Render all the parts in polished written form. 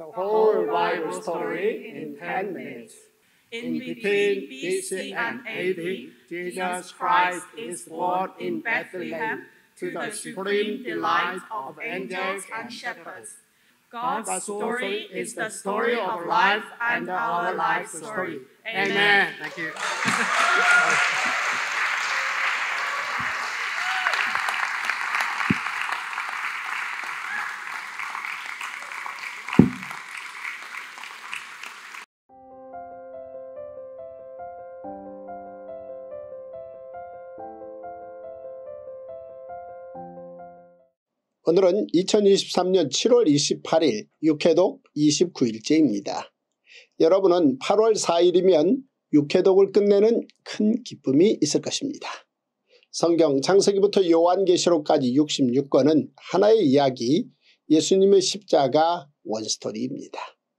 the whole Bible story in 10 minutes. In between BC and AD, Jesus Christ is born in Bethlehem to the supreme delight of angels and shepherds. God's story is the story of life and our life story. Amen. Thank you. 오늘은 2023년 7월 28일 육회독 29일째입니다. 여러분은 8월 4일이면 육회독을 끝내는 큰 기쁨이 있을 것입니다. 성경 창세기부터 요한계시록까지 66권은 하나의 이야기, 예수님의 십자가 원스토리입니다.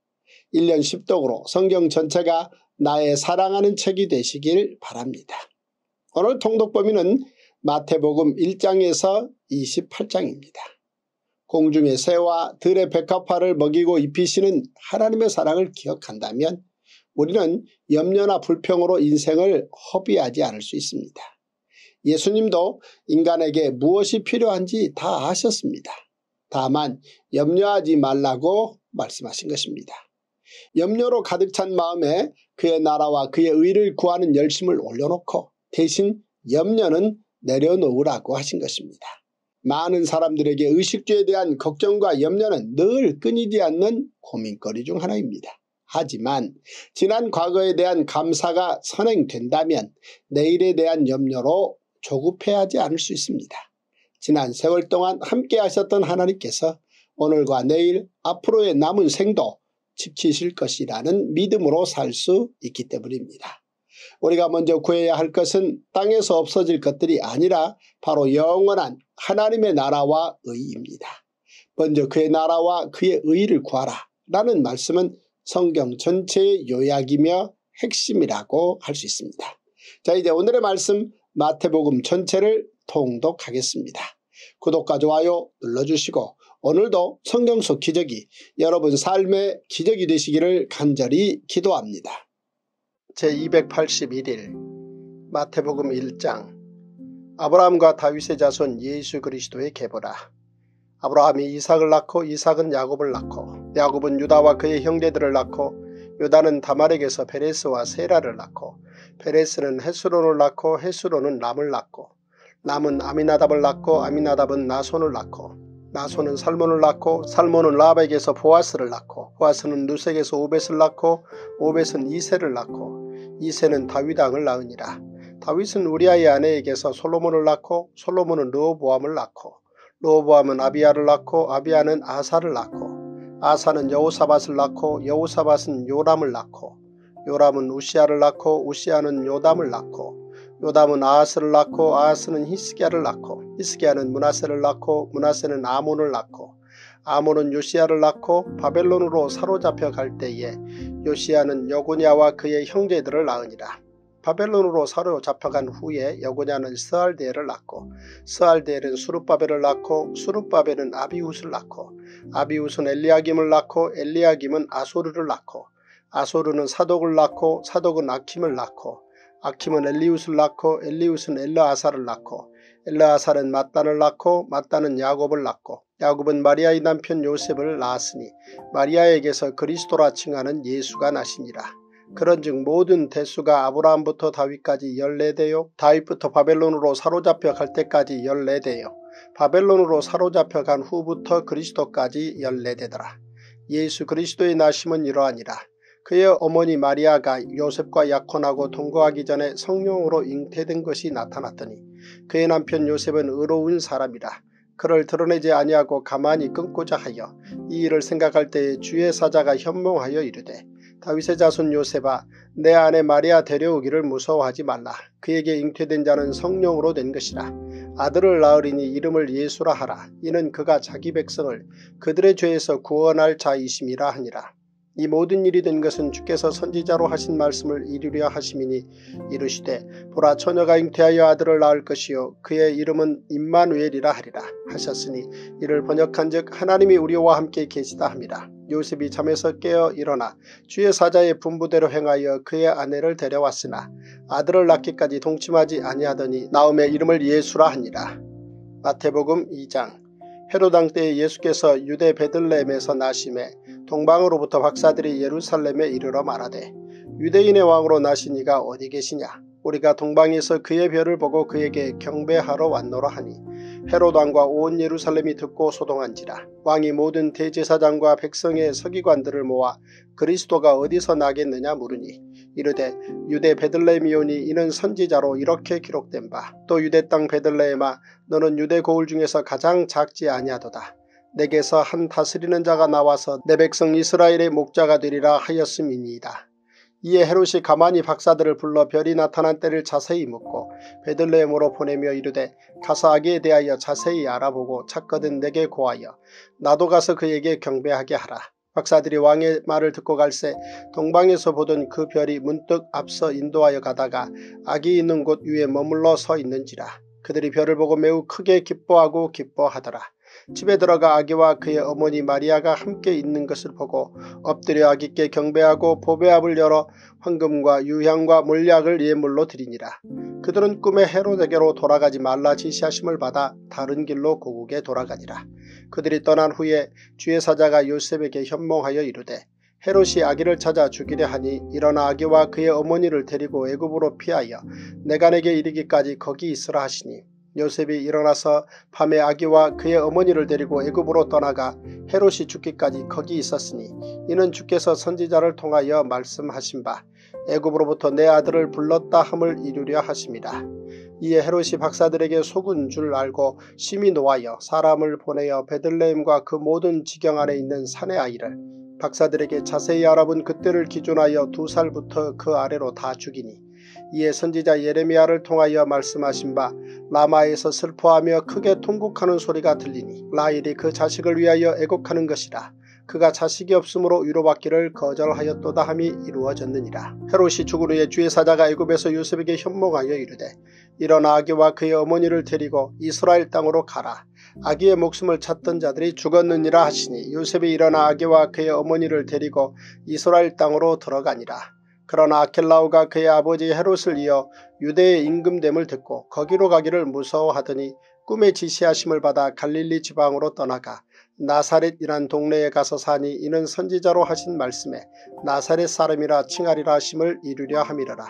1년 10독으로 성경 전체가 나의 사랑하는 책이 되시길 바랍니다. 오늘 통독 범위는 마태복음 1장에서 28장입니다. 공중의 새와 들의 백합화를 먹이고 입히시는 하나님의 사랑을 기억한다면 우리는 염려나 불평으로 인생을 허비하지 않을 수 있습니다. 예수님도 인간에게 무엇이 필요한지 다 아셨습니다. 다만 염려하지 말라고 말씀하신 것입니다. 염려로 가득 찬 마음에 그의 나라와 그의 의를 구하는 열심을 올려놓고 대신 염려는 내려놓으라고 하신 것입니다. 많은 사람들에게 의식주에 대한 걱정과 염려는 늘 끊이지 않는 고민거리 중 하나입니다. 하지만 지난 과거에 대한 감사가 선행된다면 내일에 대한 염려로 조급해하지 않을 수 있습니다. 지난 세월 동안 함께 하셨던 하나님께서 오늘과 내일 앞으로의 남은 생도 지키실 것이라는 믿음으로 살 수 있기 때문입니다. 우리가 먼저 구해야 할 것은 땅에서 없어질 것들이 아니라 바로 영원한 하나님의 나라와 의입니다. 먼저 그의 나라와 그의 의를 구하라 라는 말씀은 성경 전체의 요약이며 핵심이라고 할 수 있습니다. 자, 이제 오늘의 말씀 마태복음 전체를 통독하겠습니다. 구독과 좋아요 눌러주시고 오늘도 성경 속 기적이 여러분 삶의 기적이 되시기를 간절히 기도합니다. 제281일 마태복음 1장 아브라함과 다윗의 자손 예수 그리스도의 계보라. 아브라함이 이삭을 낳고 이삭은 야곱을 낳고 야곱은 유다와 그의 형제들을 낳고 유다는 다말에게서 베레스와 세라를 낳고 베레스는 헤스론을 낳고 헤스론은 람을 낳고 람은 아미나답을 낳고 아미나답은 나손을 낳고 나손은 살몬을 낳고 살몬은 라합에게서 보아스를 낳고 보아스는 루색에서 오벳을 낳고 오벳은 이새를 낳고 이새는 다윗 왕을 낳으니라. 다윗은 우리아의 아내에게서 솔로몬을 낳고 솔로몬은 르호보암을 낳고 르호보암은 아비야를 낳고 아비야는 아사를 낳고 아사는 여호사밧을 낳고 여호사밧은 요람을 낳고 요람은 우시야를 낳고 우시야는 요담을 낳고 요담은 아하스를 낳고 아하스는 히스기야를 낳고 히스기야는 므낫세를 낳고 므낫세는 아몬을 낳고 아몬은 요시야를 낳고 바벨론으로 사로잡혀 갈 때에 요시야는 여고냐와 그의 형제들을 낳으니라. 바벨론으로 사로잡혀간 후에 여고냐는 스알데엘을 낳고 스알데엘은 수룹바벨을 낳고 수룹바벨은 아비훗을 낳고 아비훗은 엘리야김을 낳고 엘리야김은 아소르를 낳고 아소르는 사독을 낳고 사독은 아킴을 낳고 아킴은 엘리훗을 낳고 엘리훗은 엘르아사를 낳고 엘르아사는 mat단을 낳고 mat단은 야곱을 낳고 야곱은 마리아의 남편 요셉을 낳았으니 마리아에게서 그리스도라 칭하는 예수가 나시니라. 그런즉 모든 대수가 아브라함부터 다윗까지 14대요 다윗부터 바벨론으로 사로잡혀 갈 때까지 14대요 바벨론으로 사로잡혀 간 후부터 그리스도까지 14대더라. 예수 그리스도의 나심은 이러하니라. 그의 어머니 마리아가 요셉과 약혼하고 동거하기 전에 성령으로 잉태된 것이 나타났더니 그의 남편 요셉은 의로운 사람이라. 그를 드러내지 아니하고 가만히 끊고자 하여 이 일을 생각할 때에 주의 사자가 현몽하여 이르되 다윗의 자손 요셉아 내 아내 마리아 데려오기를 무서워하지 말라. 그에게 잉태된 자는 성령으로 된 것이라. 아들을 낳으리니 이름을 예수라 하라. 이는 그가 자기 백성을 그들의 죄에서 구원할 자이심이라 하니라. 이 모든 일이 된 것은 주께서 선지자로 하신 말씀을 이루려 하심이니 이르시되 보라 처녀가 잉태하여 아들을 낳을 것이요 그의 이름은 임마누엘이라 하리라 하셨으니 이를 번역한즉 하나님이 우리와 함께 계시다 함이라. 요셉이 잠에서 깨어 일어나 주의 사자의 분부대로 행하여 그의 아내를 데려왔으나 아들을 낳기까지 동침하지 아니하더니 나음의 이름을 예수라 하니라. 마태복음 2장. 헤롯 왕 때에 예수께서 유대 베들레헴에서 나심에 동방으로부터 박사들이 예루살렘에 이르러 말하되 유대인의 왕으로 나신 이가 어디 계시냐. 우리가 동방에서 그의 별을 보고 그에게 경배하러 왔노라 하니 헤롯 왕과 온 예루살렘이 듣고 소동한지라. 왕이 모든 대제사장과 백성의 서기관들을 모아 그리스도가 어디서 나겠느냐 물으니 이르되 유대 베들레헴이오니 이는 선지자로 이렇게 기록된 바 또 유대 땅 베들레헴아 너는 유대 고을 중에서 가장 작지 아니하도다. 내게서 한 다스리는 자가 나와서 내 백성 이스라엘의 목자가 되리라 하였음이니이다. 이에 헤롯이 가만히 박사들을 불러 별이 나타난 때를 자세히 묻고 베들레헴으로 보내며 이르되 가서 아기에 대하여 자세히 알아보고 찾거든 내게 고하여 나도 가서 그에게 경배하게 하라. 박사들이 왕의 말을 듣고 갈새 동방에서 보던 그 별이 문득 앞서 인도하여 가다가 아기 있는 곳 위에 머물러 서 있는지라. 그들이 별을 보고 매우 크게 기뻐하고 기뻐하더라. 집에 들어가 아기와 그의 어머니 마리아가 함께 있는 것을 보고 엎드려 아기께 경배하고 보배압을 열어 황금과 유향과 몰약을 예물로 드리니라. 그들은 꿈에 헤롯에게로 돌아가지 말라 지시하심을 받아 다른 길로 고국에 돌아가니라. 그들이 떠난 후에 주의 사자가 요셉에게 현몽하여 이르되 헤롯이 아기를 찾아 죽이려 하니 일어나 아기와 그의 어머니를 데리고 애굽으로 피하여 내가 내게 이르기까지 거기 있으라 하시니 요셉이 일어나서 밤에 아기와 그의 어머니를 데리고 애굽으로 떠나가 헤롯이 죽기까지 거기 있었으니 이는 주께서 선지자를 통하여 말씀하신 바 애굽으로부터 내 아들을 불렀다 함을 이루려 하심이라. 이에 헤롯이 박사들에게 속은 줄 알고 심히 노하여 사람을 보내어 베들레헴과 그 모든 지경 안에 있는 사내 아이를 박사들에게 자세히 알아본 그때를 기준하여 2살부터 그 아래로 다 죽이니 이에 선지자 예레미야를 통하여 말씀하신 바 라마에서 슬퍼하며 크게 통곡하는 소리가 들리니 라헬이 그 자식을 위하여 애곡하는 것이라. 그가 자식이 없으므로 위로받기를 거절하였도다 함이 이루어졌느니라. 헤롯이 죽은 후에 주의 사자가 애굽에서 요셉에게 현몽하여 이르되 일어나 아기와 그의 어머니를 데리고 이스라엘 땅으로 가라. 아기의 목숨을 찾던 자들이 죽었느니라 하시니 요셉이 일어나 아기와 그의 어머니를 데리고 이스라엘 땅으로 들어가니라. 그러나 아켈라오가 그의 아버지 헤롯을 이어 유대의 임금됨을 듣고 거기로 가기를 무서워하더니 꿈에 지시하심을 받아 갈릴리 지방으로 떠나가 나사렛이란 동네에 가서 사니 이는 선지자로 하신 말씀에 나사렛 사람이라 칭하리라 하심을 이루려 함이러라.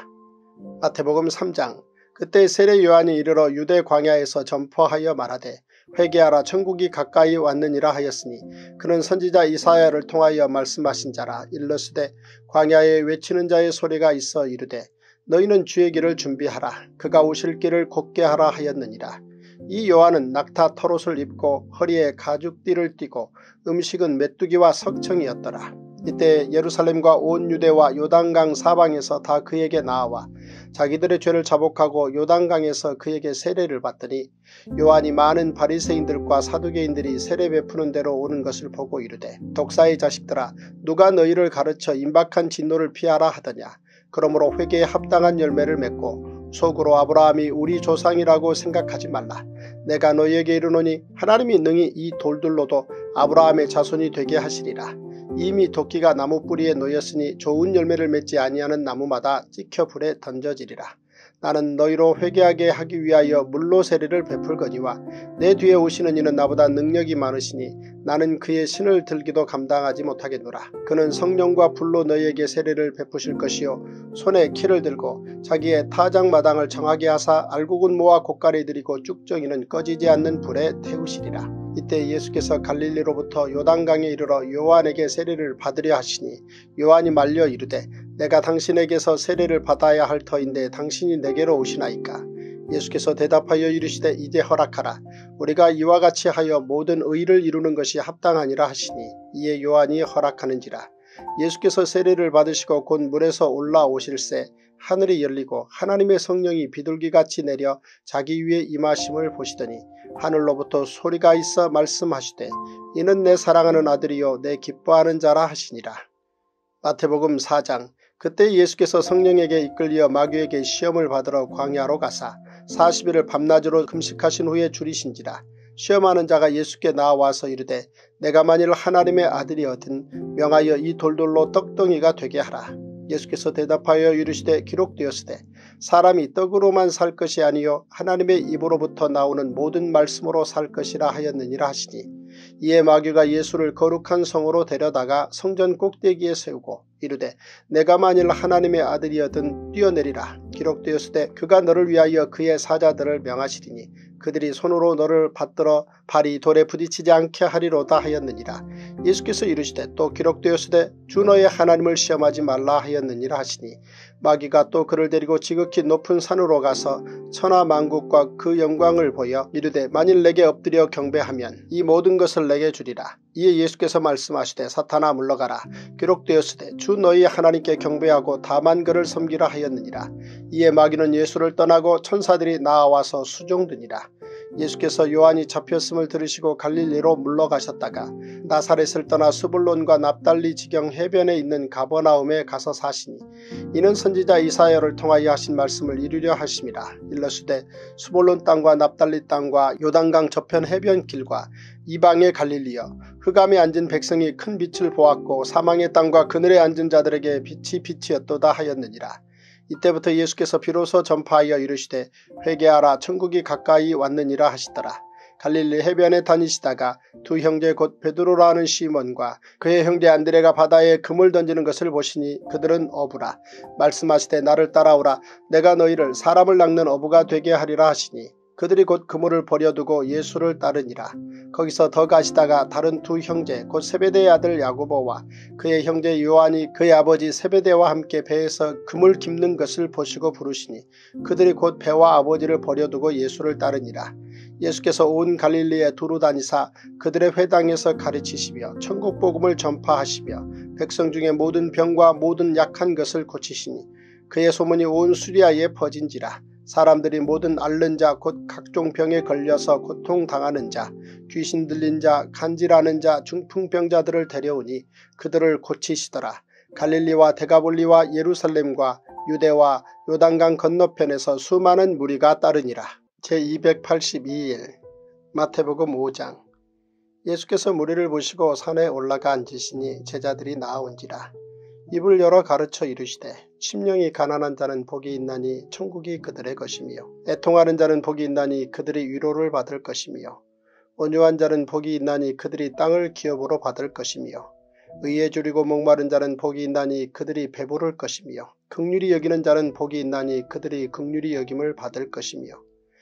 마태복음 3장. 그때 세례 요한이 이르러 유대 광야에서 전파하여 말하되 회개하라 천국이 가까이 왔느니라 하였으니 그는 선지자 이사야를 통하여 말씀하신 자라. 일러스되 광야에 외치는 자의 소리가 있어 이르되 너희는 주의 길을 준비하라. 그가 오실 길을 곧게 하라 하였느니라. 이 요한은 낙타 털옷을 입고 허리에 가죽띠를 띠고 음식은 메뚜기와 석청이었더라. 이때 예루살렘과 온 유대와 요단강 사방에서 다 그에게 나와 자기들의 죄를 자복하고 요단강에서 그에게 세례를 받더니 요한이 많은 바리새인들과 사두개인들이 세례 베푸는 대로 오는 것을 보고 이르되 독사의 자식들아 누가 너희를 가르쳐 임박한 진노를 피하라 하더냐. 그러므로 회개에 합당한 열매를 맺고 속으로 아브라함이 우리 조상이라고 생각하지 말라. 내가 너희에게 이르노니 하나님이 능히 이 돌들로도 아브라함의 자손이 되게 하시리라. 이미 도끼가 나무 뿌리에 놓였으니 좋은 열매를 맺지 아니하는 나무마다 찍혀 불에 던져지리라. 나는 너희로 회개하게 하기 위하여 물로 세례를 베풀거니와 내 뒤에 오시는 이는 나보다 능력이 많으시니 나는 그의 신을 들기도 감당하지 못하겠노라. 그는 성령과 불로 너희에게 세례를 베푸실 것이요 손에 키를 들고 자기의 타작마당을 정하게 하사 알곡은 모아 곶가리 들이고 쭉정이는 꺼지지 않는 불에 태우시리라. 이때 예수께서 갈릴리로부터 요단강에 이르러 요한에게 세례를 받으려 하시니 요한이 말려 이르되 내가 당신에게서 세례를 받아야 할 터인데 당신이 내게로 오시나이까. 예수께서 대답하여 이르시되 이제 허락하라. 우리가 이와 같이 하여 모든 의를 이루는 것이 합당하니라 하시니 이에 요한이 허락하는지라. 예수께서 세례를 받으시고 곧 물에서 올라오실새 하늘이 열리고 하나님의 성령이 비둘기같이 내려 자기 위에 임하심을 보시더니 하늘로부터 소리가 있어 말씀하시되 이는 내 사랑하는 아들이요 내 기뻐하는 자라 하시니라. 마태복음 4장. 그때 예수께서 성령에게 이끌려 마귀에게 시험을 받으러 광야로 가사 40일을 밤낮으로 금식하신 후에 줄이신지라. 시험하는 자가 예수께 나와서 이르되 내가 만일 하나님의 아들이거든 명하여 이 돌돌로 떡덩이가 되게 하라. 예수께서 대답하여 이르시되 기록되었으되 사람이 떡으로만 살 것이 아니요 하나님의 입으로부터 나오는 모든 말씀으로 살 것이라 하였느니라 하시니, 이에 마귀가 예수를 거룩한 성으로 데려다가 성전 꼭대기에 세우고 이르되 내가 만일 하나님의 아들이거든 뛰어내리라. 기록되었으되 그가 너를 위하여 그의 사자들을 명하시리니 그들이 손으로 너를 받들어 발이 돌에 부딪히지 않게 하리로다 하였느니라. 예수께서 이르시되 또 기록되었으되 주 너의 하나님을 시험하지 말라 하였느니라 하시니, 마귀가 또 그를 데리고 지극히 높은 산으로 가서 천하 만국과 그 영광을 보여 이르되 만일 내게 엎드려 경배하면 이 모든 것을 내게 주리라. 이에 예수께서 말씀하시되 사탄아 물러가라. 기록되었으되 주 너희 하나님께 경배하고 다만 그를 섬기라 하였느니라. 이에 마귀는 예수를 떠나고 천사들이 나와서 수종드니라. 예수께서 요한이 잡혔음을 들으시고 갈릴리로 물러가셨다가 나사렛을 떠나 스불론과 납달리 지경 해변에 있는 가버나움에 가서 사시니, 이는 선지자 이사야를 통하여 하신 말씀을 이루려 하심이라. 일러스되 스불론 땅과 납달리 땅과 요단강 저편 해변길과 이방의 갈릴리여, 흑암에 앉은 백성이 큰 빛을 보았고 사망의 땅과 그늘에 앉은 자들에게 빛이 빛이었도다 하였느니라. 이때부터 예수께서 비로소 전파하여 이르시되 회개하라 천국이 가까이 왔느니라 하시더라. 갈릴리 해변에 다니시다가 두 형제 곧 베드로라 하는 시몬과 그의 형제 안드레가 바다에 금을 던지는 것을 보시니 그들은 어부라. 말씀하시되 나를 따라오라. 내가 너희를 사람을 낚는 어부가 되게 하리라 하시니, 그들이 곧 그물을 버려두고 예수를 따르니라. 거기서 더 가시다가 다른 두 형제 곧 세베대의 아들 야고보와 그의 형제 요한이 그의 아버지 세베대와 함께 배에서 그물 깁는 것을 보시고 부르시니, 그들이 곧 배와 아버지를 버려두고 예수를 따르니라. 예수께서 온 갈릴리에 두루 다니사 그들의 회당에서 가르치시며 천국 복음을 전파하시며 백성 중에 모든 병과 모든 약한 것을 고치시니, 그의 소문이 온 수리아에 퍼진지라. 사람들이 모든 앓는 자 곧 각종 병에 걸려서 고통당하는 자, 귀신 들린 자, 간질하는 자, 중풍병자들을 데려오니 그들을 고치시더라. 갈릴리와 데가볼리와 예루살렘과 유대와 요단강 건너편에서 수많은 무리가 따르니라. 제282일 마태복음 5장. 예수께서 무리를 보시고 산에 올라가 앉으시니 제자들이 나아온지라. 입을 열어 가르쳐 이르시되 심령이 가난한 자는 복이 있나니 천국이 그들의 것이며, 애통하는 자는 복이 있나니 그들이 위로를 받을 것이며, 온유한 자는 복이 있나니 그들이 땅을 기업으로 받을 것이며, 의에 줄이고 목마른 자는 복이 있나니 그들이 배부를 것이며, 긍휼히 여기는 자는 복이 있나니 그들이 긍휼히 여김을 받을 것이며,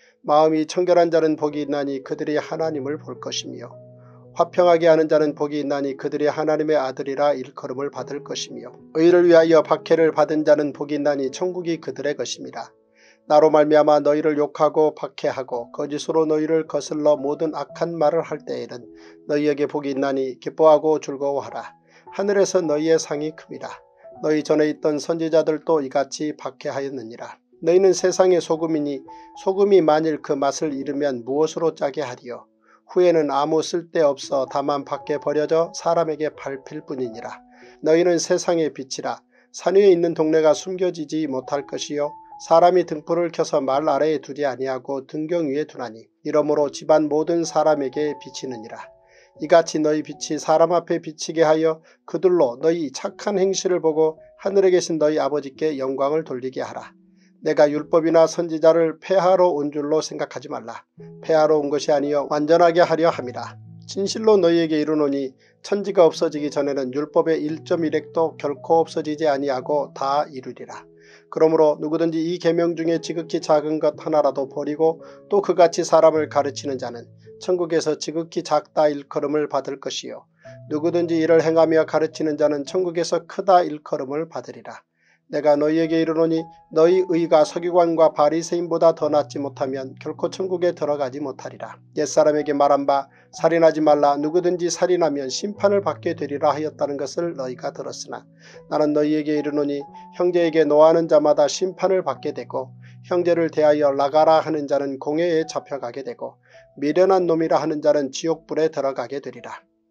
마음이 청결한 자는 복이 있나니 그들이 하나님을 볼 것이며, 화평하게 하는 자는 복이 있나니 그들이 하나님의 아들이라 일컬음을 받을 것이며, 의를 위하여 박해를 받은 자는 복이 있나니 천국이 그들의 것입니다. 나로 말미암아 너희를 욕하고 박해하고 거짓으로 너희를 거슬러 모든 악한 말을 할 때에는 너희에게 복이 있나니 기뻐하고 즐거워하라. 하늘에서 너희의 상이 큽니다. 너희 전에 있던 선지자들도 이같이 박해하였느니라. 너희는 세상의 소금이니 소금이 만일 그 맛을 잃으면 무엇으로 짜게 하리요. 후에는 아무 쓸데없어 다만 밖에 버려져 사람에게 밟힐 뿐이니라. 너희는 세상의 빛이라. 산 위에 있는 동네가 숨겨지지 못할 것이요, 사람이 등불을 켜서 말 아래에 두지 아니하고 등경 위에 두나니 이러므로 집안 모든 사람에게 비치느니라. 이같이 너희 빛이 사람 앞에 비치게 하여 그들로 너희 착한 행실을 보고 하늘에 계신 너희 아버지께 영광을 돌리게 하라. 내가 율법이나 선지자를 폐하러 온 줄로 생각하지 말라. 폐하러 온 것이 아니여 완전하게 하려 함이라. 진실로 너희에게 이르노니 천지가 없어지기 전에는 율법의 1.1획도 결코 없어지지 아니하고 다 이루리라. 그러므로 누구든지 이 계명 중에 지극히 작은 것 하나라도 버리고 또 그같이 사람을 가르치는 자는 천국에서 지극히 작다 일컬음을 받을 것이요, 누구든지 이를 행하며 가르치는 자는 천국에서 크다 일컬음을 받으리라. 내가 너희에게 이르노니 너희 의가 서기관과 바리새인보다 더 낫지 못하면 결코 천국에 들어가지 못하리라. 옛사람에게 말한 바 살인하지 말라. 누구든지 살인하면 심판을 받게 되리라 하였다는 것을 너희가 들었으나 나는 너희에게 이르노니 형제에게 노하는 자마다 심판을 받게 되고, 형제를 대하여 나가라 하는 자는 공회에 잡혀가게 되고, 미련한 놈이라 하는 자는 지옥불에 들어가게 되리라.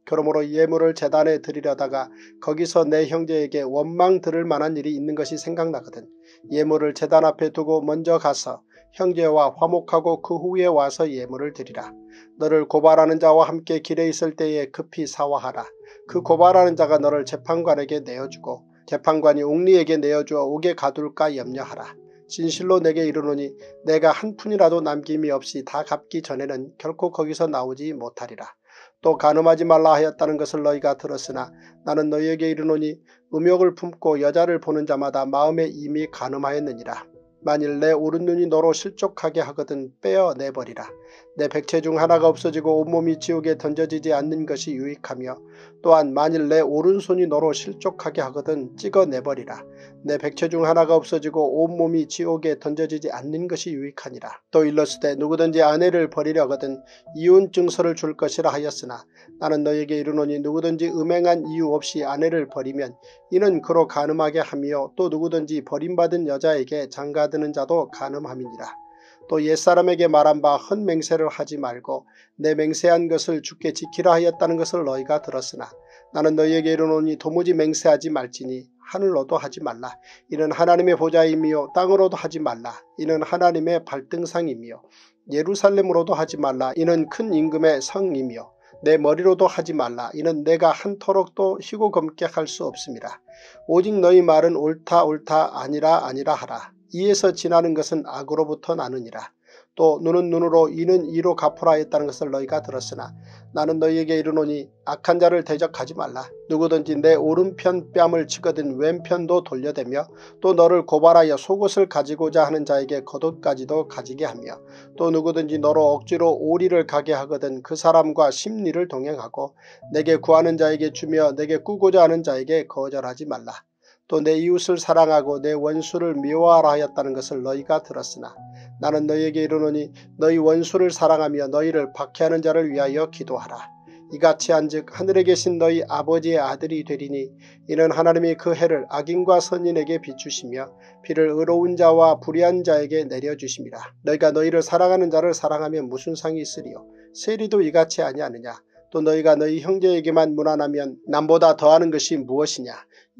그러므로 예물을 제단에 드리려다가 거기서 내 형제에게 원망 들을 만한 일이 있는 것이 생각나거든 예물을 제단 앞에 두고 먼저 가서 형제와 화목하고 그 후에 와서 예물을 드리라. 너를 고발하는 자와 함께 길에 있을 때에 급히 사화하라. 그 고발하는 자가 너를 재판관에게 내어주고 재판관이 옥리에게 내어주어 옥에 가둘까 염려하라. 진실로 내게 이르노니 내가 한 푼이라도 남김이 없이 다 갚기 전에는 결코 거기서 나오지 못하리라. 또 간음하지 말라 하였다는 것을 너희가 들었으나 나는 너희에게 이르노니 음욕을 품고 여자를 보는 자마다 마음에 이미 간음하였느니라. 만일 내 오른눈이 너로 실족하게 하거든 빼어내버리라. 내 백체 중 하나가 없어지고 온몸이 지옥에 던져지지 않는 것이 유익하며 또한 만일 내 오른손이 너로 실족하게 하거든 찍어내버리라. 내 백체 중 하나가 없어지고 온몸이 지옥에 던져지지 않는 것이 유익하니라. 또 일렀으되 누구든지 아내를 버리려거든 이혼 증서를 줄 것이라 하였으나 나는 너에게 이르노니 누구든지 음행한 이유 없이 아내를 버리면 이는 그로 간음하게 하며 또 누구든지 버림받은 여자에게 장가드는 자도 간음함이니라. 또 옛사람에게 말한 바 헛맹세를 하지 말고 내 맹세한 것을 주께 지키라 하였다는 것을 너희가 들었으나 나는 너희에게 이르노니 도무지 맹세하지 말지니 하늘로도 하지 말라. 이는 하나님의 보좌이며 땅으로도 하지 말라. 이는 하나님의 발등상이며 예루살렘으로도 하지 말라. 이는 큰 임금의 성이며 내 머리로도 하지 말라. 이는 내가 한토록도 희고 검게 할 수 없음이라. 오직 너희 말은 옳다 옳다 아니라 아니라 하라. 이에서 지나는 것은 악으로부터 나느니라. 또 눈은 눈으로 이는 이로 갚으라 했다는 것을 너희가 들었으나 나는 너희에게 이르노니 악한 자를 대적하지 말라. 누구든지 내 오른편 뺨을 치거든 왼편도 돌려대며 또 너를 고발하여 속옷을 가지고자 하는 자에게 겉옷까지도 가지게 하며 또 누구든지 너로 억지로 오리를 가게 하거든 그 사람과 심리를 동행하고 내게 구하는 자에게 주며 내게 꾸고자 하는 자에게 거절하지 말라. 또 내 이웃을 사랑하고 내 원수를 미워하라 하였다는 것을 너희가 들었으나 나는 너희에게 이르노니 너희 원수를 사랑하며 너희를 박해하는 자를 위하여 기도하라. 이같이 한즉 하늘에 계신 너희 아버지의 아들이 되리니 이는 하나님이 그 해를 악인과 선인에게 비추시며 비를 의로운 자와 불의한 자에게 내려주심이라. 너희가 너희를 사랑하는 자를 사랑하면 무슨 상이 있으리요. 세리도 이같이 아니하느냐. 또 너희가 너희 형제에게만 무난하면 남보다 더하는 것이 무엇이냐.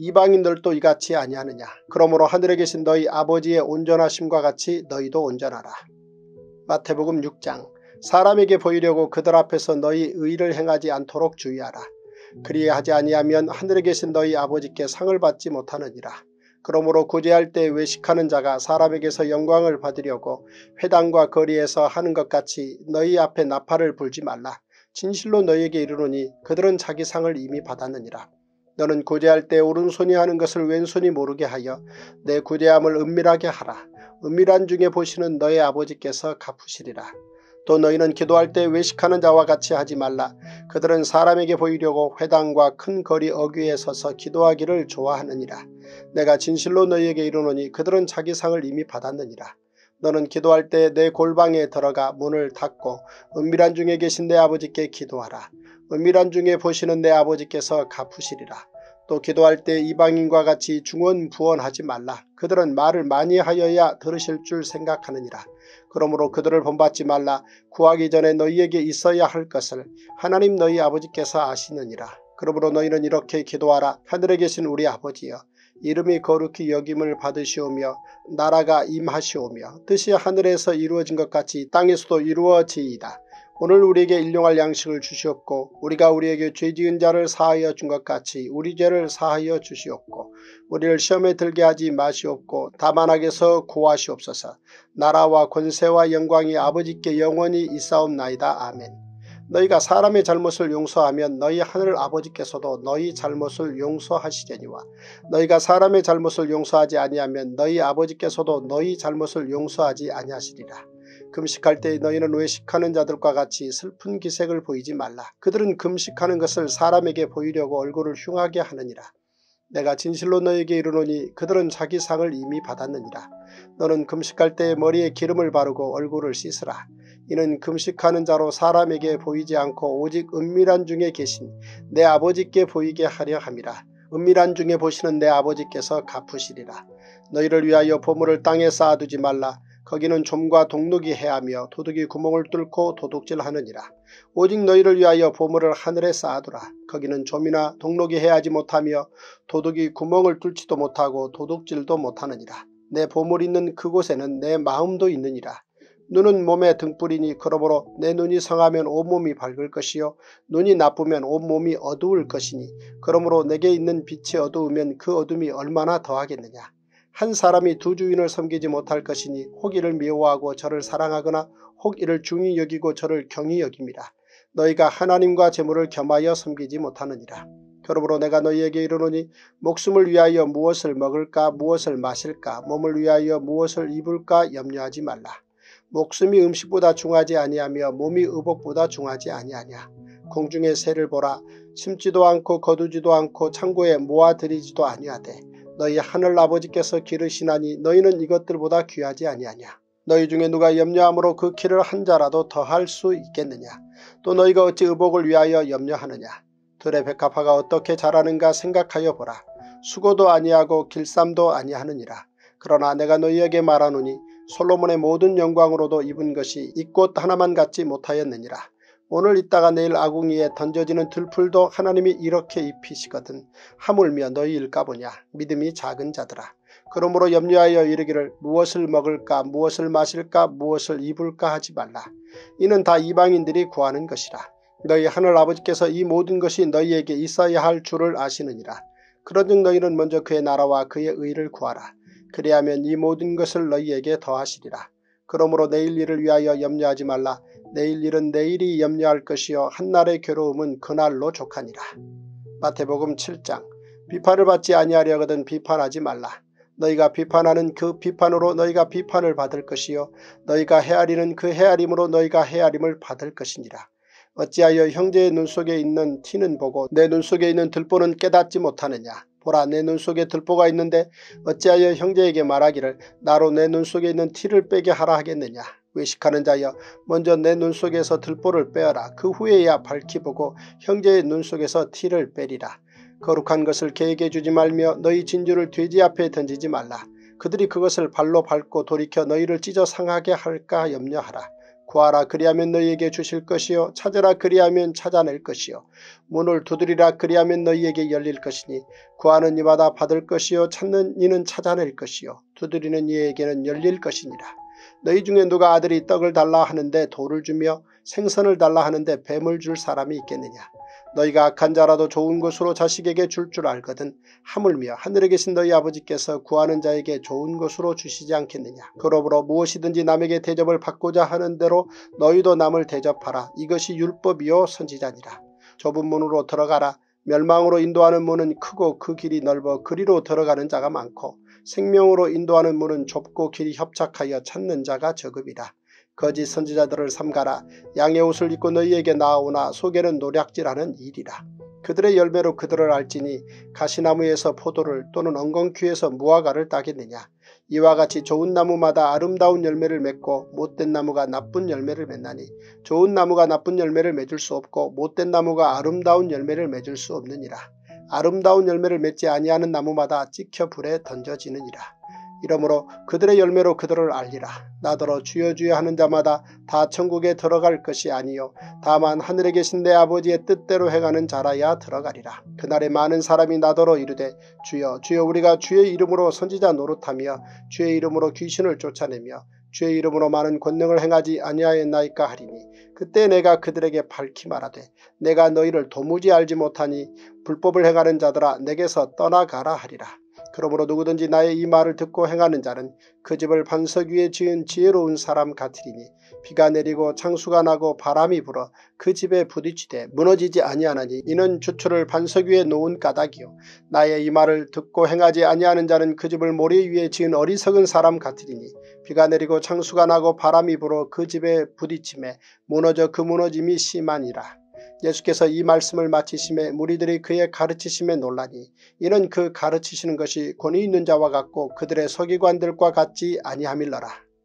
이방인들도 이같이 아니하느냐. 그러므로 하늘에 계신 너희 아버지의 온전하심과 같이 너희도 온전하라. 마태복음 6장. 사람에게 보이려고 그들 앞에서 너희 의를 행하지 않도록 주의하라. 그리하지 아니하면 하늘에 계신 너희 아버지께 상을 받지 못하느니라. 그러므로 구제할 때 외식하는 자가 사람에게서 영광을 받으려고 회당과 거리에서 하는 것 같이 너희 앞에 나팔을 불지 말라. 진실로 너희에게 이르노니 그들은 자기 상을 이미 받았느니라. 너는 구제할 때 오른손이 하는 것을 왼손이 모르게 하여 내 구제함을 은밀하게 하라. 은밀한 중에 보시는 너희 아버지께서 갚으시리라. 또 너희는 기도할 때 외식하는 자와 같이 하지 말라. 그들은 사람에게 보이려고 회당과 큰 거리 어귀에 서서 기도하기를 좋아하느니라. 내가 진실로 너희에게 이르노니 그들은 자기 상을 이미 받았느니라. 너는 기도할 때 내 골방에 들어가 문을 닫고 은밀한 중에 계신 내 아버지께 기도하라. 은밀한 중에 보시는 내 아버지께서 갚으시리라. 또 기도할 때 이방인과 같이 중언부언하지 말라. 그들은 말을 많이 하여야 들으실 줄 생각하느니라. 그러므로 그들을 본받지 말라. 구하기 전에 너희에게 있어야 할 것을 하나님 너희 아버지께서 아시느니라. 그러므로 너희는 이렇게 기도하라. 하늘에 계신 우리 아버지여, 이름이 거룩히 여김을 받으시오며 나라가 임하시오며 뜻이 하늘에서 이루어진 것 같이 땅에서도 이루어지이다. 오늘 우리에게 일용할 양식을 주시옵고 우리가 우리에게 죄지은 자를 사하여 준 것 같이 우리 죄를 사하여 주시옵고 우리를 시험에 들게 하지 마시옵고 다만 악에서 구하시옵소서. 나라와 권세와 영광이 아버지께 영원히 있사옵나이다. 아멘. 너희가 사람의 잘못을 용서하면 너희 하늘 아버지께서도 너희 잘못을 용서하시려니와 너희가 사람의 잘못을 용서하지 아니하면 너희 아버지께서도 너희 잘못을 용서하지 아니하시리라. 금식할 때 너희는 외식하는 자들과 같이 슬픈 기색을 보이지 말라. 그들은 금식하는 것을 사람에게 보이려고 얼굴을 흉하게 하느니라. 내가 진실로 너희에게 이르노니 그들은 자기 상을 이미 받았느니라. 너는 금식할 때 머리에 기름을 바르고 얼굴을 씻으라. 이는 금식하는 자로 사람에게 보이지 않고 오직 은밀한 중에 계신 내 아버지께 보이게 하려 함이라. 은밀한 중에 보시는 내 아버지께서 갚으시리라. 너희를 위하여 보물을 땅에 쌓아두지 말라. 거기는 좀과 동록이 해하며 도둑이 구멍을 뚫고 도둑질하느니라. 오직 너희를 위하여 보물을 하늘에 쌓아두라. 거기는 좀이나 동록이 해하지 못하며 도둑이 구멍을 뚫지도 못하고 도둑질도 못하느니라. 내 보물 있는 그곳에는 내 마음도 있느니라. 눈은 몸의 등불이니 그러므로 내 눈이 성하면 온몸이 밝을 것이요 눈이 나쁘면 온몸이 어두울 것이니 그러므로 내게 있는 빛이 어두우면 그 어둠이 얼마나 더하겠느냐. 한 사람이 두 주인을 섬기지 못할 것이니 혹 이를 미워하고 저를 사랑하거나 혹 이를 중히 여기고 저를 경히 여김이라. 너희가 하나님과 재물을 겸하여 섬기지 못하느니라. 그러므로 내가 너희에게 이르노니 목숨을 위하여 무엇을 먹을까 무엇을 마실까 몸을 위하여 무엇을 입을까 염려하지 말라. 목숨이 음식보다 중하지 아니하며 몸이 의복보다 중하지 아니하냐. 공중의 새를 보라. 심지도 않고 거두지도 않고 창고에 모아들이지도 아니하되 너희 하늘 아버지께서 기르시나니 너희는 이것들보다 귀하지 아니하냐. 너희 중에 누가 염려함으로 그 키를 한 자라도 더할 수 있겠느냐. 또 너희가 어찌 의복을 위하여 염려하느냐. 들의 백합화가 어떻게 자라는가 생각하여 보라. 수고도 아니하고 길쌈도 아니하느니라. 그러나 내가 너희에게 말하노니 솔로몬의 모든 영광으로도 입은 것이 이 꽃 하나만 갖지 못하였느니라. 오늘 있다가 내일 아궁이에 던져지는 들풀도 하나님이 이렇게 입히시거든 하물며 너희일까 보냐. 믿음이 작은 자들아. 그러므로 염려하여 이르기를 무엇을 먹을까 무엇을 마실까 무엇을 입을까 하지 말라. 이는 다 이방인들이 구하는 것이라. 너희 하늘 아버지께서 이 모든 것이 너희에게 있어야 할 줄을 아시느니라. 그런즉 너희는 먼저 그의 나라와 그의 의를 구하라. 그리하면 이 모든 것을 너희에게 더하시리라. 그러므로 내일 일을 위하여 염려하지 말라. 내일 일은 내일이 염려할 것이요 한날의 괴로움은 그날로 족하니라. 마태복음 7장. 비판을 받지 아니하려거든 비판하지 말라. 너희가 비판하는 그 비판으로 너희가 비판을 받을 것이요 너희가 헤아리는 그 헤아림으로 너희가 헤아림을 받을 것이니라. 어찌하여 형제의 눈 속에 있는 티는 보고 내 눈 속에 있는 들보는 깨닫지 못하느냐. 보라, 내 눈 속에 들보가 있는데 어찌하여 형제에게 말하기를 나로 내 눈 속에 있는 티를 빼게 하라 하겠느냐. 외식하는 자여, 먼저 내 눈 속에서 들보를 빼어라. 그 후에야 밝히 보고 형제의 눈 속에서 티를 빼리라. 거룩한 것을 개에게 주지 말며 너희 진주를 돼지 앞에 던지지 말라. 그들이 그것을 발로 밟고 돌이켜 너희를 찢어 상하게 할까 염려하라. 구하라 그리하면 너희에게 주실 것이요 찾으라 그리하면 찾아낼 것이요 문을 두드리라 그리하면 너희에게 열릴 것이니 구하는 이마다 받을 것이요 찾는 이는 찾아낼 것이요 두드리는 이에게는 열릴 것이니라. 너희 중에 누가 아들이 떡을 달라 하는데 돌을 주며 생선을 달라 하는데 뱀을 줄 사람이 있겠느냐. 너희가 악한 자라도 좋은 것으로 자식에게 줄 줄 알거든 하물며 하늘에 계신 너희 아버지께서 구하는 자에게 좋은 것으로 주시지 않겠느냐. 그러므로 무엇이든지 남에게 대접을 받고자 하는 대로 너희도 남을 대접하라. 이것이 율법이요 선지자니라. 좁은 문으로 들어가라. 멸망으로 인도하는 문은 크고 그 길이 넓어 그리로 들어가는 자가 많고 생명으로 인도하는 문은 좁고 길이 협착하여 찾는 자가 적음이라. 거짓 선지자들을 삼가라. 양의 옷을 입고 너희에게 나아오나 속에는 노략질하는 일이라. 그들의 열매로 그들을 알지니 가시나무에서 포도를 또는 엉겅퀴에서 무화과를 따겠느냐. 이와 같이 좋은 나무마다 아름다운 열매를 맺고 못된 나무가 나쁜 열매를 맺나니 좋은 나무가 나쁜 열매를 맺을 수 없고 못된 나무가 아름다운 열매를 맺을 수 없느니라. 아름다운 열매를 맺지 아니하는 나무마다 찍혀 불에 던져지느니라. 이러므로 그들의 열매로 그들을 알리라. 나더러 주여 주여 하는 자마다 다 천국에 들어갈 것이 아니요 다만 하늘에 계신 내 아버지의 뜻대로 행하는 자라야 들어가리라. 그날에 많은 사람이 나더러 이르되 주여 주여 우리가 주의 이름으로 선지자 노릇하며 주의 이름으로 귀신을 쫓아내며 주의 이름으로 많은 권능을 행하지 아니하였나이까 하리니 그때 내가 그들에게 밝히 말하되 내가 너희를 도무지 알지 못하니 불법을 행하는 자들아 내게서 떠나가라 하리라. 그러므로 누구든지 나의 이 말을 듣고 행하는 자는 그 집을 반석 위에 지은 지혜로운 사람 같으리니 비가 내리고 창수가 나고 바람이 불어 그 집에 부딪히되 무너지지 아니하나니 이는 주초를 반석 위에 놓은 까닭이요 나의 이 말을 듣고 행하지 아니하는 자는 그 집을 모래 위에 지은 어리석은 사람 같으리니 비가 내리고 창수가 나고 바람이 불어 그 집에 부딪히매 무너져 그 무너짐이 심하니라. 예수께서 이 말씀을 마치심에 무리들이 그의 가르치심에 놀라니 이는 그 가르치시는 것이 권위 있는 자와 같고 그들의 서기관들과 같지 아니함일러라.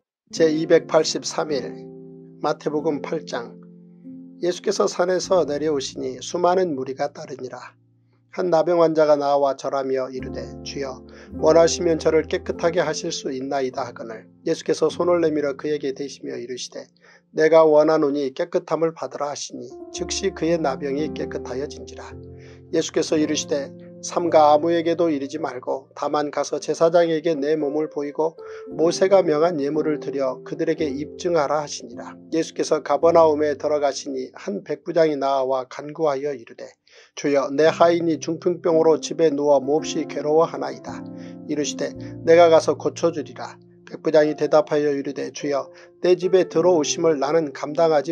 제283일 마태복음 8장. 예수께서 산에서 내려오시니 수많은 무리가 따르니라. 한 나병 환자가 나와 절하며 이르되 주여 원하시면 저를 깨끗하게 하실 수 있나이다 하거늘 예수께서 손을 내밀어 그에게 대시며 이르시되 내가 원하노니 깨끗함을 받으라 하시니 즉시 그의 나병이 깨끗하여진지라. 예수께서 이르시되 삼가 아무에게도 이르지 말고 다만 가서 제사장에게 내 몸을 보이고 모세가 명한 예물을 드려 그들에게 입증하라 하시니라. 예수께서 가버나움에 들어가시니 한 백부장이 나와 간구하여 이르되 주여 내 하인이 중풍병으로 집에 누워 몹시 괴로워하나이다. 이르시되 내가 가서 고쳐주리라. 백부장이 대답하여 이르되 주여 내 집에 들어오심을 나는 감당하지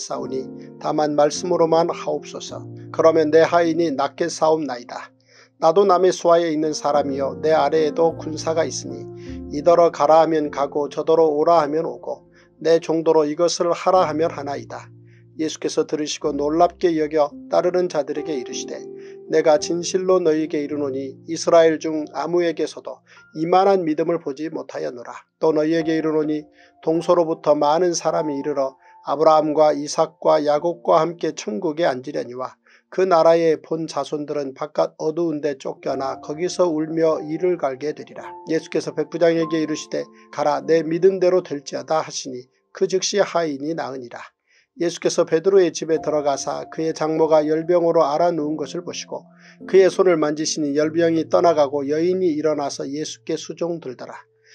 못하겠사오니 다만 말씀으로만 하옵소서. 그러면 내 하인이 낫게 사옵나이다. 나도 남의 수하에 있는 사람이요 내 아래에도 군사가 있으니 이더러 가라 하면 가고 저더러 오라 하면 오고 내 종도로 이것을 하라 하면 하나이다. 예수께서 들으시고 놀랍게 여겨 따르는 자들에게 이르시되 내가 진실로 너희에게 이르노니 이스라엘 중 아무에게서도 이만한 믿음을 보지 못하였노라. 또 너희에게 이르노니 동서로부터 많은 사람이 이르러 아브라함과 이삭과 야곱과 함께 천국에 앉으려니와 그 나라의 본 자손들은 바깥 어두운 데 쫓겨나 거기서 울며 이를 갈게 되리라. 예수께서 백부장에게 이르시되 가라 내 믿은 대로 될지어다 하시니 그 즉시 하인이 나으니라. 예수께서 베드로의 집에 들어가사 그의 장모가 열병으로 앓아 누운 것을 보시고 그의 손을 만지시니 열병이 떠나가고 여인이 일어나서 예수께 수종들더라.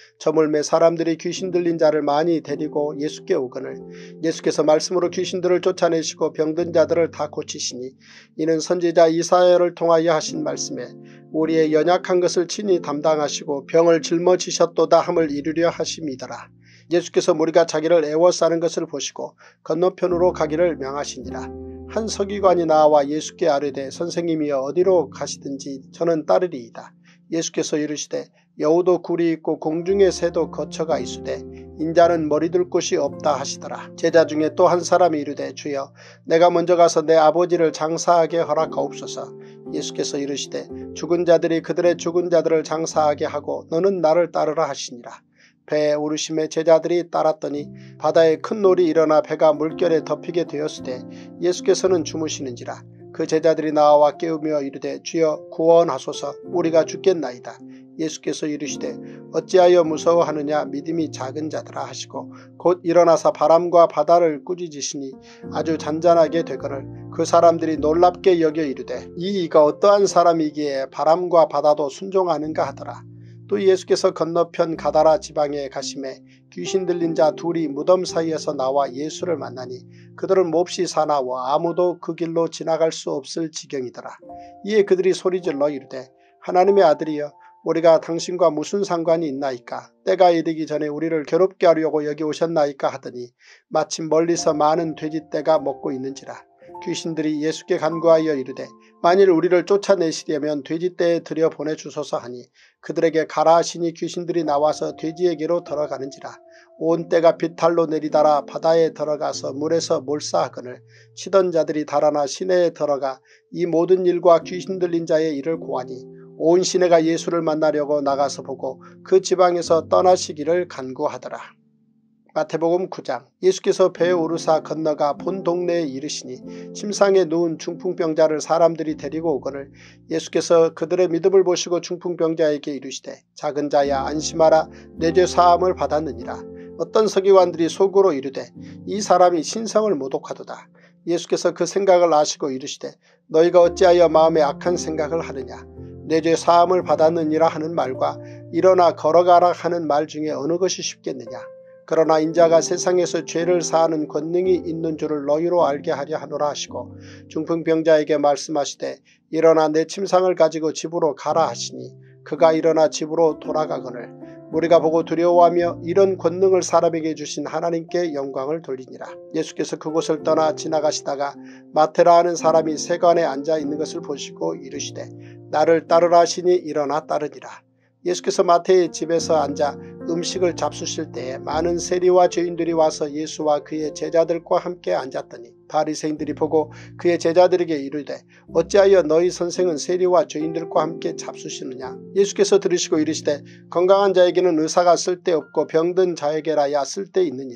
저물매 사람들이 귀신 들린 자를 많이 데리고 예수께 오거늘 예수께서 말씀으로 귀신들을 쫓아내시고 병든 자들을 다 고치시니 이는 선지자 이사야를 통하여 하신 말씀에 우리의 연약한 것을 친히 담당하시고 병을 짊어지셨도다 함을 이루려 하심이더라. 예수께서 무리가 자기를 애워싸는 것을 보시고 건너편으로 가기를 명하시니라. 한 서기관이 나와 예수께 아뢰되 선생님이여 어디로 가시든지 저는 따르리이다. 예수께서 이르시되 여우도 굴이 있고 공중의 새도 거처가 있으되 인자는 머리둘 곳이 없다 하시더라. 제자 중에 또 한 사람이 이르되 주여 내가 먼저 가서 내 아버지를 장사하게 허락하옵소서. 예수께서 이르시되 죽은 자들이 그들의 죽은 자들을 장사하게 하고 너는 나를 따르라 하시니라. 배에 오르심에 제자들이 따랐더니 바다에 큰 놀이 일어나 배가 물결에 덮이게 되었으되 예수께서는 주무시는지라. 그 제자들이 나와 깨우며 이르되 주여 구원하소서 우리가 죽겠나이다. 예수께서 이르시되 어찌하여 무서워하느냐 믿음이 작은 자들아 하시고 곧 일어나사 바람과 바다를 꾸짖으시니 아주 잔잔하게 되거늘 그 사람들이 놀랍게 여겨 이르되 이가 어떠한 사람이기에 바람과 바다도 순종하는가 하더라. 또 예수께서 건너편 가다라 지방에 가심에 귀신 들린 자 둘이 무덤 사이에서 나와 예수를 만나니 그들은 몹시 사나워 아무도 그 길로 지나갈 수 없을 지경이더라. 이에 그들이 소리질러 이르되 하나님의 아들이여 우리가 당신과 무슨 상관이 있나이까. 때가 이르기 전에 우리를 괴롭게 하려고 여기 오셨나이까 하더니 마침 멀리서 많은 돼지떼가 먹고 있는지라. 귀신들이 예수께 간구하여 이르되 만일 우리를 쫓아내시려면 돼지떼에 들여보내주소서 하니 그들에게 가라 하시니 귀신들이 나와서 돼지에게로 들어가는지라. 온 때가 비탈로 내리달아 바다에 들어가서 물에서 몰사하거늘 치던 자들이 달아나 시내에 들어가 이 모든 일과 귀신 들린 자의 일을 고하니 온 시내가 예수를 만나려고 나가서 보고 그 지방에서 떠나시기를 간구하더라. 마태복음 9장. 예수께서 배에 오르사 건너가 본 동네에 이르시니 침상에 누운 중풍병자를 사람들이 데리고 오거늘 예수께서 그들의 믿음을 보시고 중풍병자에게 이르시되 작은 자야 안심하라 내 죄 사함을 받았느니라. 어떤 서기관들이 속으로 이르되 이 사람이 신성을 모독하도다. 예수께서 그 생각을 아시고 이르시되 너희가 어찌하여 마음에 악한 생각을 하느냐. 내 죄 사함을 받았느니라 하는 말과 일어나 걸어가라 하는 말 중에 어느 것이 쉽겠느냐. 그러나 인자가 세상에서 죄를 사하는 권능이 있는 줄을 너희로 알게 하려 하노라 하시고 중풍병자에게 말씀하시되 일어나 내 침상을 가지고 집으로 가라 하시니 그가 일어나 집으로 돌아가거늘 무리가 보고 두려워하며 이런 권능을 사람에게 주신 하나님께 영광을 돌리니라. 예수께서 그곳을 떠나 지나가시다가 마테라 하는 사람이 세관에 앉아 있는 것을 보시고 이르시되 나를 따르라 하시니 일어나 따르니라. 예수께서 마태의 집에서 앉아 음식을 잡수실 때에 많은 세리와 죄인들이 와서 예수와 그의 제자들과 함께 앉았더니 바리새인들이 보고 그의 제자들에게 이르되 어찌하여 너희 선생은 세리와 죄인들과 함께 잡수시느냐. 예수께서 들으시고 이르시되 건강한 자에게는 의사가 쓸데없고 병든 자에게라야 쓸데있느니라.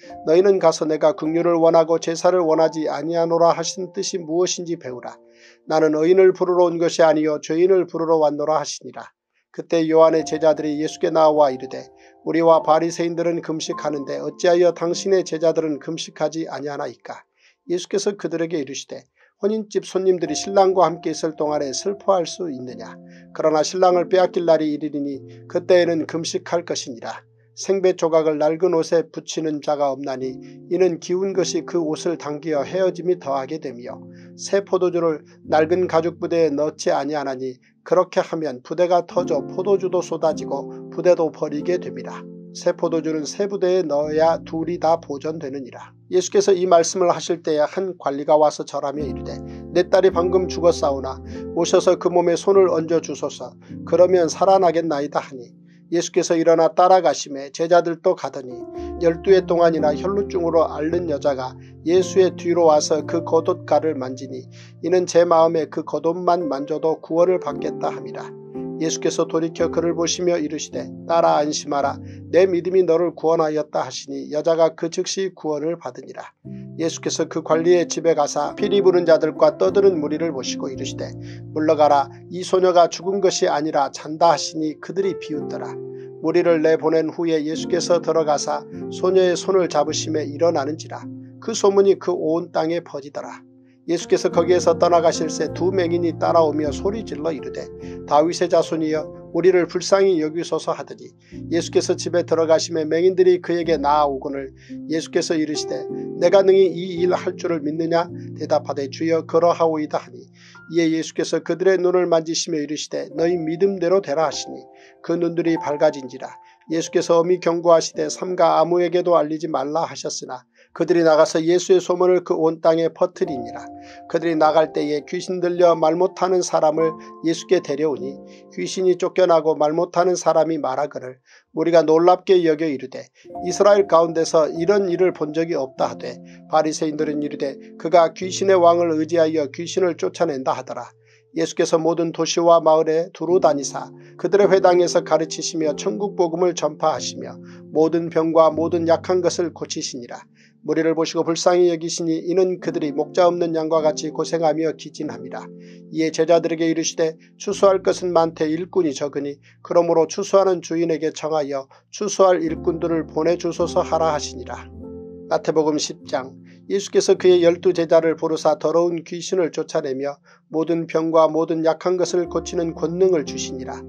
너희는 가서 내가 긍휼을 원하고 제사를 원하지 아니하노라 하신 뜻이 무엇인지 배우라. 나는 의인을 부르러 온 것이 아니요 죄인을 부르러 왔노라 하시니라. 그때 요한의 제자들이 예수께 나와 이르되 우리와 바리새인들은 금식하는데 어찌하여 당신의 제자들은 금식하지 아니하나이까. 예수께서 그들에게 이르시되 혼인집 손님들이 신랑과 함께 있을 동안에 슬퍼할 수 있느냐. 그러나 신랑을 빼앗길 날이 이르리니 그때에는 금식할 것이니라. 생배 조각을 낡은 옷에 붙이는 자가 없나니 이는 기운 것이 그 옷을 당기어 헤어짐이 더하게 되며 새 포도주를 낡은 가죽 부대에 넣지 아니하나니 그렇게 하면 부대가 터져 포도주도 쏟아지고 부대도 버리게 됩니다. 새 포도주는 새 부대에 넣어야 둘이 다 보존되느니라. 예수께서 이 말씀을 하실 때에 한 관리가 와서 절하며 이르되 내 딸이 방금 죽었사오나 오셔서 그 몸에 손을 얹어 주소서. 그러면 살아나겠나이다 하니 예수께서 일어나 따라가시매 제자들도 가더니 12해 동안이나 혈루증으로 앓는 여자가 예수의 뒤로 와서 그 겉옷가를 만지니 이는 제 마음에 그 겉옷만 만져도 구원을 받겠다 함이라. 예수께서 돌이켜 그를 보시며 이르시되 딸아 안심하라. 내 믿음이 너를 구원하였다 하시니 여자가 그 즉시 구원을 받으니라. 예수께서 그 관리의 집에 가사 피리 부는 자들과 떠드는 무리를 보시고 이르시되 물러가라. 이 소녀가 죽은 것이 아니라 잔다 하시니 그들이 비웃더라. 무리를 내보낸 후에 예수께서 들어가사 소녀의 손을 잡으심에 일어나는지라. 그 소문이 그 온 땅에 퍼지더라. 예수께서 거기에서 떠나가실새 두 맹인이 따라오며 소리질러 이르되 다윗의 자손이여 우리를 불쌍히 여기소서 하더니 예수께서 집에 들어가심에 맹인들이 그에게 나아오거늘 예수께서 이르시되 내가 능히 이 일 할 줄을 믿느냐. 대답하되 주여 그러하오이다 하니 이에 예수께서 그들의 눈을 만지시며 이르시되 너희 믿음대로 되라 하시니 그 눈들이 밝아진지라. 예수께서 엄히 경고하시되 삼가 아무에게도 알리지 말라 하셨으나 그들이 나가서 예수의 소문을 그 온 땅에 퍼뜨리니라. 그들이 나갈 때에 귀신 들려 말 못하는 사람을 예수께 데려오니 귀신이 쫓겨나고 말 못하는 사람이 말하거늘 우리가 놀랍게 여겨 이르되 이스라엘 가운데서 이런 일을 본 적이 없다 하되 바리새인들은 이르되 그가 귀신의 왕을 의지하여 귀신을 쫓아낸다 하더라. 예수께서 모든 도시와 마을에 두루 다니사 그들의 회당에서 가르치시며 천국 복음을 전파하시며 모든 병과 모든 약한 것을 고치시니라. 무리를 보시고 불쌍히 여기시니 이는 그들이 목자 없는 양과 같이 고생하며 기진함이라. 이에 제자들에게 이르시되 추수할 것은 많되 일꾼이 적으니 그러므로 추수하는 주인에게 청하여 추수할 일꾼들을 보내주소서 하라 하시니라. 마태복음 10장. 예수께서 그의 12제자를 부르사 더러운 귀신을 쫓아내며 모든 병과 모든 약한 것을 고치는 권능을 주시니라.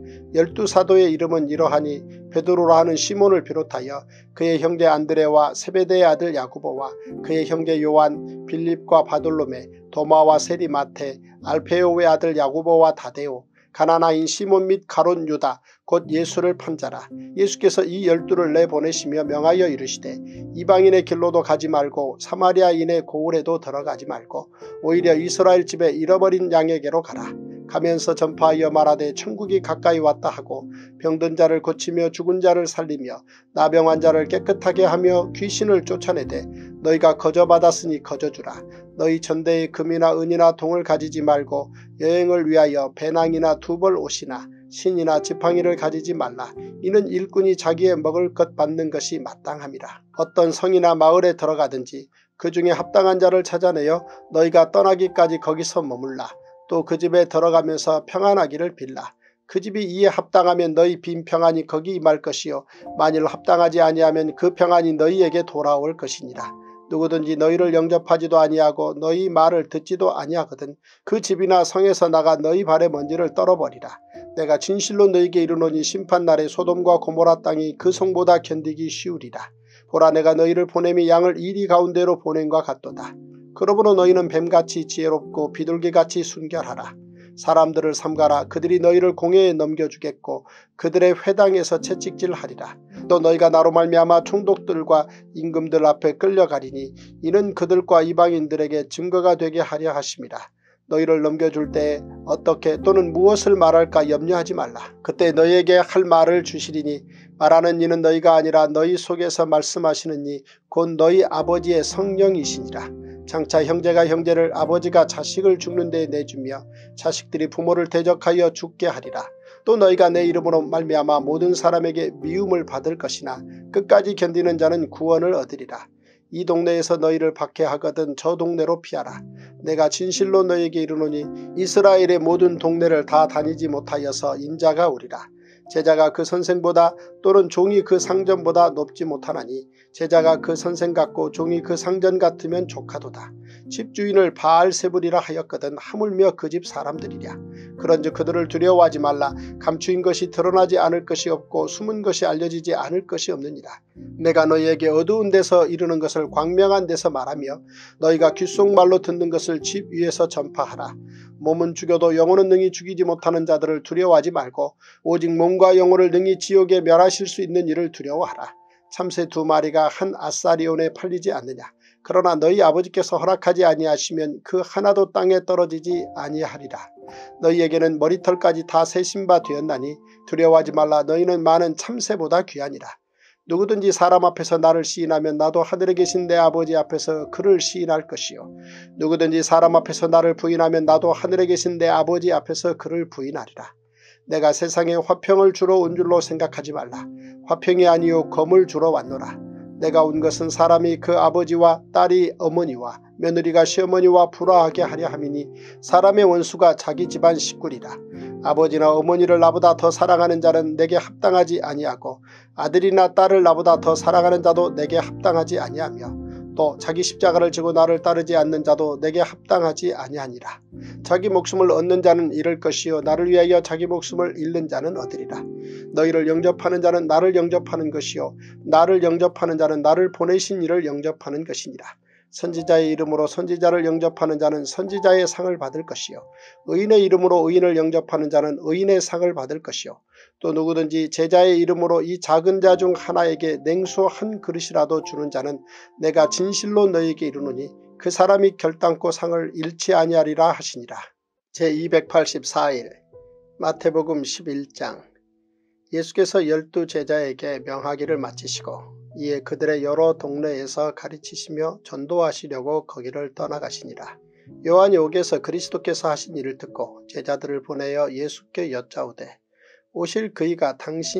12사도의 이름은 이러하니 베드로라 하는 시몬을 비롯하여 그의 형제 안드레와 세베대의 아들 야고보와 그의 형제 요한, 빌립과 바돌로메, 도마와 세리 마테, 알페오의 아들 야고보와 다데오, 가나나인 시몬 및 가롯 유다 곧 예수를 판 자라. 예수께서 이 12를 내보내시며 명하여 이르시되 이방인의 길로도 가지 말고 사마리아인의 고을에도 들어가지 말고 오히려 이스라엘 집에 잃어버린 양에게로 가라. 가면서 전파하여 말하되 천국이 가까이 왔다 하고 병든 자를 고치며 죽은 자를 살리며 나병 환자를 깨끗하게 하며 귀신을 쫓아내되 너희가 거저받았으니 거저주라. 너희 전대에 금이나 은이나 동을 가지지 말고 여행을 위하여 배낭이나 두벌 옷이나 신이나 지팡이를 가지지 말라. 이는 일꾼이 자기의 먹을 것 받는 것이 마땅함이라. 어떤 성이나 마을에 들어가든지 그 중에 합당한 자를 찾아내어 너희가 떠나기까지 거기서 머물라. 또 그 집에 들어가면서 평안하기를 빌라. 그 집이 이에 합당하면 너희 빈 평안이 거기 임할 것이요 만일 합당하지 아니하면 그 평안이 너희에게 돌아올 것이니라. 누구든지 너희를 영접하지도 아니하고 너희 말을 듣지도 아니하거든 그 집이나 성에서 나가 너희 발의 먼지를 떨어버리라. 내가 진실로 너희에게 이르노니 심판날에 소돔과 고모라 땅이 그 성보다 견디기 쉬우리라. 보라 내가 너희를 보냄이 양을 이리 가운데로 보냄과 같도다. 그러므로 너희는 뱀같이 지혜롭고 비둘기같이 순결하라. 사람들을 삼가라. 그들이 너희를 공회에 넘겨주겠고 그들의 회당에서 채찍질하리라. 또 너희가 나로 말미암아 총독들과 임금들 앞에 끌려가리니 이는 그들과 이방인들에게 증거가 되게 하려 하심이라. 너희를 넘겨줄 때에 어떻게 또는 무엇을 말할까 염려하지 말라. 그때 너희에게 할 말을 주시리니 말하는 이는 너희가 아니라 너희 속에서 말씀하시는 이 곧 너희 아버지의 성령이시니라. 장차 형제가 형제를 아버지가 자식을 죽는 데에 내주며 자식들이 부모를 대적하여 죽게 하리라. 또 너희가 내 이름으로 말미암아 모든 사람에게 미움을 받을 것이나 끝까지 견디는 자는 구원을 얻으리라. 이 동네에서 너희를 박해하거든 저 동네로 피하라. 내가 진실로 너희에게 이르노니 이스라엘의 모든 동네를 다 다니지 못하여서 인자가 오리라. 제자가 그 선생보다 또는 종이 그 상전보다 높지 못하나니 제자가 그 선생 같고 종이 그 상전 같으면 조카도다. 집주인을 바알세불이라 하였거든 하물며 그 집 사람들이랴. 그런즉 그들을 두려워하지 말라. 감추인 것이 드러나지 않을 것이 없고 숨은 것이 알려지지 않을 것이 없느니라. 내가 너희에게 어두운 데서 이르는 것을 광명한 데서 말하며 너희가 귓속말로 듣는 것을 집 위에서 전파하라. 몸은 죽여도 영혼은 능히 죽이지 못하는 자들을 두려워하지 말고 오직 몸과 영혼을 능히 지옥에 멸하실 수 있는 이를 두려워하라. 참새 2마리가 한 아사리온에 팔리지 않느냐. 그러나 너희 아버지께서 허락하지 아니하시면 그 하나도 땅에 떨어지지 아니하리라. 너희에게는 머리털까지 다 세신 바 되었나니 두려워하지 말라. 너희는 많은 참새보다 귀하니라. 누구든지 사람 앞에서 나를 시인하면 나도 하늘에 계신 내 아버지 앞에서 그를 시인할 것이요. 누구든지 사람 앞에서 나를 부인하면 나도 하늘에 계신 내 아버지 앞에서 그를 부인하리라. 내가 세상에 화평을 주러 온 줄로 생각하지 말라. 화평이 아니요 검을 주러 왔노라. 내가 온 것은 사람이 그 아버지와 딸이 어머니와 며느리가 시어머니와 불화하게 하려 함이니 사람의 원수가 자기 집안 식구리라. 아버지나 어머니를 나보다 더 사랑하는 자는 내게 합당하지 아니하고 아들이나 딸을 나보다 더 사랑하는 자도 내게 합당하지 아니하며 또 자기 십자가를 지고 나를 따르지 않는 자도 내게 합당하지 아니하니라. 자기 목숨을 얻는 자는 잃을 것이요 나를 위하여 자기 목숨을 잃는 자는 얻으리라. 너희를 영접하는 자는 나를 영접하는 것이요 나를 영접하는 자는 나를 보내신 이를 영접하는 것이니라. 선지자의 이름으로 선지자를 영접하는 자는 선지자의 상을 받을 것이요 의인의 이름으로 의인을 영접하는 자는 의인의 상을 받을 것이요 또 누구든지 제자의 이름으로 이 작은 자 중 하나에게 냉수 한 그릇이라도 주는 자는 내가 진실로 너희에게 이르노니 그 사람이 결단코 상을 잃지 아니하리라 하시니라. 제284일 마태복음 11장. 예수께서 12 제자에게 명하기를 마치시고 이에 그들의 여러 동네에서 가르치시며 전도하시려고 거기를 떠나가시니라. 요한이 옥에서 그리스도께서 하신 일을 듣고 제자들을 보내어 예수께 여짜오되 오실 그이가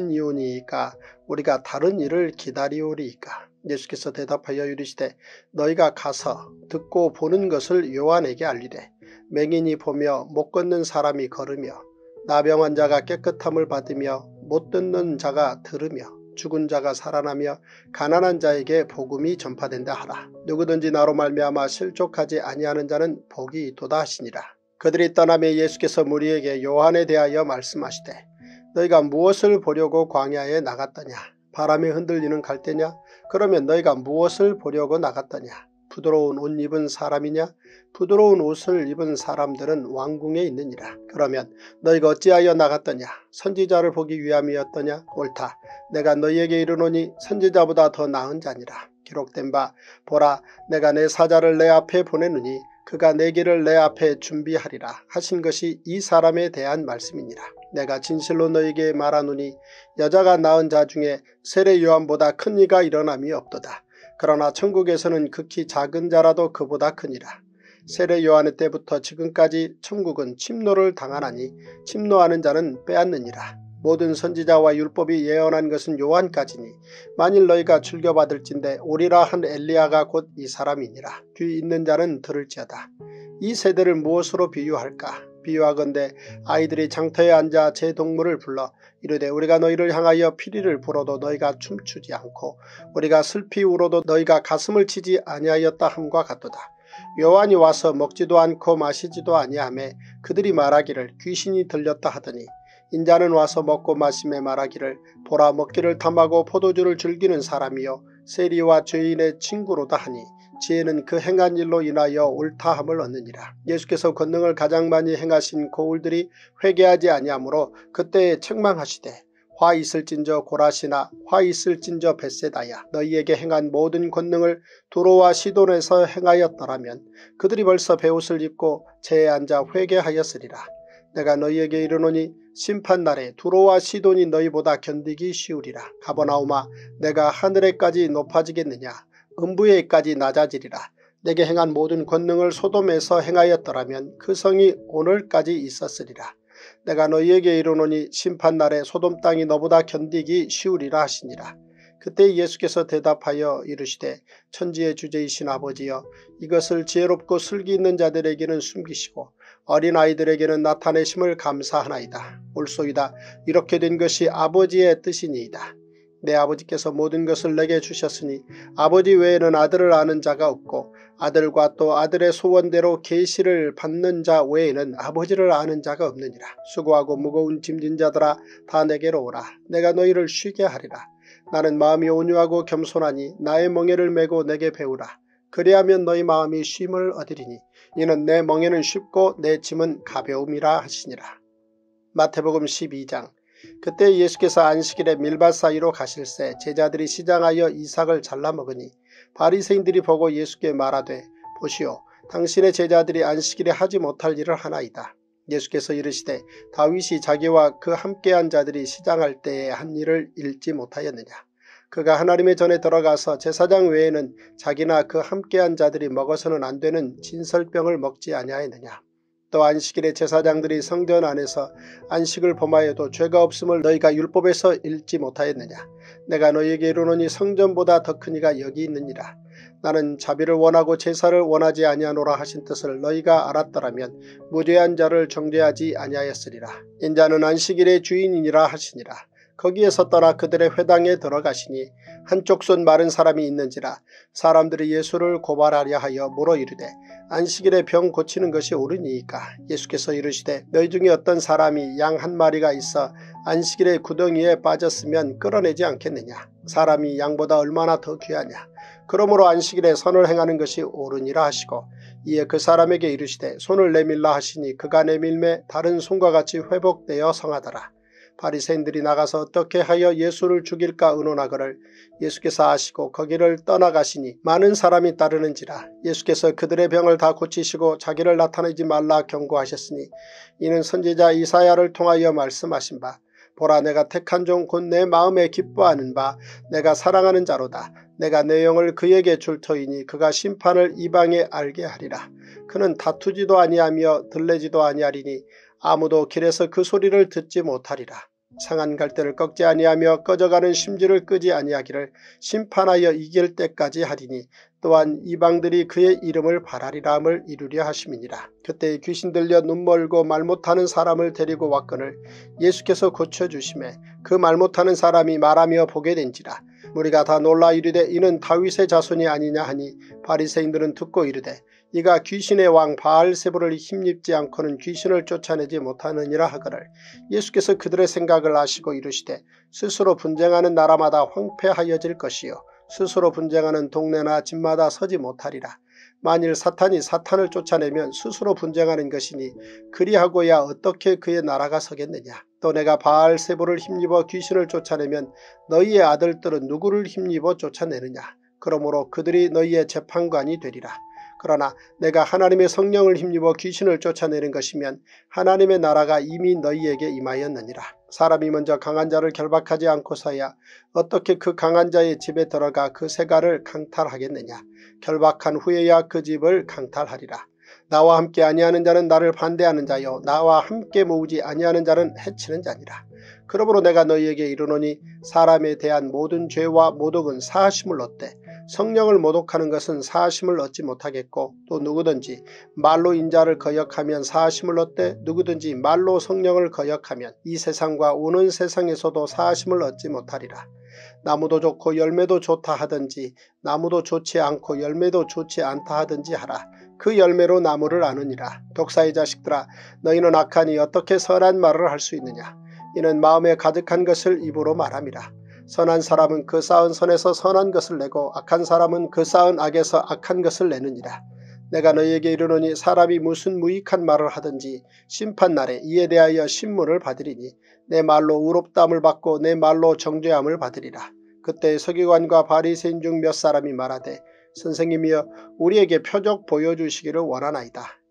당신이오니이까 우리가 다른 일을 기다리오리이까. 예수께서 대답하여 이르시되 너희가 가서 듣고 보는 것을 요한에게 알리되 맹인이 보며 못 걷는 사람이 걸으며 나병 환자가 깨끗함을 받으며 못 듣는 자가 들으며 죽은 자가 살아나며 가난한 자에게 복음이 전파된다 하라. 누구든지 나로 말미암아 실족하지 아니하는 자는 복이 있도다 하시니라. 그들이 떠나며 예수께서 무리에게 요한에 대하여 말씀하시되 너희가 무엇을 보려고 광야에 나갔더냐. 바람에 흔들리는 갈대냐. 그러면 너희가 무엇을 보려고 나갔더냐. 부드러운 옷 입은 사람이냐. 부드러운 옷을 입은 사람들은 왕궁에 있느니라. 그러면 너희가 어찌하여 나갔더냐. 선지자를 보기 위함이었더냐. 옳다. 내가 너희에게 이르노니 선지자보다 더 나은 자니라. 기록된 바 보라 내가 내 사자를 내 앞에 보내느니 그가 내 길을 내 앞에 준비하리라 하신 것이 이 사람에 대한 말씀이니라. 내가 진실로 너희에게 말하노니 여자가 낳은 자 중에 세례 요한보다 큰 이가 일어남이 없도다. 그러나 천국에서는 극히 작은 자라도 그보다 크니라. 세례 요한의 때부터 지금까지 천국은 침노를 당하나니 침노하는 자는 빼앗느니라. 모든 선지자와 율법이 예언한 것은 요한까지니 만일 너희가 출교받을진대 오리라 한 엘리야가 곧 이 사람이니라. 귀 있는 자는 들을지어다. 이 세대를 무엇으로 비유할까? 비유하건대 아이들이 장터에 앉아 제 동물을 불러 이르되 우리가 너희를 향하여 피리를 불어도 너희가 춤추지 않고 우리가 슬피 울어도 너희가 가슴을 치지 아니하였다 함과 같도다. 요한이 와서 먹지도 않고 마시지도 아니하매 그들이 말하기를 귀신이 들렸다 하더니 인자는 와서 먹고 마심에 말하기를 보라 먹기를 탐하고 포도주를 즐기는 사람이요 세리와 죄인의 친구로다 하니 지혜는 그 행한 일로 인하여 옳다함을 얻느니라. 예수께서 권능을 가장 많이 행하신 고울들이 회개하지 아니하므로 그때에 책망하시되 화 있을진저 고라시나 화 있을진저 벳세다야. 너희에게 행한 모든 권능을 두로와 시돈에서 행하였더라면 그들이 벌써 베옷을 입고 재에 앉아 회개하였으리라. 내가 너희에게 이르노니 심판날에 두로와 시돈이 너희보다 견디기 쉬우리라. 가버나움아 내가 하늘에까지 높아지겠느냐. 음부에까지 낮아지리라. 내게 행한 모든 권능을 소돔에서 행하였더라면 그 성이 오늘까지 있었으리라. 내가 너희에게 이르노니 심판날에 소돔 땅이 너보다 견디기 쉬우리라 하시니라. 그때 예수께서 대답하여 이르시되 천지의 주제이신 아버지여 이것을 지혜롭고 슬기 있는 자들에게는 숨기시고 어린아이들에게는 나타내심을 감사하나이다. 옳소이다. 이렇게 된 것이 아버지의 뜻이니이다. 내 아버지께서 모든 것을 내게 주셨으니 아버지 외에는 아들을 아는 자가 없고 아들과 또 아들의 소원대로 계시를 받는 자 외에는 아버지를 아는 자가 없느니라. 수고하고 무거운 짐진 자들아 다 내게로 오라. 내가 너희를 쉬게 하리라. 나는 마음이 온유하고 겸손하니 나의 멍에를 메고 내게 배우라. 그리하면 너희 마음이 쉼을 얻으리니 이는 내 멍에는 쉽고 내 짐은 가벼움이라 하시니라. 마태복음 12장. 그때 예수께서 안식일에 밀밭 사이로 가실새 제자들이 시장하여 이삭을 잘라 먹으니 바리새인들이 보고 예수께 말하되 보시오 당신의 제자들이 안식일에 하지 못할 일을 하나이다. 예수께서 이르시되 다윗이 자기와 그 함께한 자들이 시장할 때에 한 일을 읽지 못하였느냐. 그가 하나님의 전에 들어가서 제사장 외에는 자기나 그 함께한 자들이 먹어서는 안 되는 진설병을 먹지 아니하였느냐. 또 안식일에 제사장들이 성전 안에서 안식을 범하여도 죄가 없음을 너희가 율법에서 읽지 못하였느냐. 내가 너희에게 이르노니 성전보다 더 큰 이가 여기 있느니라. 나는 자비를 원하고 제사를 원하지 아니하노라 하신 뜻을 너희가 알았더라면 무죄한 자를 정죄하지 아니하였으리라. 인자는 안식일의 주인이니라 하시니라. 거기에서 떠나 그들의 회당에 들어가시니 한쪽 손 마른 사람이 있는지라. 사람들이 예수를 고발하려 하여 물어 이르되 안식일에 병 고치는 것이 옳으니이까. 예수께서 이르시되 너희 중에 어떤 사람이 양 한 마리가 있어 안식일에 구덩이에 빠졌으면 끌어내지 않겠느냐. 사람이 양보다 얼마나 더 귀하냐. 그러므로 안식일에 선을 행하는 것이 옳으니라 하시고 이에 그 사람에게 이르시되 손을 내밀라 하시니 그가 내밀매 다른 손과 같이 회복되어 성하더라. 바리새인들이 나가서 어떻게 하여 예수를 죽일까 의논하거늘 예수께서 아시고 거기를 떠나가시니 많은 사람이 따르는지라. 예수께서 그들의 병을 다 고치시고 자기를 나타내지 말라 경고하셨으니 이는 선지자 이사야를 통하여 말씀하신 바 보라 내가 택한 종 곧 내 마음에 기뻐하는 바 내가 사랑하는 자로다. 내가 내 영을 그에게 줄 터이니 그가 심판을 이방에 알게 하리라. 그는 다투지도 아니하며 들레지도 아니하리니 아무도 길에서 그 소리를 듣지 못하리라. 상한 갈대를 꺾지 아니하며 꺼져가는 심지를 끄지 아니하기를 심판하여 이길 때까지 하리니 또한 이방들이 그의 이름을 바라리라 함을 이루려 하심이니라. 그때 귀신 들려 눈 멀고 말 못하는 사람을 데리고 왔거늘 예수께서 고쳐주심에 그 말 못하는 사람이 말하며 보게 된지라. 무리가 다 놀라 이르되 이는 다윗의 자손이 아니냐 하니 바리새인들은 듣고 이르되 이가 귀신의 왕 바알세불을 힘입지 않고는 귀신을 쫓아내지 못하느니라 하거늘 예수께서 그들의 생각을 아시고 이르시되 스스로 분쟁하는 나라마다 황폐하여질 것이요 스스로 분쟁하는 동네나 집마다 서지 못하리라. 만일 사탄이 사탄을 쫓아내면 스스로 분쟁하는 것이니 그리하고야 어떻게 그의 나라가 서겠느냐. 또 내가 바알세불을 힘입어 귀신을 쫓아내면 너희의 아들들은 누구를 힘입어 쫓아내느냐. 그러므로 그들이 너희의 재판관이 되리라. 그러나 내가 하나님의 성령을 힘입어 귀신을 쫓아내는 것이면 하나님의 나라가 이미 너희에게 임하였느니라. 사람이 먼저 강한 자를 결박하지 않고서야 어떻게 그 강한 자의 집에 들어가 그 세가를 강탈하겠느냐. 결박한 후에야 그 집을 강탈하리라. 나와 함께 아니하는 자는 나를 반대하는 자요 나와 함께 모으지 아니하는 자는 해치는 자니라. 그러므로 내가 너희에게 이르노니 사람에 대한 모든 죄와 모독은 사하심을 얻되 성령을 모독하는 것은 사하심을 얻지 못하겠고 또 누구든지 말로 인자를 거역하면 사하심을 얻되 누구든지 말로 성령을 거역하면 이 세상과 오는 세상에서도 사하심을 얻지 못하리라. 나무도 좋고 열매도 좋다 하든지 나무도 좋지 않고 열매도 좋지 않다 하든지 하라. 그 열매로 나무를 아느니라. 독사의 자식들아 너희는 악하니 어떻게 선한 말을 할 수 있느냐. 이는 마음에 가득한 것을 입으로 말함이라. 선한 사람은 그 쌓은 선에서 선한 것을 내고 악한 사람은 그 쌓은 악에서 악한 것을 내느니라. 내가 너희에게 이르노니 사람이 무슨 무익한 말을 하든지 심판날에 이에 대하여 신문을 받으리니 내 말로 의롭다함을 받고 내 말로 정죄함을 받으리라. 그때 서기관과 바리새인 중 몇 사람이 말하되 선생님이여 우리에게 표적 보여주시기를 원하나이다.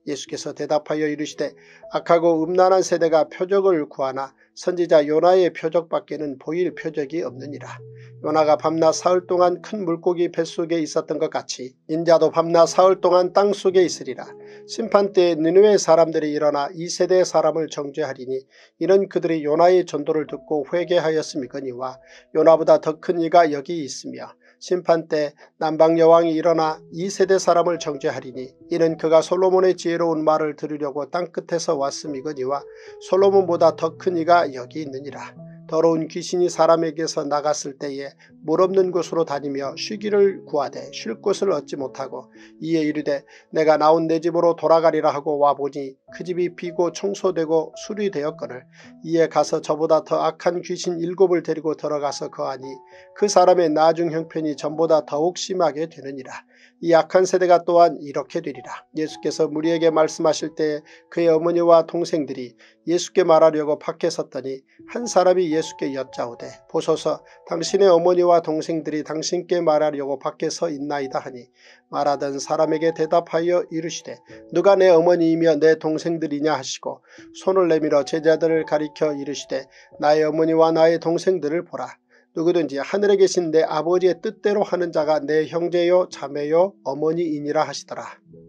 예수께서 대답하여 이르시되 악하고 음란한 세대가 표적을 구하나 선지자 요나의 표적밖에는 보일 표적이 없느니라. 요나가 밤낮 사흘 동안 큰 물고기 뱃속에 있었던 것 같이 인자도 밤낮 사흘 동안 땅속에 있으리라. 심판때에 느느웨 사람들이 일어나 이 세대의 사람을 정죄하리니 이는 그들이 요나의 전도를 듣고 회개하였음이거니와 요나보다 더 큰 이가 여기 있으며 심판때 남방여왕이 일어나 이 세대 사람을 정죄하리니 이는 그가 솔로몬의 지혜로운 말을 들으려고 땅끝에서 왔음이거니와 솔로몬보다 더 큰 이가 여기 있느니라. 더러운 귀신이 사람에게서 나갔을 때에 물 없는 곳으로 다니며 쉬기를 구하되 쉴 곳을 얻지 못하고 이에 이르되 내가 나온 내 집으로 돌아가리라 하고 와보니 그 집이 비고 청소되고 수리되었거늘 이에 가서 저보다 더 악한 귀신 7을 데리고 들어가서 거하니 그 사람의 나중 형편이 전보다 더욱 심하게 되느니라. 이 악한 세대가 또한 이렇게 되리라. 예수께서 무리에게 말씀하실 때에 그의 어머니와 동생들이 예수께 말하려고 밖에 섰더니 한 사람이 예수께 여짜오되 보소서 당신의 어머니와 동생들이 당신께 말하려고 밖에 서 있나이다 하니 말하던 사람에게 대답하여 이르시되 누가 내 어머니이며 내 동생들이냐 하시고 손을 내밀어 제자들을 가리켜 이르시되 나의 어머니와 나의 동생들을 보라. 누구든지 하늘에 계신 내 아버지의 뜻대로 하는 자가 내 형제요 자매요 어머니이니라 하시더라.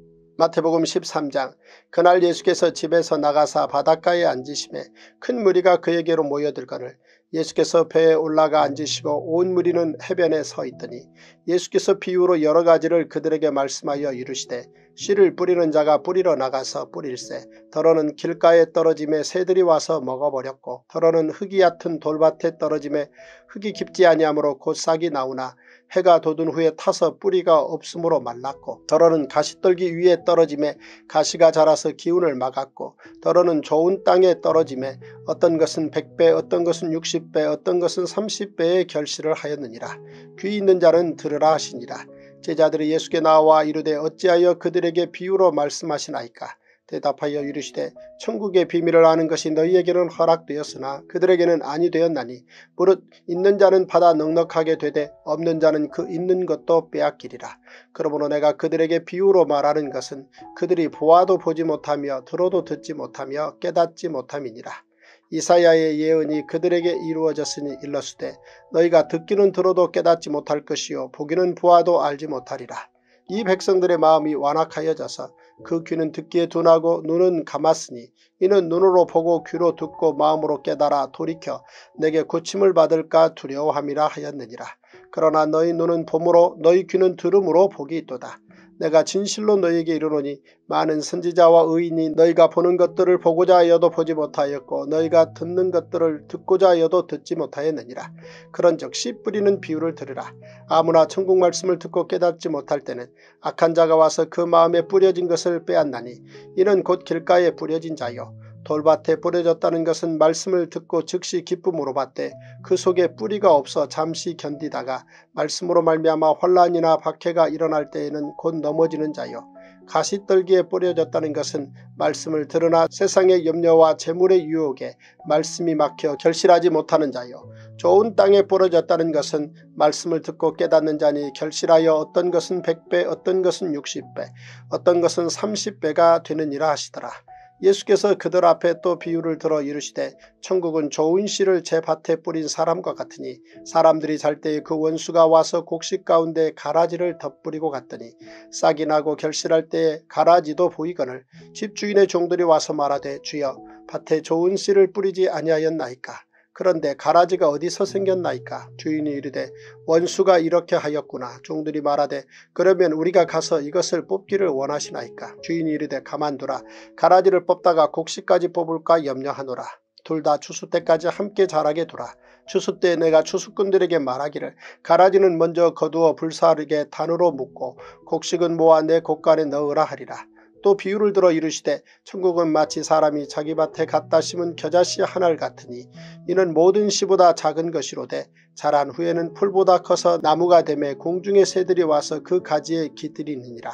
마태복음 13장. 그날 예수께서 집에서 나가사 바닷가에 앉으시매 큰 무리가 그에게로 모여들거늘 예수께서 배에 올라가 앉으시고 온 무리는 해변에 서 있더니 예수께서 비유로 여러 가지를 그들에게 말씀하여 이르시되 씨를 뿌리는 자가 뿌리러 나가서 뿌릴새 더러는 길가에 떨어짐에 새들이 와서 먹어버렸고 더러는 흙이 얕은 돌밭에 떨어짐에 흙이 깊지 아니하므로 곧 싹이 나오나 해가 돋은 후에 타서 뿌리가 없으므로 말랐고 더러는 가시떨기 위에 떨어짐에 가시가 자라서 기운을 막았고 더러는 좋은 땅에 떨어짐에 어떤 것은 100배 어떤 것은 60배 어떤 것은 30배의 결실을 하였느니라. 귀 있는 자는 들으라 하시니라. 제자들이 예수께 나와 이르되 어찌하여 그들에게 비유로 말씀하시나이까. 대답하여 이르시되 천국의 비밀을 아는 것이 너희에게는 허락되었으나 그들에게는 아니 되었나니 무릇 있는 자는 받아 넉넉하게 되되 없는 자는 그 있는 것도 빼앗기리라. 그러므로 내가 그들에게 비유로 말하는 것은 그들이 보아도 보지 못하며 들어도 듣지 못하며 깨닫지 못함이니라. 이사야의 예언이 그들에게 이루어졌으니 일러스되 너희가 듣기는 들어도 깨닫지 못할 것이요 보기는 보아도 알지 못하리라. 이 백성들의 마음이 완악하여져서 그 귀는 듣기에 둔하고 눈은 감았으니 이는 눈으로 보고 귀로 듣고 마음으로 깨달아 돌이켜 내게 고침을 받을까 두려워함이라 하였느니라. 그러나 너희 눈은 봄으로 너희 귀는 들음으로 복이 있도다. 내가 진실로 너희에게 이르노니 많은 선지자와 의인이 너희가 보는 것들을 보고자 하여도 보지 못하였고 너희가 듣는 것들을 듣고자 하여도 듣지 못하였느니라. 그런즉 씨 뿌리는 비유를 들으라. 아무나 천국 말씀을 듣고 깨닫지 못할 때는 악한 자가 와서 그 마음에 뿌려진 것을 빼앗나니 이는 곧 길가에 뿌려진 자요 돌밭에 뿌려졌다는 것은 말씀을 듣고 즉시 기쁨으로 받되 그 속에 뿌리가 없어 잠시 견디다가 말씀으로 말미암아 환난이나 박해가 일어날 때에는 곧 넘어지는 자요. 가시떨기에 뿌려졌다는 것은 말씀을 들으나 세상의 염려와 재물의 유혹에 말씀이 막혀 결실하지 못하는 자요. 좋은 땅에 뿌려졌다는 것은 말씀을 듣고 깨닫는 자니 결실하여 어떤 것은 100배 어떤 것은 60배 어떤 것은 30배가 되느니라 하시더라. 예수께서 그들 앞에 또 비유를 들어 이르시되 천국은 좋은 씨를 제 밭에 뿌린 사람과 같으니 사람들이 잘 때에 그 원수가 와서 곡식 가운데 가라지를 덧뿌리고 갔더니 싹이 나고 결실할 때에 가라지도 보이거늘 집주인의 종들이 와서 말하되 주여 밭에 좋은 씨를 뿌리지 아니하였나이까. 그런데 가라지가 어디서 생겼나이까. 주인이 이르되 원수가 이렇게 하였구나. 종들이 말하되 그러면 우리가 가서 이것을 뽑기를 원하시나이까. 주인이 이르되 가만두라. 가라지를 뽑다가 곡식까지 뽑을까 염려하노라. 둘 다 추수 때까지 함께 자라게 두라. 추수 때 내가 추수꾼들에게 말하기를 가라지는 먼저 거두어 불사르게 단으로 묶고 곡식은 모아 내 곡간에 넣으라 하리라. 또 비유를 들어 이르시되 천국은 마치 사람이 자기 밭에 갖다 심은 겨자씨 하나를 같으니 이는 모든 씨보다 작은 것이로되 자란 후에는 풀보다 커서 나무가 되매 공중의 새들이 와서 그 가지에 깃들이느니라.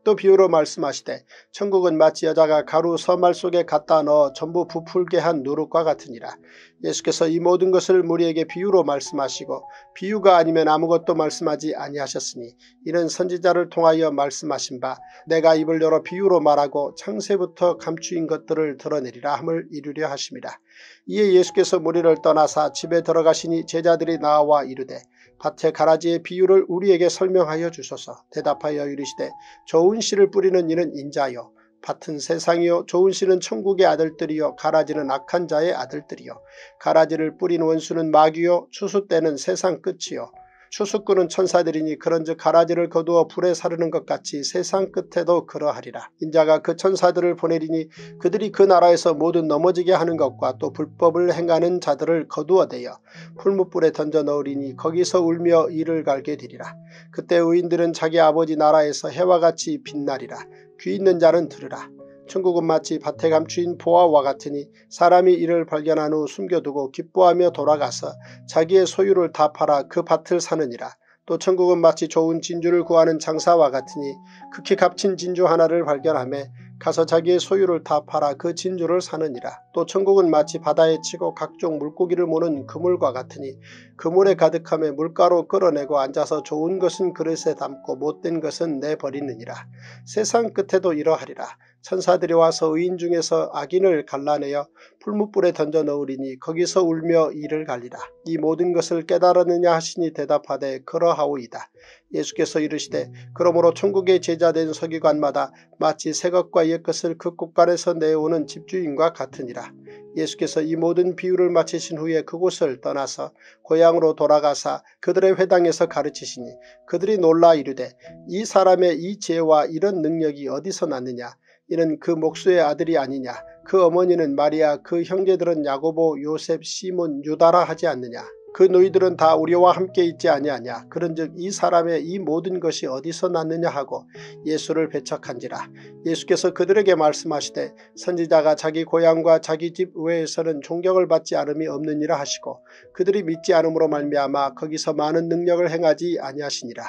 또 비유로 말씀하시되 천국은 마치 여자가 가루 서말 속에 갖다 넣어 전부 부풀게 한 누룩과 같으니라. 예수께서 이 모든 것을 무리에게 비유로 말씀하시고 비유가 아니면 아무것도 말씀하지 아니하셨으니 이는 선지자를 통하여 말씀하신 바 내가 입을 열어 비유로 말하고 창세부터 감추인 것들을 드러내리라 함을 이루려 하심이라. 이에 예수께서 무리를 떠나사 집에 들어가시니 제자들이 나와 이르되 밭의 가라지의 비유를 우리에게 설명하여 주소서. 대답하여 이르시되 좋은 씨를 뿌리는 이는 인자요 밭은 세상이요 좋은 씨는 천국의 아들들이요 가라지는 악한 자의 아들들이요 가라지를 뿌린 원수는 마귀요 추수 때는 세상 끝이요 추수꾼은 천사들이니 그런즉 가라지를 거두어 불에 사르는 것 같이 세상 끝에도 그러하리라. 인자가 그 천사들을 보내리니 그들이 그 나라에서 모두 넘어지게 하는 것과 또 불법을 행하는 자들을 거두어대어 풀무불에 던져 넣으리니 거기서 울며 이를 갈게 되리라. 그때 의인들은 자기 아버지 나라에서 해와 같이 빛나리라. 귀 있는 자는 들으라. 천국은 마치 밭에 감추인 보화와 같으니 사람이 이를 발견한 후 숨겨두고 기뻐하며 돌아가서 자기의 소유를 다 팔아 그 밭을 사느니라. 또 천국은 마치 좋은 진주를 구하는 장사와 같으니 극히 값진 진주 하나를 발견하며 가서 자기의 소유를 다 팔아 그 진주를 사느니라. 또 천국은 마치 바다에 치고 각종 물고기를 모는 그물과 같으니 그물에 가득함에 물가로 끌어내고 앉아서 좋은 것은 그릇에 담고 못된 것은 내버리느니라. 세상 끝에도 이러하리라. 천사들이 와서 의인 중에서 악인을 갈라내어 풀무불에 던져 넣으리니 거기서 울며 이를 갈리라. 이 모든 것을 깨달았느냐 하시니 대답하되 그러하오이다. 예수께서 이르시되 그러므로 천국의 제자된 서기관마다 마치 새것과 옛것을 그 곳간에서 내어오는 집주인과 같으니라. 예수께서 이 모든 비유를 마치신 후에 그곳을 떠나서 고향으로 돌아가사 그들의 회당에서 가르치시니 그들이 놀라 이르되 이 사람의 이 지혜와 이런 능력이 어디서 났느냐. 이는 그 목수의 아들이 아니냐. 그 어머니는 마리아, 그 형제들은 야고보, 요셉, 시몬, 유다라 하지 않느냐. 그 너희들은 다 우리와 함께 있지 아니하냐. 그런즉 이 사람의 이 모든 것이 어디서 났느냐 하고 예수를 배척한지라. 예수께서 그들에게 말씀하시되 선지자가 자기 고향과 자기 집 외에서는 존경을 받지 않음이 없느니라 하시고 그들이 믿지 않음으로 말미암아 거기서 많은 능력을 행하지 아니하시니라.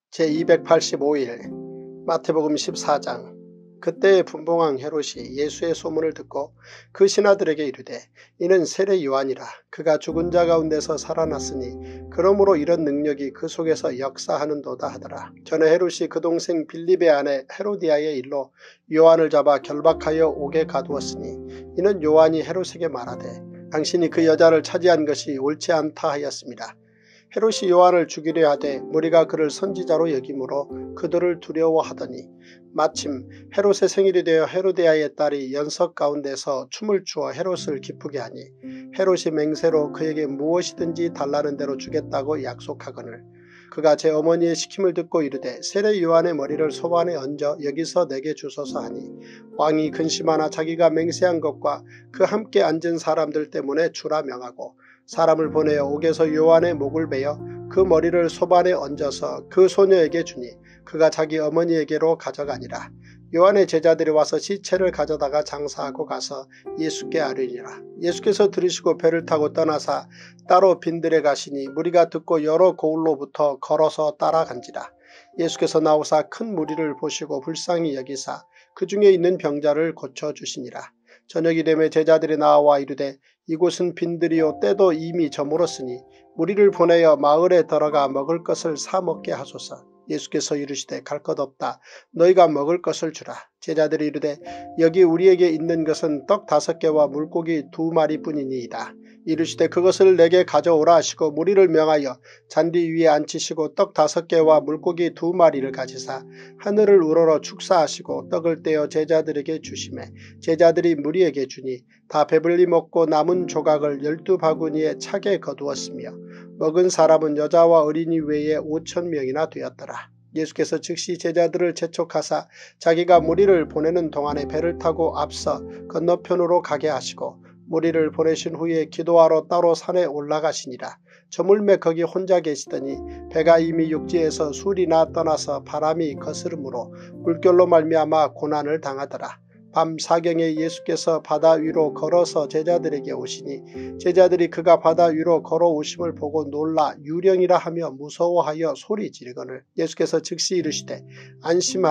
제285일 마태복음 14장. 그때 분봉왕 헤롯이 예수의 소문을 듣고 그 신하들에게 이르되 이는 세례 요한이라. 그가 죽은 자 가운데서 살아났으니 그러므로 이런 능력이 그 속에서 역사하는도다 하더라. 전에 헤롯이 그 동생 빌립의 아내 헤로디아의 일로 요한을 잡아 결박하여 옥에 가두었으니 이는 요한이 헤롯에게 말하되 당신이 그 여자를 차지한 것이 옳지 않다 하였습니다. 헤롯이 요한을 죽이려 하되 무리가 그를 선지자로 여김으로 그들을 두려워하더니 마침 헤롯의 생일이 되어 헤로디아의 딸이 연석 가운데서 춤을 추어 헤롯을 기쁘게 하니 헤롯이 맹세로 그에게 무엇이든지 달라는 대로 주겠다고 약속하거늘 그가 제 어머니의 시킴을 듣고 이르되 세례 요한의 머리를 소반에 얹어 여기서 내게 주소서 하니 왕이 근심하나 자기가 맹세한 것과 그 함께 앉은 사람들 때문에 주라 명하고 사람을 보내어 옥에서 요한의 목을 베어 그 머리를 소반에 얹어서 그 소녀에게 주니 그가 자기 어머니에게로 가져가니라. 요한의 제자들이 와서 시체를 가져다가 장사하고 가서 예수께 아뢰니라. 예수께서 들으시고 배를 타고 떠나사 따로 빈들에 가시니 무리가 듣고 여러 고을로부터 걸어서 따라간지라. 예수께서 나오사 큰 무리를 보시고 불쌍히 여기사 그 중에 있는 병자를 고쳐주시니라. 저녁이 되매 제자들이 나와 이르되 이곳은 빈들이요 때도 이미 저물었으니 무리를 보내어 마을에 들어가 먹을 것을 사 먹게 하소서. 예수께서 이르시되 갈 것 없다. 너희가 먹을 것을 주라. 제자들이 이르되 여기 우리에게 있는 것은 떡 5개와 물고기 2마리뿐이니이다. 이르시되 그것을 내게 가져오라 하시고 무리를 명하여 잔디 위에 앉히시고 떡 5개와 물고기 2마리를 가지사 하늘을 우러러 축사하시고 떡을 떼어 제자들에게 주시매 제자들이 무리에게 주니 다 배불리 먹고 남은 조각을 12바구니에 차게 거두었으며 먹은 사람은 여자와 어린이 외에 5,000명이나 되었더라. 예수께서 즉시 제자들을 재촉하사 자기가 무리를 보내는 동안에 배를 타고 앞서 건너편으로 가게 하시고 무리를 보내신 후에 기도하러 따로 산에 올라가시니라. 저물매 거기 혼자 계시더니 배가 이미 육지에서 술이나 떠나서 바람이 거스름으로 물결로 말미암아 고난을 당하더라. 밤 사경에 예수께서 바다 위로 걸어서 제자들에게 오시니 제자들이 그가 바다 위로 걸어오심을 보고 놀라 유령이라 하며 무서워하여 소리 지르거늘 예수께서 즉시 이르시되 안심하라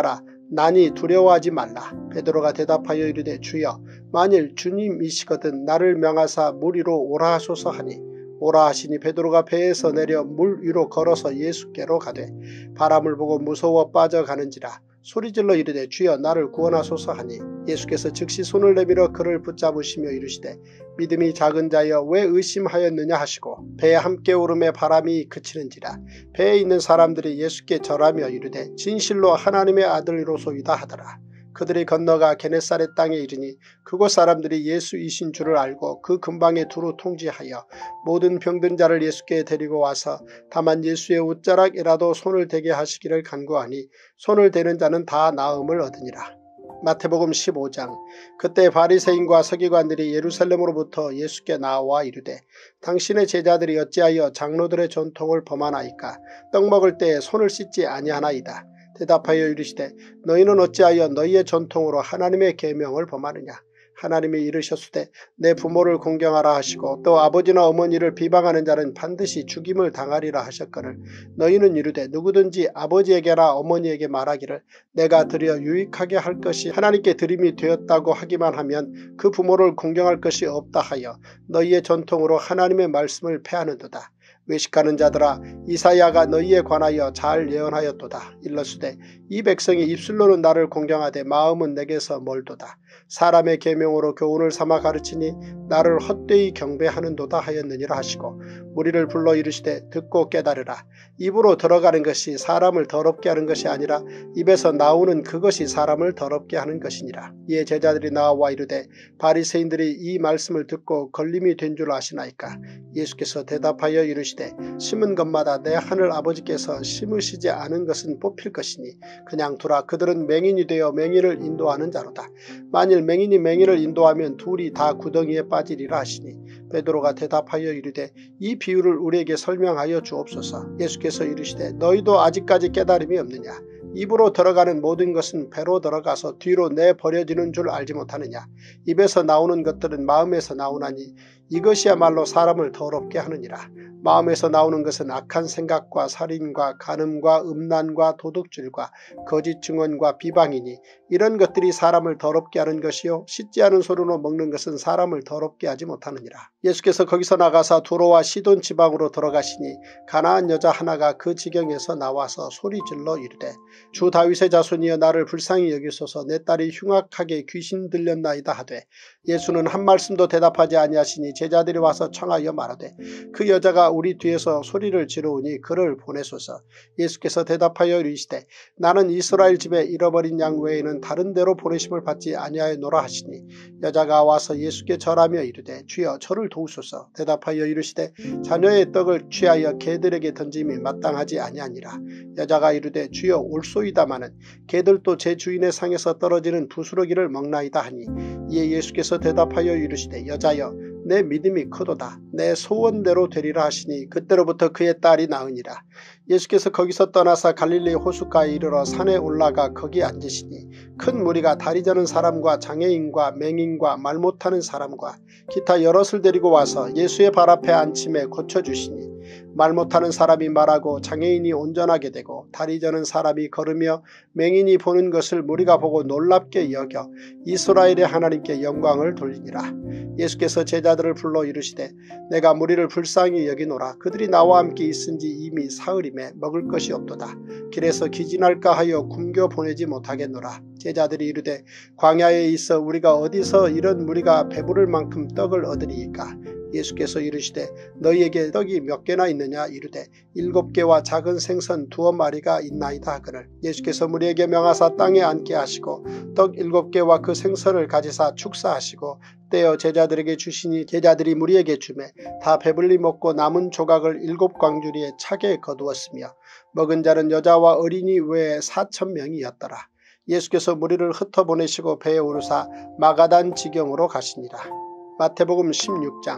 나니 두려워하지 말라. 베드로가 대답하여 이르되 주여 만일 주님이시거든 나를 명하사 물 위로 오라 하소서 하니 오라 하시니 베드로가 배에서 내려 물 위로 걸어서 예수께로 가되 바람을 보고 무서워 빠져가는지라 소리질러 이르되 주여 나를 구원하소서 하니 예수께서 즉시 손을 내밀어 그를 붙잡으시며 이르시되 믿음이 작은 자여 왜 의심하였느냐 하시고 배에 함께 오름에 바람이 그치는지라 배에 있는 사람들이 예수께 절하며 이르되 진실로 하나님의 아들이로소이다 하더라. 그들이 건너가 게네사렛 땅에 이르니 그곳 사람들이 예수이신 줄을 알고 그 근방에 두루 통지하여 모든 병든 자를 예수께 데리고 와서 다만 예수의 옷자락이라도 손을 대게 하시기를 간구하니 손을 대는 자는 다 나음을 얻으니라. 마태복음 15장. 그때 바리새인과 서기관들이 예루살렘으로부터 예수께 나와 이르되 당신의 제자들이 어찌하여 장로들의 전통을 범하나이까 떡 먹을 때에 손을 씻지 아니하나이다. 대답하여 이르시되 너희는 어찌하여 너희의 전통으로 하나님의 계명을 범하느냐. 하나님이 이르셨으되 내 부모를 공경하라 하시고 또 아버지나 어머니를 비방하는 자는 반드시 죽임을 당하리라 하셨거늘 너희는 이르되 누구든지 아버지에게나 어머니에게 말하기를 내가 드려 유익하게 할 것이 하나님께 드림이 되었다고 하기만 하면 그 부모를 공경할 것이 없다 하여 너희의 전통으로 하나님의 말씀을 패하는도다. 외식하는 자들아 이사야가 너희에 관하여 잘 예언하였도다. 일러스되 이 백성이 입술로는 나를 공경하되 마음은 내게서 멀도다. 사람의 계명으로 교훈을 삼아 가르치니 나를 헛되이 경배하는도다 하였느니라 하시고 무리를 불러 이르시되 듣고 깨달으라. 입으로 들어가는 것이 사람을 더럽게 하는 것이 아니라 입에서 나오는 그것이 사람을 더럽게 하는 것이니라. 이에 제자들이 나와 이르되 바리새인들이 이 말씀을 듣고 걸림이 된 줄 아시나이까. 예수께서 대답하여 이르시되 심은 것마다 내 하늘 아버지께서 심으시지 않은 것은 뽑힐 것이니 그냥 두라. 그들은 맹인이 되어 맹인을 인도하는 자로다. 만일 맹인이 맹인을 인도하면 둘이 다 구덩이에 빠지리라 하시니 베드로가 대답하여 이르되 이 비유를 우리에게 설명하여 주옵소서. 예수께서 이르시되 너희도 아직까지 깨달음이 없느냐. 입으로 들어가는 모든 것은 배로 들어가서 뒤로 내버려지는 줄 알지 못하느냐. 입에서 나오는 것들은 마음에서 나오나니 이것이야말로 사람을 더럽게 하느니라. 마음에서 나오는 것은 악한 생각과 살인과 간음과 음란과 도둑질과 거짓 증언과 비방이니 이런 것들이 사람을 더럽게 하는 것이요 씻지 않은 손으로 먹는 것은 사람을 더럽게 하지 못하느니라. 예수께서 거기서 나가사 두로와 시돈 지방으로 들어가시니 가나안 여자 하나가 그 지경에서 나와서 소리질러 이르되 주 다윗의 자손이여 나를 불쌍히 여기소서. 내 딸이 흉악하게 귀신 들렸나이다 하되 예수는 한 말씀도 대답하지 아니하시니 제자들이 와서 청하여 말하되 그 여자가 우리 뒤에서 소리를 지르오니 그를 보내소서. 예수께서 대답하여 이르시되 나는 이스라엘 집에 잃어버린 양 외에는 다른 데로 보내심을 받지 아니하였노라 하시니 여자가 와서 예수께 절하며 이르되 주여 저를 도우소서. 대답하여 이르시되 자녀의 떡을 취하여 개들에게 던짐이 마땅하지 아니하니라. 여자가 이르되 주여 올소이다마는 개들도 제 주인의 상에서 떨어지는 부스러기를 먹나이다 하니 이에 예수께서 대답하여 이르시되 여자여 내 믿음이 크도다. 내 소원대로 되리라 하시니 그때로부터 그의 딸이 나으니라. 예수께서 거기서 떠나사 갈릴리 호숫가에 이르러 산에 올라가 거기 앉으시니 큰 무리가 다리 저는 사람과 장애인과 맹인과 말 못하는 사람과 기타 여럿을 데리고 와서 예수의 발 앞에 앉힘에 고쳐주시니 말 못하는 사람이 말하고 장애인이 온전하게 되고 다리 저는 사람이 걸으며 맹인이 보는 것을 무리가 보고 놀랍게 여겨 이스라엘의 하나님께 영광을 돌리니라. 예수께서 제자들을 불러 이르시되 내가 무리를 불쌍히 여기노라. 그들이 나와 함께 있은지 이미 사흘임에 먹을 것이 없도다. 길에서 기진할까 하여 굶겨 보내지 못하겠노라. 제자들이 이르되 광야에 있어 우리가 어디서 이런 무리가 배부를 만큼 떡을 얻으리이까. 예수께서 이르시되 너희에게 떡이 몇 개나 있느냐. 이르되 7개와 작은 생선 2마리가 있나이다 하거늘 예수께서 무리에게 명하사 땅에 앉게 하시고 떡 7개와 그 생선을 가지사 축사하시고 떼어 제자들에게 주시니 제자들이 무리에게 주매 다 배불리 먹고 남은 조각을 7광주리에 차게 거두었으며 먹은 자는 여자와 어린이 외에 4,000명이었더라. 예수께서 무리를 흩어보내시고 배에 오르사 마가단 지경으로 가시니라. 마태복음 16장.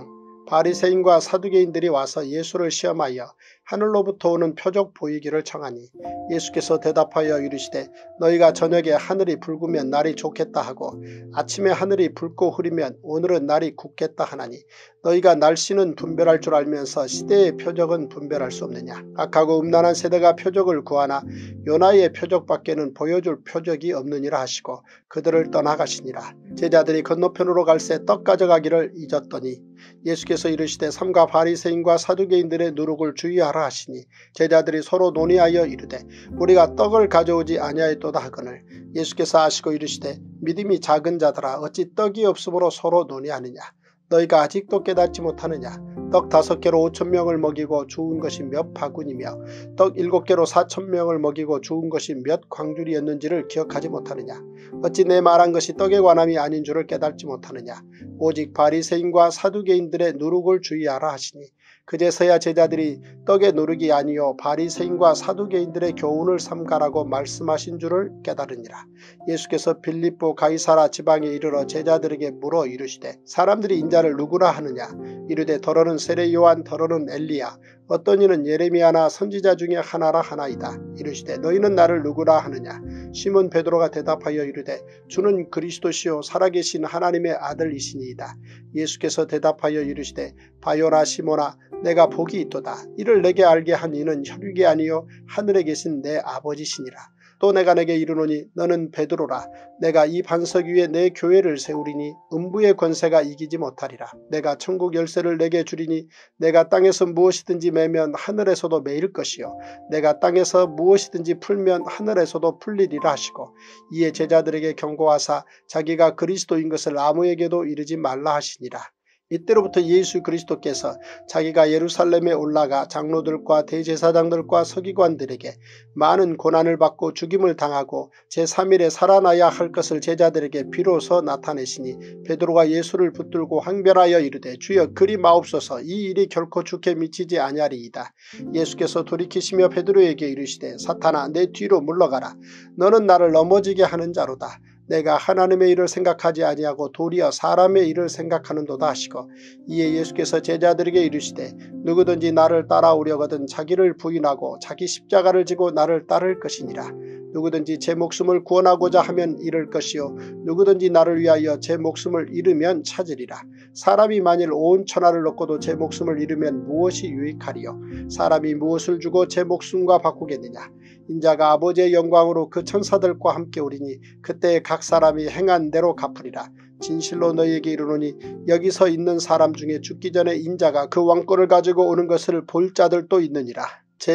바리새인과 사두개인들이 와서 예수를 시험하여 하늘로부터 오는 표적 보이기를 청하니 예수께서 대답하여 이르시되 너희가 저녁에 하늘이 붉으면 날이 좋겠다 하고 아침에 하늘이 붉고 흐리면 오늘은 날이 굳겠다 하나니 너희가 날씨는 분별할 줄 알면서 시대의 표적은 분별할 수 없느냐. 악하고 음란한 세대가 표적을 구하나 요나의 표적밖에는 보여줄 표적이 없느니라 하시고 그들을 떠나가시니라. 제자들이 건너편으로 갈새 떡 가져가기를 잊었더니 예수께서 이르시되 삼가 바리새인과 사두개인들의 누룩을 주의하라 하시니 제자들이 서로 논의하여 이르되 우리가 떡을 가져오지 아니하였도다 하거늘 예수께서 아시고 이르시되 믿음이 작은 자들아 어찌 떡이 없으므로 서로 논의하느냐. 너희가 아직도 깨닫지 못하느냐. 떡 5개로 5,000명을 먹이고 죽은 것이 몇 바구니며 떡 7개로 4,000명을 먹이고 죽은 것이 몇 광줄이었는지를 기억하지 못하느냐. 어찌 내 말한 것이 떡에 관함이 아닌 줄을 깨닫지 못하느냐. 오직 바리새인과 사두개인들의 누룩을 주의하라 하시니 그제서야 제자들이 떡의 누룩이 아니요 바리새인과 사두개인들의 교훈을 삼가라고 말씀하신 줄을 깨달으니라. 예수께서 빌립보 가이사라 지방에 이르러 제자들에게 물어 이르시되 사람들이 인자를 누구라 하느냐. 이르되 더러는 세례 요한 더러는 엘리야 어떤 이는 예레미야나 선지자 중에 하나라 하나이다. 이르시되 너희는 나를 누구라 하느냐. 시몬 베드로가 대답하여 이르되 주는 그리스도시요 살아계신 하나님의 아들이시니이다. 예수께서 대답하여 이르시되 바요나 시몬아 내가 복이 있도다. 이를 내게 알게 한 이는 혈육이 아니요 하늘에 계신 내 아버지시니라. 또 내가 내게 이르노니 너는 베드로라. 내가 이 반석 위에 내 교회를 세우리니 음부의 권세가 이기지 못하리라. 내가 천국 열쇠를 내게 주리니 내가 땅에서 무엇이든지 매면 하늘에서도 매일 것이요 내가 땅에서 무엇이든지 풀면 하늘에서도 풀리리라 하시고 이에 제자들에게 경고하사 자기가 그리스도인 것을 아무에게도 이르지 말라 하시니라. 이때로부터 예수 그리스도께서 자기가 예루살렘에 올라가 장로들과 대제사장들과 서기관들에게 많은 고난을 받고 죽임을 당하고 제3일에 살아나야 할 것을 제자들에게 비로소 나타내시니 베드로가 예수를 붙들고 항변하여 이르되 주여 그리 마옵소서 이 일이 결코 주께 미치지 아니하리이다. 예수께서 돌이키시며 베드로에게 이르시되 사탄아 내 뒤로 물러가라. 너는 나를 넘어지게 하는 자로다. 내가 하나님의 일을 생각하지 아니하고 도리어 사람의 일을 생각하는도다 하시고 이에 예수께서 제자들에게 이르시되 누구든지 나를 따라오려거든 자기를 부인하고 자기 십자가를 지고 나를 따를 것이니라. 누구든지 제 목숨을 구원하고자 하면 잃을 것이요 누구든지 나를 위하여 제 목숨을 잃으면 찾으리라. 사람이 만일 온 천하를 얻고도 제 목숨을 잃으면 무엇이 유익하리요. 사람이 무엇을 주고 제 목숨과 바꾸겠느냐. 인자가 아버지의 영광으로 그 천사들과 함께 오리니 그때 각 사람이 행한 대로 갚으리라. 진실로 너희에게 이르노니 여기서 있는 사람 중에 죽기 전에 인자가 그 왕권을 가지고 오는 것을 볼 자들도 있느니라.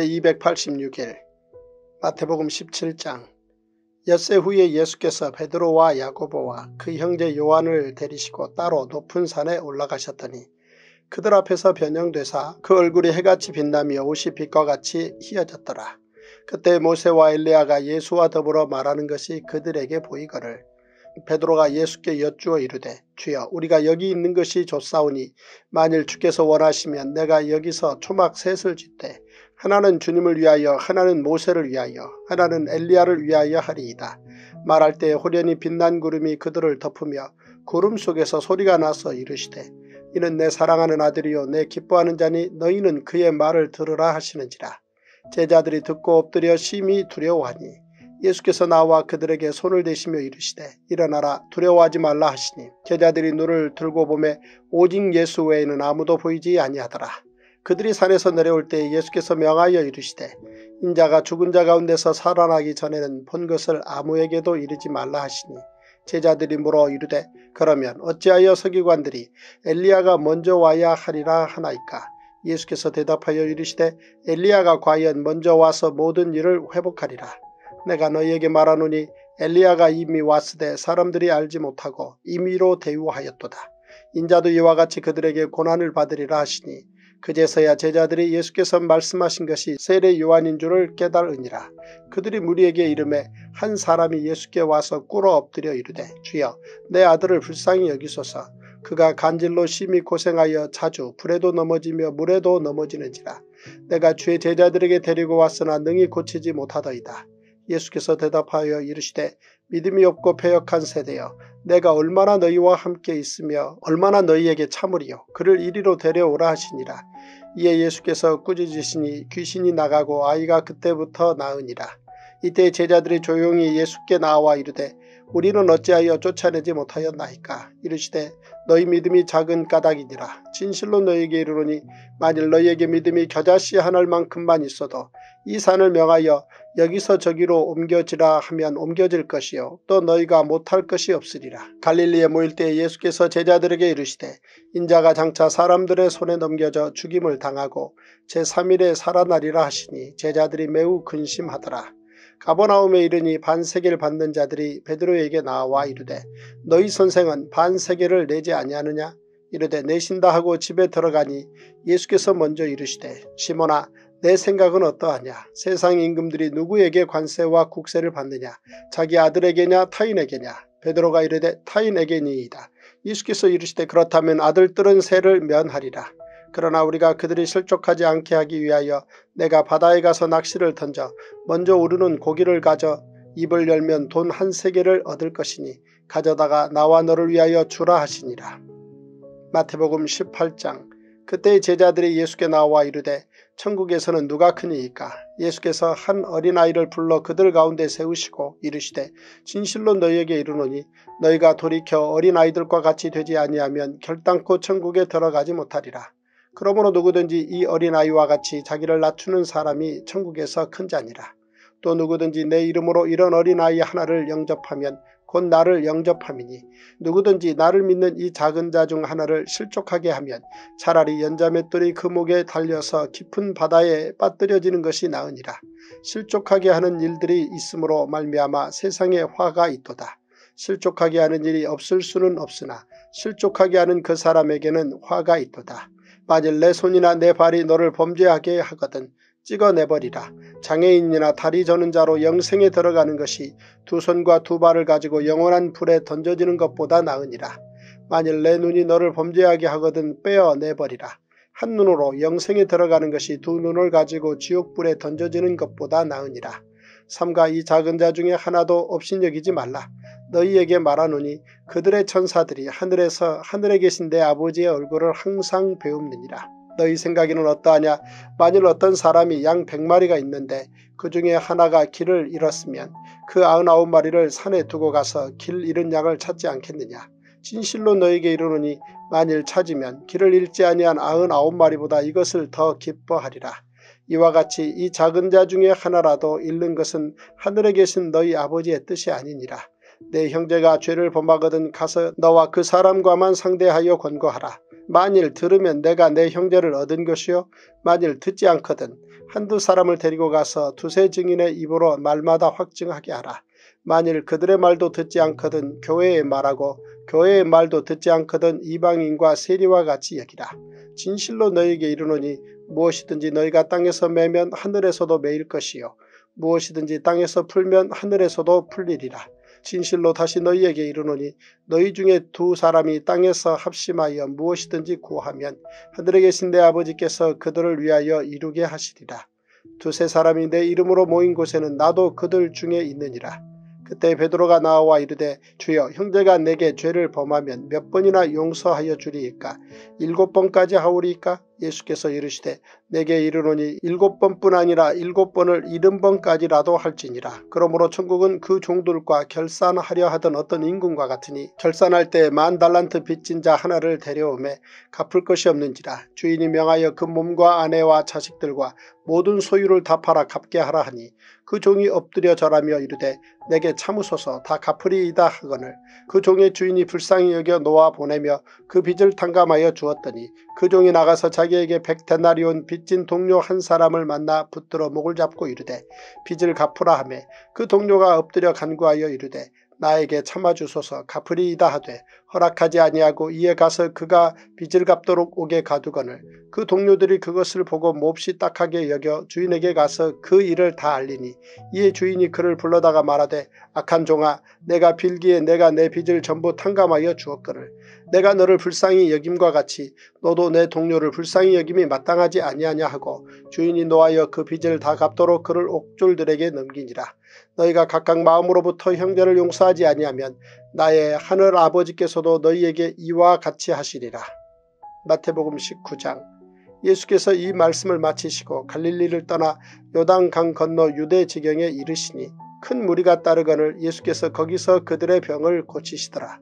제286일 마태복음 17장. 엿새 후에 예수께서 베드로와 야고보와 그 형제 요한을 데리시고 따로 높은 산에 올라가셨더니 그들 앞에서 변형되사 그 얼굴이 해같이 빛나며 옷이 빛과 같이 희어졌더라. 그때 모세와 엘리야가 예수와 더불어 말하는 것이 그들에게 보이거늘 베드로가 예수께 여쭈어 이르되 주여 우리가 여기 있는 것이 좋사오니 만일 주께서 원하시면 내가 여기서 초막 셋을 짓되 하나는 주님을 위하여 하나는 모세를 위하여 하나는 엘리야를 위하여 하리이다. 말할 때 호련히 빛난 구름이 그들을 덮으며 구름 속에서 소리가 나서 이르시되 이는 내 사랑하는 아들이요 내 기뻐하는 자니 너희는 그의 말을 들으라 하시는지라. 제자들이 듣고 엎드려 심히 두려워하니 예수께서 나와 그들에게 손을 대시며 이르시되 일어나라 두려워하지 말라 하시니 제자들이 눈을 들고 보매 오직 예수 외에는 아무도 보이지 아니하더라. 그들이 산에서 내려올 때 예수께서 명하여 이르시되 인자가 죽은 자 가운데서 살아나기 전에는 본 것을 아무에게도 이르지 말라 하시니 제자들이 물어 이르되 그러면 어찌하여 서기관들이 엘리야가 먼저 와야 하리라 하나이까. 예수께서 대답하여 이르시되 엘리야가 과연 먼저 와서 모든 일을 회복하리라. 내가 너희에게 말하노니 엘리야가 이미 왔으되 사람들이 알지 못하고 임의로 대우하였도다. 인자도 이와 같이 그들에게 고난을 받으리라 하시니 그제서야 제자들이 예수께서 말씀하신 것이 세례 요한인 줄을 깨달으니라. 그들이 무리에게 이르매 한 사람이 예수께 와서 꿇어 엎드려 이르되 주여 내 아들을 불쌍히 여기소서. 그가 간질로 심히 고생하여 자주 불에도 넘어지며 물에도 넘어지는지라. 내가 주의 제자들에게 데리고 왔으나 능히 고치지 못하더이다. 예수께서 대답하여 이르시되 믿음이 없고 패역한 세대여 내가 얼마나 너희와 함께 있으며 얼마나 너희에게 참으리요. 그를 이리로 데려오라 하시니라. 이에 예수께서 꾸짖으시니 귀신이 나가고 아이가 그때부터 나으니라. 이때 제자들이 조용히 예수께 나와 이르되 우리는 어찌하여 쫓아내지 못하였나이까. 이르시되 너희 믿음이 작은 까닭이니라. 진실로 너희에게 이르노니 만일 너희에게 믿음이 겨자씨 한 알만큼만 있어도 이 산을 명하여 여기서 저기로 옮겨지라 하면 옮겨질 것이요 또 너희가 못할 것이 없으리라. 갈릴리에 모일 때 예수께서 제자들에게 이르시되 인자가 장차 사람들의 손에 넘겨져 죽임을 당하고 제3일에 살아나리라 하시니 제자들이 매우 근심하더라. 가버나움에 이르니 반세계를 받는 자들이 베드로에게 나와 이르되 너희 선생은 반세계를 내지 아니하느냐. 이르되 내신다 하고 집에 들어가니 예수께서 먼저 이르시되 시몬아 내 생각은 어떠하냐. 세상 임금들이 누구에게 관세와 국세를 받느냐. 자기 아들에게냐 타인에게냐. 베드로가 이르되 타인에게니이다. 예수께서 이르시되 그렇다면 아들들은 세를 면하리라. 그러나 우리가 그들이 실족하지 않게 하기 위하여 내가 바다에 가서 낚시를 던져 먼저 우르는 고기를 가져 입을 열면 돈 1세겔을 얻을 것이니 가져다가 나와 너를 위하여 주라 하시니라. 마태복음 18장. 그때 제자들이 예수께 나와 이르되 천국에서는 누가 크니이까. 예수께서 한 어린아이를 불러 그들 가운데 세우시고 이르시되 진실로 너희에게 이르노니 너희가 돌이켜 어린아이들과 같이 되지 아니하면 결단코 천국에 들어가지 못하리라. 그러므로 누구든지 이 어린아이와 같이 자기를 낮추는 사람이 천국에서 큰 자니라. 또 누구든지 내 이름으로 이런 어린아이 하나를 영접하면 곧 나를 영접함이니 누구든지 나를 믿는 이 작은 자 중 하나를 실족하게 하면 차라리 연자맷돌이 그 목에 달려서 깊은 바다에 빠뜨려지는 것이 나으니라. 실족하게 하는 일들이 있으므로 말미암아 세상에 화가 있도다. 실족하게 하는 일이 없을 수는 없으나 실족하게 하는 그 사람에게는 화가 있도다. 만일 내 손이나 내 발이 너를 범죄하게 하거든 찍어내버리라. 장애인이나 다리 저는 자로 영생에 들어가는 것이 두 손과 두 발을 가지고 영원한 불에 던져지는 것보다 나으니라. 만일 내 눈이 너를 범죄하게 하거든 빼어내버리라. 한 눈으로 영생에 들어가는 것이 두 눈을 가지고 지옥불에 던져지는 것보다 나으니라. 삼가 이 작은 자 중에 하나도 업신여기지 말라. 너희에게 말하노니 그들의 천사들이 하늘에서 하늘에 계신 내 아버지의 얼굴을 항상 배웁느니라. 너희 생각에는 어떠하냐. 만일 어떤 사람이 양 100마리가 있는데 그 중에 하나가 길을 잃었으면 그 99마리를 산에 두고 가서 길 잃은 양을 찾지 않겠느냐. 진실로 너희에게 이르노니 만일 찾으면 길을 잃지 아니한 99마리보다 이것을 더 기뻐하리라. 이와 같이 이 작은 자 중에 하나라도 잃는 것은 하늘에 계신 너희 아버지의 뜻이 아니니라. 내 형제가 죄를 범하거든 가서 너와 그 사람과만 상대하여 권고하라. 만일 들으면 내가 내 형제를 얻은 것이요 만일 듣지 않거든 한두 사람을 데리고 가서 두세 증인의 입으로 말마다 확증하게 하라. 만일 그들의 말도 듣지 않거든 교회의 말하고 교회의 말도 듣지 않거든 이방인과 세리와 같이 여기라. 진실로 너희에게 이르노니 무엇이든지 너희가 땅에서 매면 하늘에서도 매일 것이요 무엇이든지 땅에서 풀면 하늘에서도 풀리리라. 진실로 다시 너희에게 이르노니 너희 중에 두 사람이 땅에서 합심하여 무엇이든지 구하면 하늘에 계신 내 아버지께서 그들을 위하여 이루게 하시리라. 두세 사람이 내 이름으로 모인 곳에는 나도 그들 중에 있느니라. 그때 베드로가 나와 이르되 주여 형제가 내게 죄를 범하면 몇 번이나 용서하여 주리이까. 7번까지 하오리이까. 예수께서 이르시되 내게 이르노니 7번뿐 아니라 7번을 70번까지라도 할지니라. 그러므로 천국은 그 종들과 결산하려 하던 어떤 임금과 같으니 결산할 때 10,000달란트 빚진 자 하나를 데려오매 갚을 것이 없는지라. 주인이 명하여 그 몸과 아내와 자식들과 모든 소유를 다 팔아 갚게 하라 하니 그 종이 엎드려 절하며 이르되 내게 참으소서 다 갚으리이다 하거늘 그 종의 주인이 불쌍히 여겨 놓아 보내며 그 빚을 탕감하여 주었더니 그 종이 나가서 자기에게 100데나리온 빚진 동료 한 사람을 만나 붙들어 목을 잡고 이르되 빚을 갚으라 하매 그 동료가 엎드려 간구하여 이르되 나에게 참아주소서 갚으리이다 하되 허락하지 아니하고 이에 가서 그가 빚을 갚도록 오게 가두거늘 그 동료들이 그것을 보고 몹시 딱하게 여겨 주인에게 가서 그 일을 다 알리니 이에 주인이 그를 불러다가 말하되 악한 종아 내가 빌기에 내가 내 빚을 전부 탕감하여 주었거늘 내가 너를 불쌍히 여김과 같이 너도 내 동료를 불쌍히 여김이 마땅하지 아니하냐 하고 주인이 노하여 그 빚을 다 갚도록 그를 옥졸들에게 넘기니라. 너희가 각각 마음으로부터 형제를 용서하지 아니하면 나의 하늘 아버지께서도 너희에게 이와 같이 하시리라. 마태복음 19장. 예수께서 이 말씀을 마치시고 갈릴리를 떠나 요단강 건너 유대 지경에 이르시니 큰 무리가 따르거늘 예수께서 거기서 그들의 병을 고치시더라.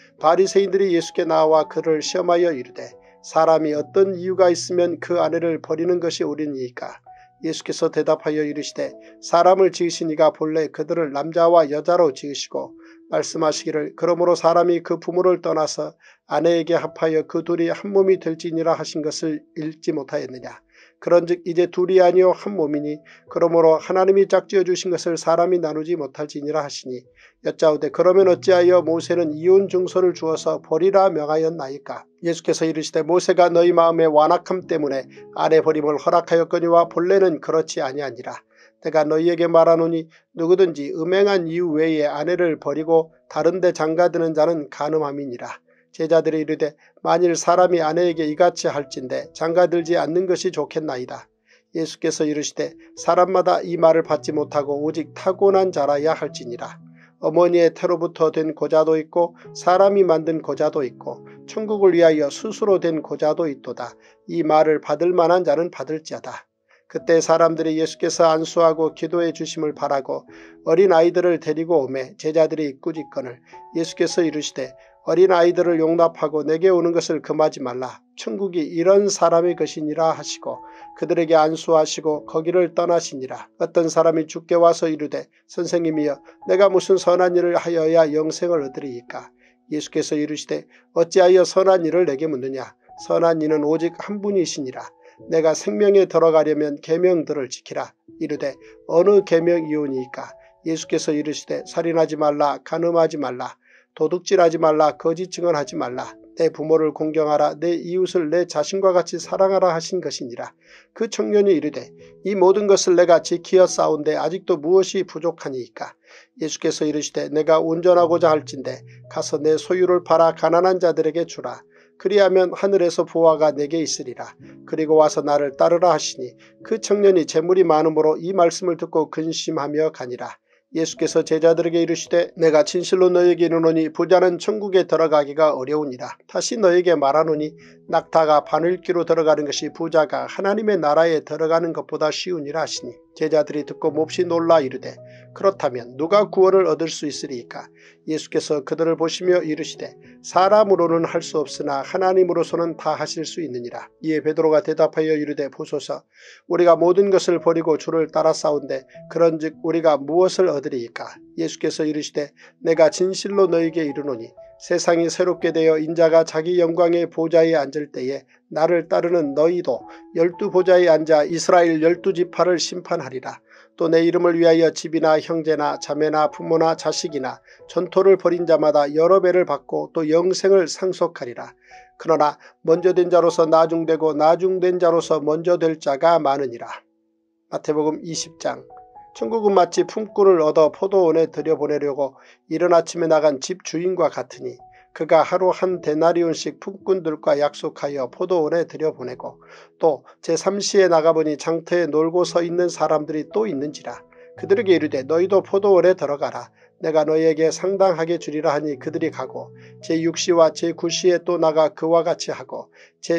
바리새인들이 예수께 나와 그를 시험하여 이르되 사람이 어떤 이유가 있으면 그 아내를 버리는 것이 옳으니이까. 예수께서 대답하여 이르시되 사람을 지으신 이가 본래 그들을 남자와 여자로 지으시고 말씀하시기를 그러므로 사람이 그 부모를 떠나서 아내에게 합하여 그 둘이 한 몸이 될지니라 하신 것을 읽지 못하였느냐. 그런즉 이제 둘이 아니요 한 몸이니 그러므로 하나님이 짝지어 주신 것을 사람이 나누지 못할지니라 하시니 여짜오되 그러면 어찌하여 모세는 이혼 증서를 주어서 버리라 명하였나이까. 예수께서 이르시되 모세가 너희 마음의 완악함 때문에 아내 버림을 허락하였거니와 본래는 그렇지 아니하니라. 내가 너희에게 말하노니 누구든지 음행한 이유 외에 아내를 버리고 다른 데 장가드는 자는 간음함이니라. 제자들이 이르되 만일 사람이 아내에게 이같이 할진대 장가들지 않는 것이 좋겠나이다. 예수께서 이르시되 사람마다 이 말을 받지 못하고 오직 타고난 자라야 할지니라. 어머니의 태로부터 된 고자도 있고 사람이 만든 고자도 있고 천국을 위하여 스스로 된 고자도 있도다. 이 말을 받을 만한 자는 받을지어다. 그때 사람들이 예수께서 안수하고 기도해 주심을 바라고 어린아이들을 데리고 오매 제자들이 꾸짖거늘 예수께서 이르시되 어린아이들을 용납하고 내게 오는 것을 금하지 말라. 천국이 이런 사람의 것이니라 하시고 그들에게 안수하시고 거기를 떠나시니라. 어떤 사람이 주께 와서 이르되 선생님이여 내가 무슨 선한 일을 하여야 영생을 얻으리이까. 예수께서 이르시되 어찌하여 선한 일을 내게 묻느냐. 선한 이는 오직 한 분이시니라. 내가 생명에 들어가려면 계명들을 지키라. 이르되 어느 계명이오니이까. 예수께서 이르시되 살인하지 말라, 간음하지 말라, 도둑질하지 말라, 거짓 증언하지 말라, 내 부모를 공경하라, 내 이웃을 내 자신과 같이 사랑하라 하신 것이니라. 그 청년이 이르되 이 모든 것을 내가 지키어 싸운데 아직도 무엇이 부족하니이까. 예수께서 이르시되 내가 온전하고자 할진대 가서 내 소유를 팔아 가난한 자들에게 주라. 그리하면 하늘에서 보화가 내게 있으리라. 그리고 와서 나를 따르라 하시니 그 청년이 재물이 많음으로 이 말씀을 듣고 근심하며 가니라. 예수께서 제자들에게 이르시되 내가 진실로 너희에게 이르노니 부자는 천국에 들어가기가 어려우니라. 다시 너희에게 말하노니 낙타가 바늘귀로 들어가는 것이 부자가 하나님의 나라에 들어가는 것보다 쉬우니라 하시니 제자들이 듣고 몹시 놀라 이르되 그렇다면 누가 구원을 얻을 수 있으리이까. 예수께서 그들을 보시며 이르시되 사람으로는 할 수 없으나 하나님으로서는 다 하실 수 있느니라. 이에 베드로가 대답하여 이르되 보소서 우리가 모든 것을 버리고 주를 따라 싸운데 그런즉 우리가 무엇을 얻으리이까. 예수께서 이르시되 내가 진실로 너희에게 이르노니 세상이 새롭게 되어 인자가 자기 영광의 보좌에 앉을 때에 나를 따르는 너희도 12보좌에 앉아 이스라엘 12지파를 심판하리라. 또 내 이름을 위하여 집이나 형제나 자매나 부모나 자식이나 전토를 벌인 자마다 여러 배를 받고 또 영생을 상속하리라. 그러나 먼저 된 자로서 나중되고 나중된 자로서 먼저 될 자가 많으니라. 마태복음 20장. 천국은 마치 품꾼을 얻어 포도원에 들여보내려고 이른 아침에 나간 집 주인과 같으니 그가 하루 한 데나리온씩 품꾼들과 약속하여 포도원에 들여보내고 또 제3시에 나가보니 장터에 놀고 서 있는 사람들이 또 있는지라. 그들에게 이르되 너희도 포도원에 들어가라. 내가 너희에게 상당하게 주리라 하니 그들이 가고 제6시와 제9시에 또 나가 그와 같이 하고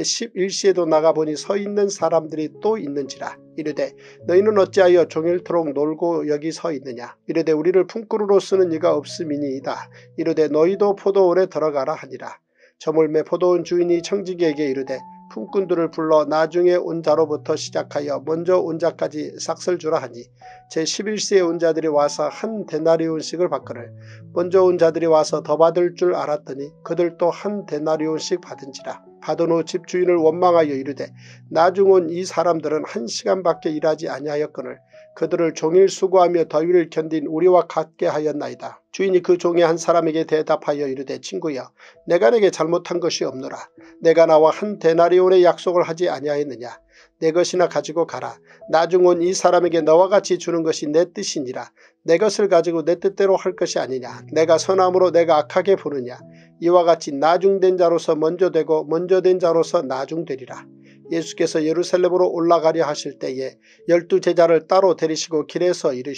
제11시에도 나가보니 서 있는 사람들이 또 있는지라. 이르되 너희는 어찌하여 종일토록 놀고 여기 서 있느냐. 이르되 우리를 품꾼으로 쓰는 이가 없음이니이다. 이르되 너희도 포도원에 들어가라 하니라. 저물매 포도원 주인이 청지기에게 이르되 품꾼들을 불러 나중에 온 자로부터 시작하여 먼저 온 자까지 삭슬 주라 하니 제11시에 온 자들이 와서 한 데나리온씩을 받거늘 먼저 온 자들이 와서 더 받을 줄 알았더니 그들도 한 데나리온씩 받은지라. 받은 후 집주인을 원망하여 이르되 나중 온 이 사람들은 1시간밖에 일하지 아니하였거늘 그들을 종일 수고하며 더위를 견딘 우리와 같게 하였나이다. 주인이 그 종의 한 사람에게 대답하여 이르되 친구여 내가 내게 잘못한 것이 없노라. 내가 나와 한 데나리온의 약속을 하지 아니하였느냐. 내 것이나 가지고 가라. 나중 온 이 사람에게 너와 같이 주는 것이 내 뜻이니라. 내 것을 가지고 내 뜻대로 할 것이 아니냐. 내가 선함으로 내가 악하게 보느냐. 이와 같이 나중된 자로서 먼저 되고 먼저 된 자로서 나중되리라. 예수께서 예루살렘으로 올라가려 하실 때에 12 제자를 따로 데리시고 길에서 이르시되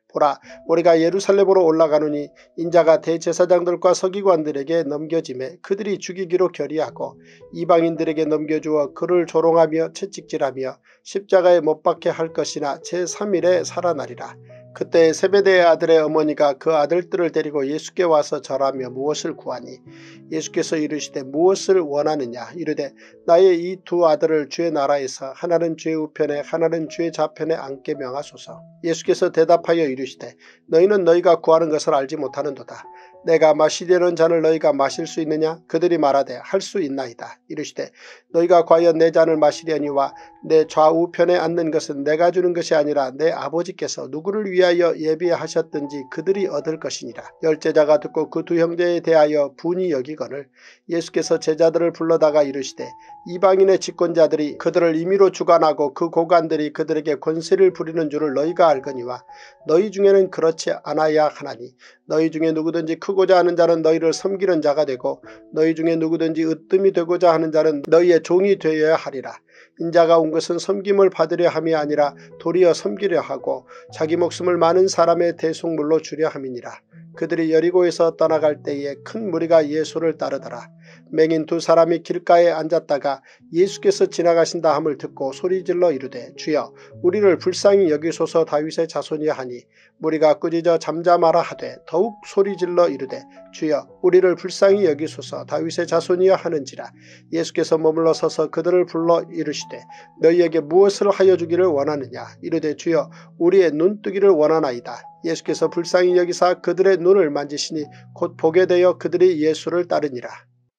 보라, 우리가 예루살렘으로 올라가노니 인자가 대제사장들과 서기관들에게 넘겨짐에 그들이 죽이기로 결의하고 이방인들에게 넘겨주어 그를 조롱하며 채찍질하며 십자가에 못 박게 할 것이나 제3일에 살아나리라. 그때 세베대의 아들의 어머니가 그 아들들을 데리고 예수께 와서 절하며 무엇을 구하니 예수께서 이르시되 무엇을 원하느냐 이르되 나의 이 두 아들을 주의 나라에서 하나는 주의 우편에 하나는 주의 좌편에 앉게 명하소서. 예수께서 대답하여 이르시되 너희는 너희가 구하는 것을 알지 못하는도다. 내가 마시려는 잔을 너희가 마실 수 있느냐? 그들이 말하되 할 수 있나이다. 이르시되 너희가 과연 내 잔을 마시려니와 내 좌우편에 앉는 것은 내가 주는 것이 아니라 내 아버지께서 누구를 위하여 예비하셨든지 그들이 얻을 것이니라. 열제자가 듣고 그 두 형제에 대하여 분이 여기거늘 예수께서 제자들을 불러다가 이르시되 이방인의 집권자들이 그들을 임의로 주관하고 그 고관들이 그들에게 권세를 부리는 줄을 너희가 알거니와 너희 중에는 그렇지 않아야 하나니 너희 중에 누구든지 크고자 하는 자는 너희를 섬기는 자가 되고 너희 중에 누구든지 으뜸이 되고자 하는 자는 너희의 종이 되어야 하리라. 인자가 온 것은 섬김을 받으려 함이 아니라 도리어 섬기려 하고 자기 목숨을 많은 사람의 대속물로 주려 함이니라. 그들이 여리고에서 떠나갈 때에 큰 무리가 예수를 따르더라. 맹인 두 사람이 길가에 앉았다가 예수께서 지나가신다 함을 듣고 소리질러 이르되 주여 우리를 불쌍히 여기소서 다윗의 자손이야 하니 무리가 꾸짖어 잠잠하라 하되 더욱 소리질러 이르되 주여 우리를 불쌍히 여기소서 다윗의 자손이야 하는지라. 예수께서 머물러 서서 그들을 불러 이르시되 너희에게 무엇을 하여 주기를 원하느냐 이르되 주여 우리의 눈뜨기를 원하나이다. 예수께서 불쌍히 여기사 그들의 눈을 만지시니 곧 보게 되어 그들이 예수를 따르니라.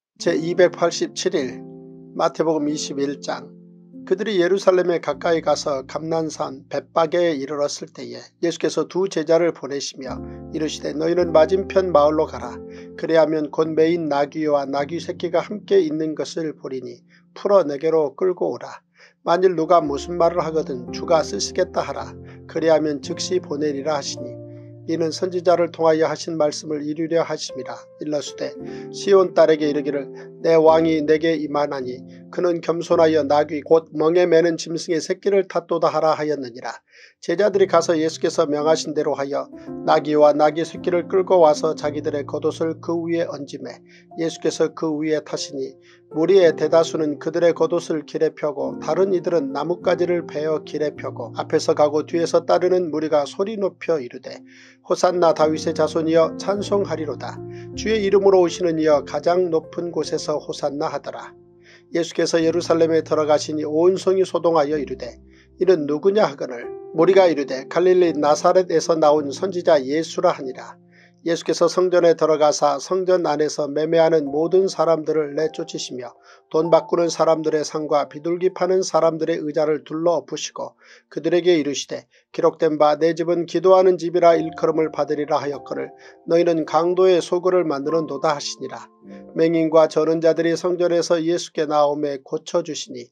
제287일 마태복음 21장. 그들이 예루살렘에 가까이 가서 감난산 벳바게에 이르렀을 때에 예수께서 두 제자를 보내시며 이르시되 너희는 맞은편 마을로 가라. 그리하면 곧 매인 나귀와 나귀 새끼가 함께 있는 것을 보리니 풀어 내게로 끌고 오라. 만일 누가 무슨 말을 하거든 주가 쓰시겠다 하라. 그리하면 즉시 보내리라 하시니 이는 선지자를 통하여 하신 말씀을 이루려 하심이라. 일러스되 시온 딸에게 이르기를 내 왕이 내게 임하나니 그는 겸손하여 나귀 곧 멍에 매는 짐승의 새끼를 탔도다 하라 하였느니라. 제자들이 가서 예수께서 명하신 대로 하여 나귀와 나귀 새끼를 끌고 와서 자기들의 겉옷을 그 위에 얹음에 예수께서 그 위에 타시니 무리의 대다수는 그들의 겉옷을 길에 펴고 다른 이들은 나뭇가지를 베어 길에 펴고 앞에서 가고 뒤에서 따르는 무리가 소리 높여 이르되 호산나 다윗의 자손이여 찬송하리로다. 주의 이름으로 오시는 이여 가장 높은 곳에서 호산나 하더라. 예수께서 예루살렘에 들어가시니 온 성이 소동하여 이르되 이는 누구냐 하거늘 무리가 이르되 갈릴리 나사렛에서 나온 선지자 예수라 하니라. 예수께서 성전에 들어가사 성전 안에서 매매하는 모든 사람들을 내쫓으시며 돈 바꾸는 사람들의 상과 비둘기 파는 사람들의 의자를 둘러 엎으시고 그들에게 이르시되 기록된 바 내 집은 기도하는 집이라 일컬음을 받으리라 하였거늘 너희는 강도의 소굴을 만드는도다 하시니라. 맹인과 저는 자들이 성전에서 예수께 나오매 고쳐주시니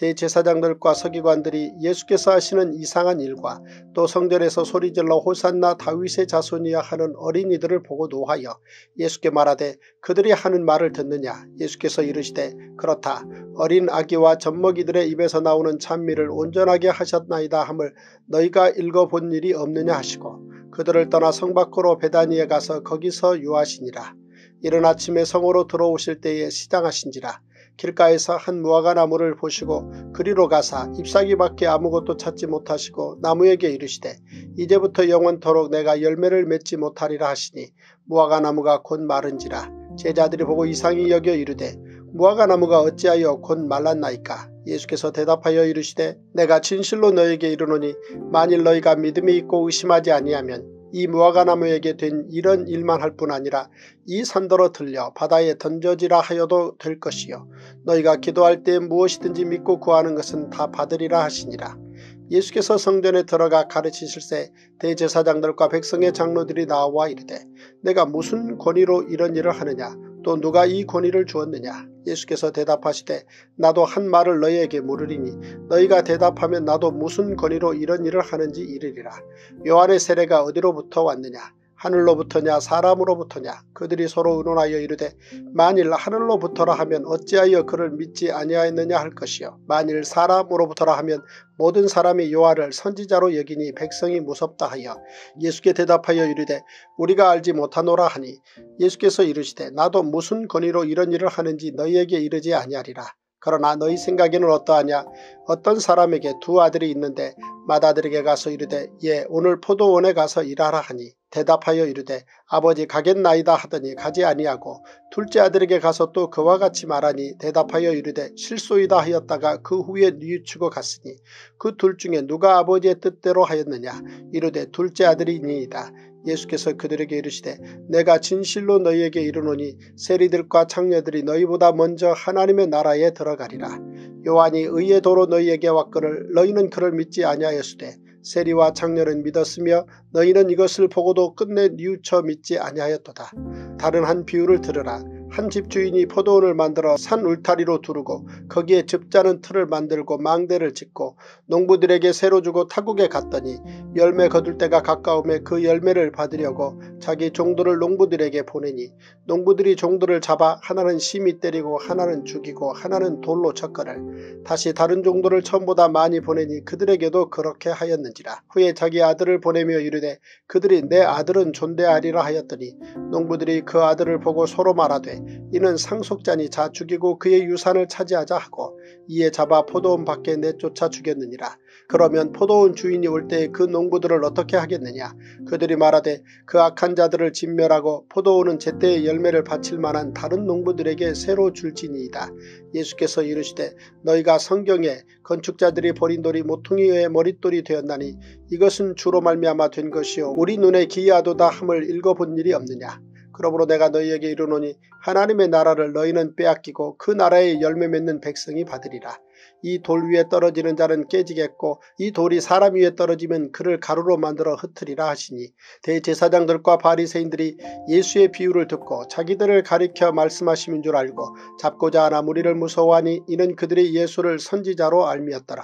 대제사장들과 서기관들이 예수께서 하시는 이상한 일과 또 성전에서 소리질러 호산나 다윗의 자손이야 하는 어린이들을 보고 노하여 예수께 말하되 그들이 하는 말을 듣느냐. 예수께서 이르시되 그렇다. 어린 아기와 젖먹이들의 입에서 나오는 찬미를 온전하게 하셨나이다 함을 너희가 읽어본 일이 없느냐 하시고 그들을 떠나 성 밖으로 베다니에 가서 거기서 유하시니라. 이른 아침에 성으로 들어오실 때에 시장하신지라. 길가에서 한 무화과 나무를 보시고 그리로 가사 잎사귀밖에 아무것도 찾지 못하시고 나무에게 이르시되 이제부터 영원토록 내가 열매를 맺지 못하리라 하시니 무화과 나무가 곧 마른지라. 제자들이 보고 이상히 여겨 이르되 무화과 나무가 어찌하여 곧 말랐나이까. 예수께서 대답하여 이르시되 내가 진실로 너에게 이르노니 만일 너희가 믿음이 있고 의심하지 아니하면 이 무화과 나무에게 된 이런 일만 할 뿐 아니라 이 산더러 들려 바다에 던져지라 하여도 될 것이요 너희가 기도할 때 무엇이든지 믿고 구하는 것은 다 받으리라 하시니라. 예수께서 성전에 들어가 가르치실새 대제사장들과 백성의 장로들이 나와 이르되 내가 무슨 권위로 이런 일을 하느냐. 또 누가 이 권위를 주었느냐. 예수께서 대답하시되 나도 한 말을 너희에게 물으리니 너희가 대답하면 나도 무슨 권위로 이런 일을 하는지 이르리라. 요한의 세례가 어디로부터 왔느냐. 하늘로부터냐 사람으로부터냐. 그들이 서로 의논하여 이르되 만일 하늘로부터라 하면 어찌하여 그를 믿지 아니하였느냐 할 것이요 만일 사람으로부터라 하면 모든 사람이 요한을 선지자로 여기니 백성이 무섭다 하여 예수께 대답하여 이르되 우리가 알지 못하노라 하니 예수께서 이르시되 나도 무슨 권위로 이런 일을 하는지 너희에게 이르지 아니하리라. 그러나 너희 생각에는 어떠하냐. 어떤 사람에게 두 아들이 있는데 맏아들에게 가서 이르되 예 오늘 포도원에 가서 일하라 하니 대답하여 이르되 아버지 가겠나이다 하더니 가지 아니하고 둘째 아들에게 가서 또 그와 같이 말하니 대답하여 이르되 실소이다 하였다가 그 후에 뉘우치고 갔으니 그 둘 중에 누가 아버지의 뜻대로 하였느냐. 이르되 둘째 아들이니이다. 예수께서 그들에게 이르시되 내가 진실로 너희에게 이르노니 세리들과 창녀들이 너희보다 먼저 하나님의 나라에 들어가리라. 요한이 의의 도로 너희에게 왔거늘 너희는 그를 믿지 아니하였으되 세리와 창녀는 믿었으며 너희는 이것을 보고도 끝내 뉘우쳐 믿지 아니하였도다. 다른 한 비유를 들으라. 한 집주인이 포도원을 만들어 산 울타리로 두르고 거기에 즙자는 틀을 만들고 망대를 짓고 농부들에게 새로 주고 타국에 갔더니 열매 거둘 때가 가까우매 그 열매를 받으려고 자기 종들을 농부들에게 보내니 농부들이 종들을 잡아 하나는 심히 때리고 하나는 죽이고 하나는 돌로 쳤거늘 다시 다른 종들을 처음보다 많이 보내니 그들에게도 그렇게 하였는지라. 후에 자기 아들을 보내며 이르되 그들이 내 아들은 존대하리라 하였더니 농부들이 그 아들을 보고 서로 말하되 이는 상속자니 자 죽이고 그의 유산을 차지하자 하고 이에 잡아 포도원 밖에 내쫓아 죽였느니라. 그러면 포도원 주인이 올 때에 그 농부들을 어떻게 하겠느냐. 그들이 말하되 그 악한 자들을 진멸하고 포도원은 제때의 열매를 바칠 만한 다른 농부들에게 새로 줄지니이다. 예수께서 이르시되 너희가 성경에 건축자들이 버린 돌이 모퉁이의 머릿돌이 되었나니 이것은 주로 말미암아 된 것이요 우리 눈에 기이하도다 함을 읽어본 일이 없느냐. 그러므로 내가 너희에게 이르노니 하나님의 나라를 너희는 빼앗기고 그 나라의 열매 맺는 백성이 받으리라. 이 돌 위에 떨어지는 자는 깨지겠고 이 돌이 사람 위에 떨어지면 그를 가루로 만들어 흩으리라 하시니 대제사장들과 바리새인들이 예수의 비유를 듣고 자기들을 가리켜 말씀하심인 줄 알고 잡고자 하나 무리를 무서워하니 이는 그들이 예수를 선지자로 알미었더라.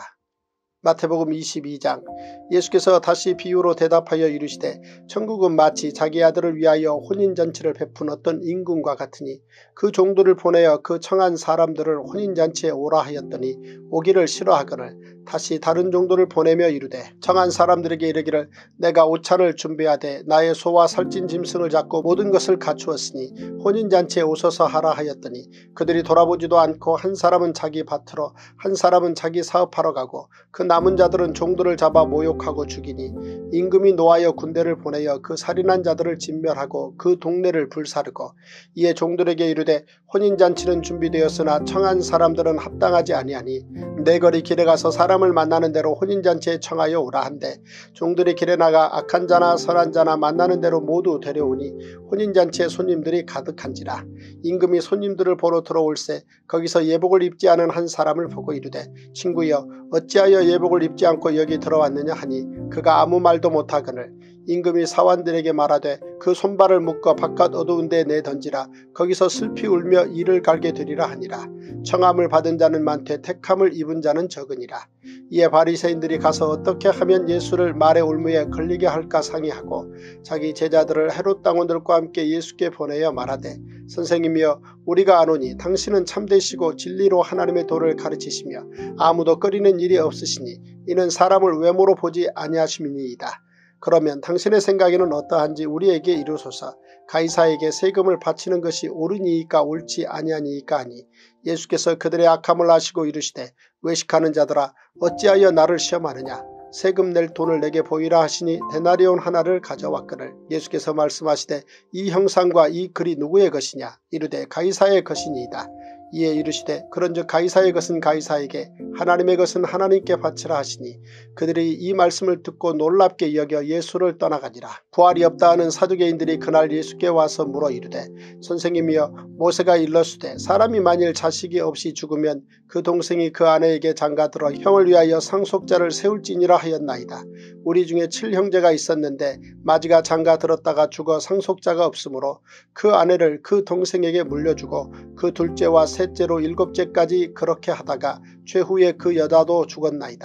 마태복음 22장. 예수께서 다시 비유로 대답하여 이르시되 천국은 마치 자기 아들을 위하여 혼인잔치를 베푼 어떤 임금과 같으니 그 종들을 보내어 그 청한 사람들을 혼인잔치에 오라 하였더니 오기를 싫어하거늘 다시 다른 종들을 보내며 이르되 청한 사람들에게 이르기를 내가 옷차를 준비하되 나의 소와 살찐 짐승을 잡고 모든 것을 갖추었으니 혼인잔치에 오소서 하라 하였더니 그들이 돌아보지도 않고 한 사람은 자기 밭으로 한 사람은 자기 사업하러 가고 그 남은 자들은 종들을 잡아 모욕하고 죽이니 임금이 노하여 군대를 보내어 그 살인한 자들을 진멸하고 그 동네를 불사르고 이에 종들에게 이르되 혼인잔치는 준비되었으나 청한 사람들은 합당하지 아니하니 내거리 길에 가서 사람을 만나는 대로 혼인잔치에 청하여 오라 한데 종들이 길에 나가 악한 자나 선한 자나 만나는 대로 모두 데려오니 혼인잔치에 손님들이 가득한지라. 임금이 손님들을 보러 들어올새 거기서 예복을 입지 않은 한 사람을 보고 이르되 친구여 어찌하여 예복을 입지 않고 여기 들어왔느냐 하니 그가 아무 말도 못하거늘 임금이 사환들에게 말하되 그 손발을 묶어 바깥 어두운 데 내던지라. 거기서 슬피 울며 이를 갈게 되리라 하니라. 청함을 받은 자는 많되 택함을 입은 자는 적으니라. 이에 바리새인들이 가서 어떻게 하면 예수를 말의 올무에 걸리게 할까 상의하고 자기 제자들을 헤롯 당원들과 함께 예수께 보내어 말하되 선생님이여 우리가 아노니 당신은 참되시고 진리로 하나님의 도를 가르치시며 아무도 꺼리는 일이 없으시니 이는 사람을 외모로 보지 아니하심이니이다. 그러면 당신의 생각에는 어떠한지 우리에게 이르소서. 가이사에게 세금을 바치는 것이 옳으니이까 옳지 아니하니이까 하니 예수께서 그들의 악함을 아시고 이르시되 외식하는 자들아 어찌하여 나를 시험하느냐. 세금 낼 돈을 내게 보이라 하시니 데나리온 하나를 가져왔거늘 예수께서 말씀하시되 이 형상과 이 글이 누구의 것이냐. 이르되 가이사의 것이니이다. 이에 이르시되 그런즉 가이사의 것은 가이사에게 하나님의 것은 하나님께 바치라 하시니 그들이 이 말씀을 듣고 놀랍게 여겨 예수를 떠나가니라. 부활이 없다 하는 사두개인들이 그날 예수께 와서 물어 이르되 선생님이여 모세가 일렀으되 사람이 만일 자식이 없이 죽으면 그 동생이 그 아내에게 장가들어 형을 위하여 상속자를 세울지니라 하였나이다. 우리 중에 7형제가 있었는데 마지가 장가들었다가 죽어 상속자가 없으므로 그 아내를 그 동생에게 물려주고 그 둘째와 셋째로 7째까지 그렇게 하다가 최후에 그 여자도 죽었나이다.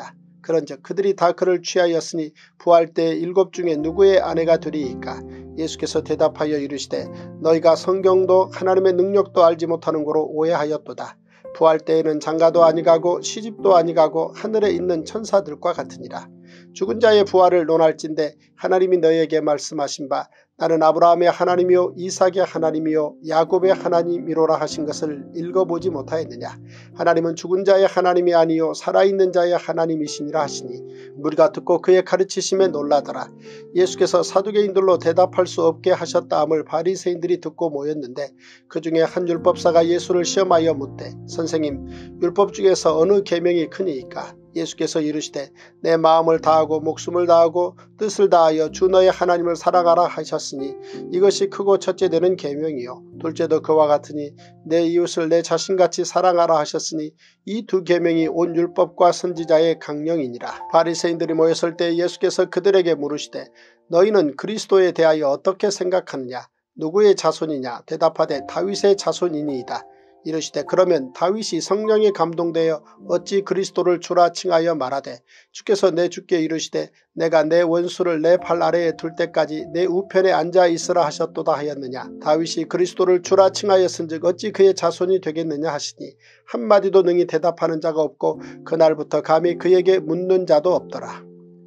그런즉 그들이 다 그를 취하였으니 부할 때 7 중에 누구의 아내가 되리이까? 예수께서 대답하여 이르시되 너희가 성경도 하나님의 능력도 알지 못하는 거로 오해하였도다. 부할 때에는 장가도 아니가고 시집도 아니가고 하늘에 있는 천사들과 같으니라. 죽은 자의 부활을 논할진대 하나님이 너희에게 말씀하신 바 나는 아브라함의 하나님이요 이삭의 하나님이요 야곱의 하나님이로라 하신 것을 읽어보지 못하였느냐. 하나님은 죽은 자의 하나님이 아니요 살아있는 자의 하나님이시니라 하시니 무리가 듣고 그의 가르치심에 놀라더라. 예수께서 사두개인들로 대답할 수 없게 하셨다함을 바리새인들이 듣고 모였는데 그 중에 한 율법사가 예수를 시험하여 묻되 선생님 율법 중에서 어느 계명이 크니이까? 예수께서 이르시되 내 마음을 다하고 목숨을 다하고 뜻을 다하여 주 너의 하나님을 사랑하라 하셨으니 이것이 크고 첫째 되는 계명이요 둘째도 그와 같으니 내 이웃을 내 자신같이 사랑하라 하셨으니 이 2 계명이 온 율법과 선지자의 강령이니라. 바리새인들이 모였을 때 예수께서 그들에게 물으시되 너희는 그리스도에 대하여 어떻게 생각하느냐? 누구의 자손이냐? 대답하되 다윗의 자손이니이다. 이르시되 그러면 다윗이 성령에 감동되어 어찌 그리스도를 주라 칭하여 말하되 주께서 내 주께 이르시되 내가 내 원수를 내 발 아래에 둘 때까지 내 우편에 앉아 있으라 하셨도다 하였느냐. 다윗이 그리스도를 주라 칭하였은즉 어찌 그의 자손이 되겠느냐 하시니 한마디도 능히 대답하는 자가 없고 그날부터 감히 그에게 묻는 자도 없더라.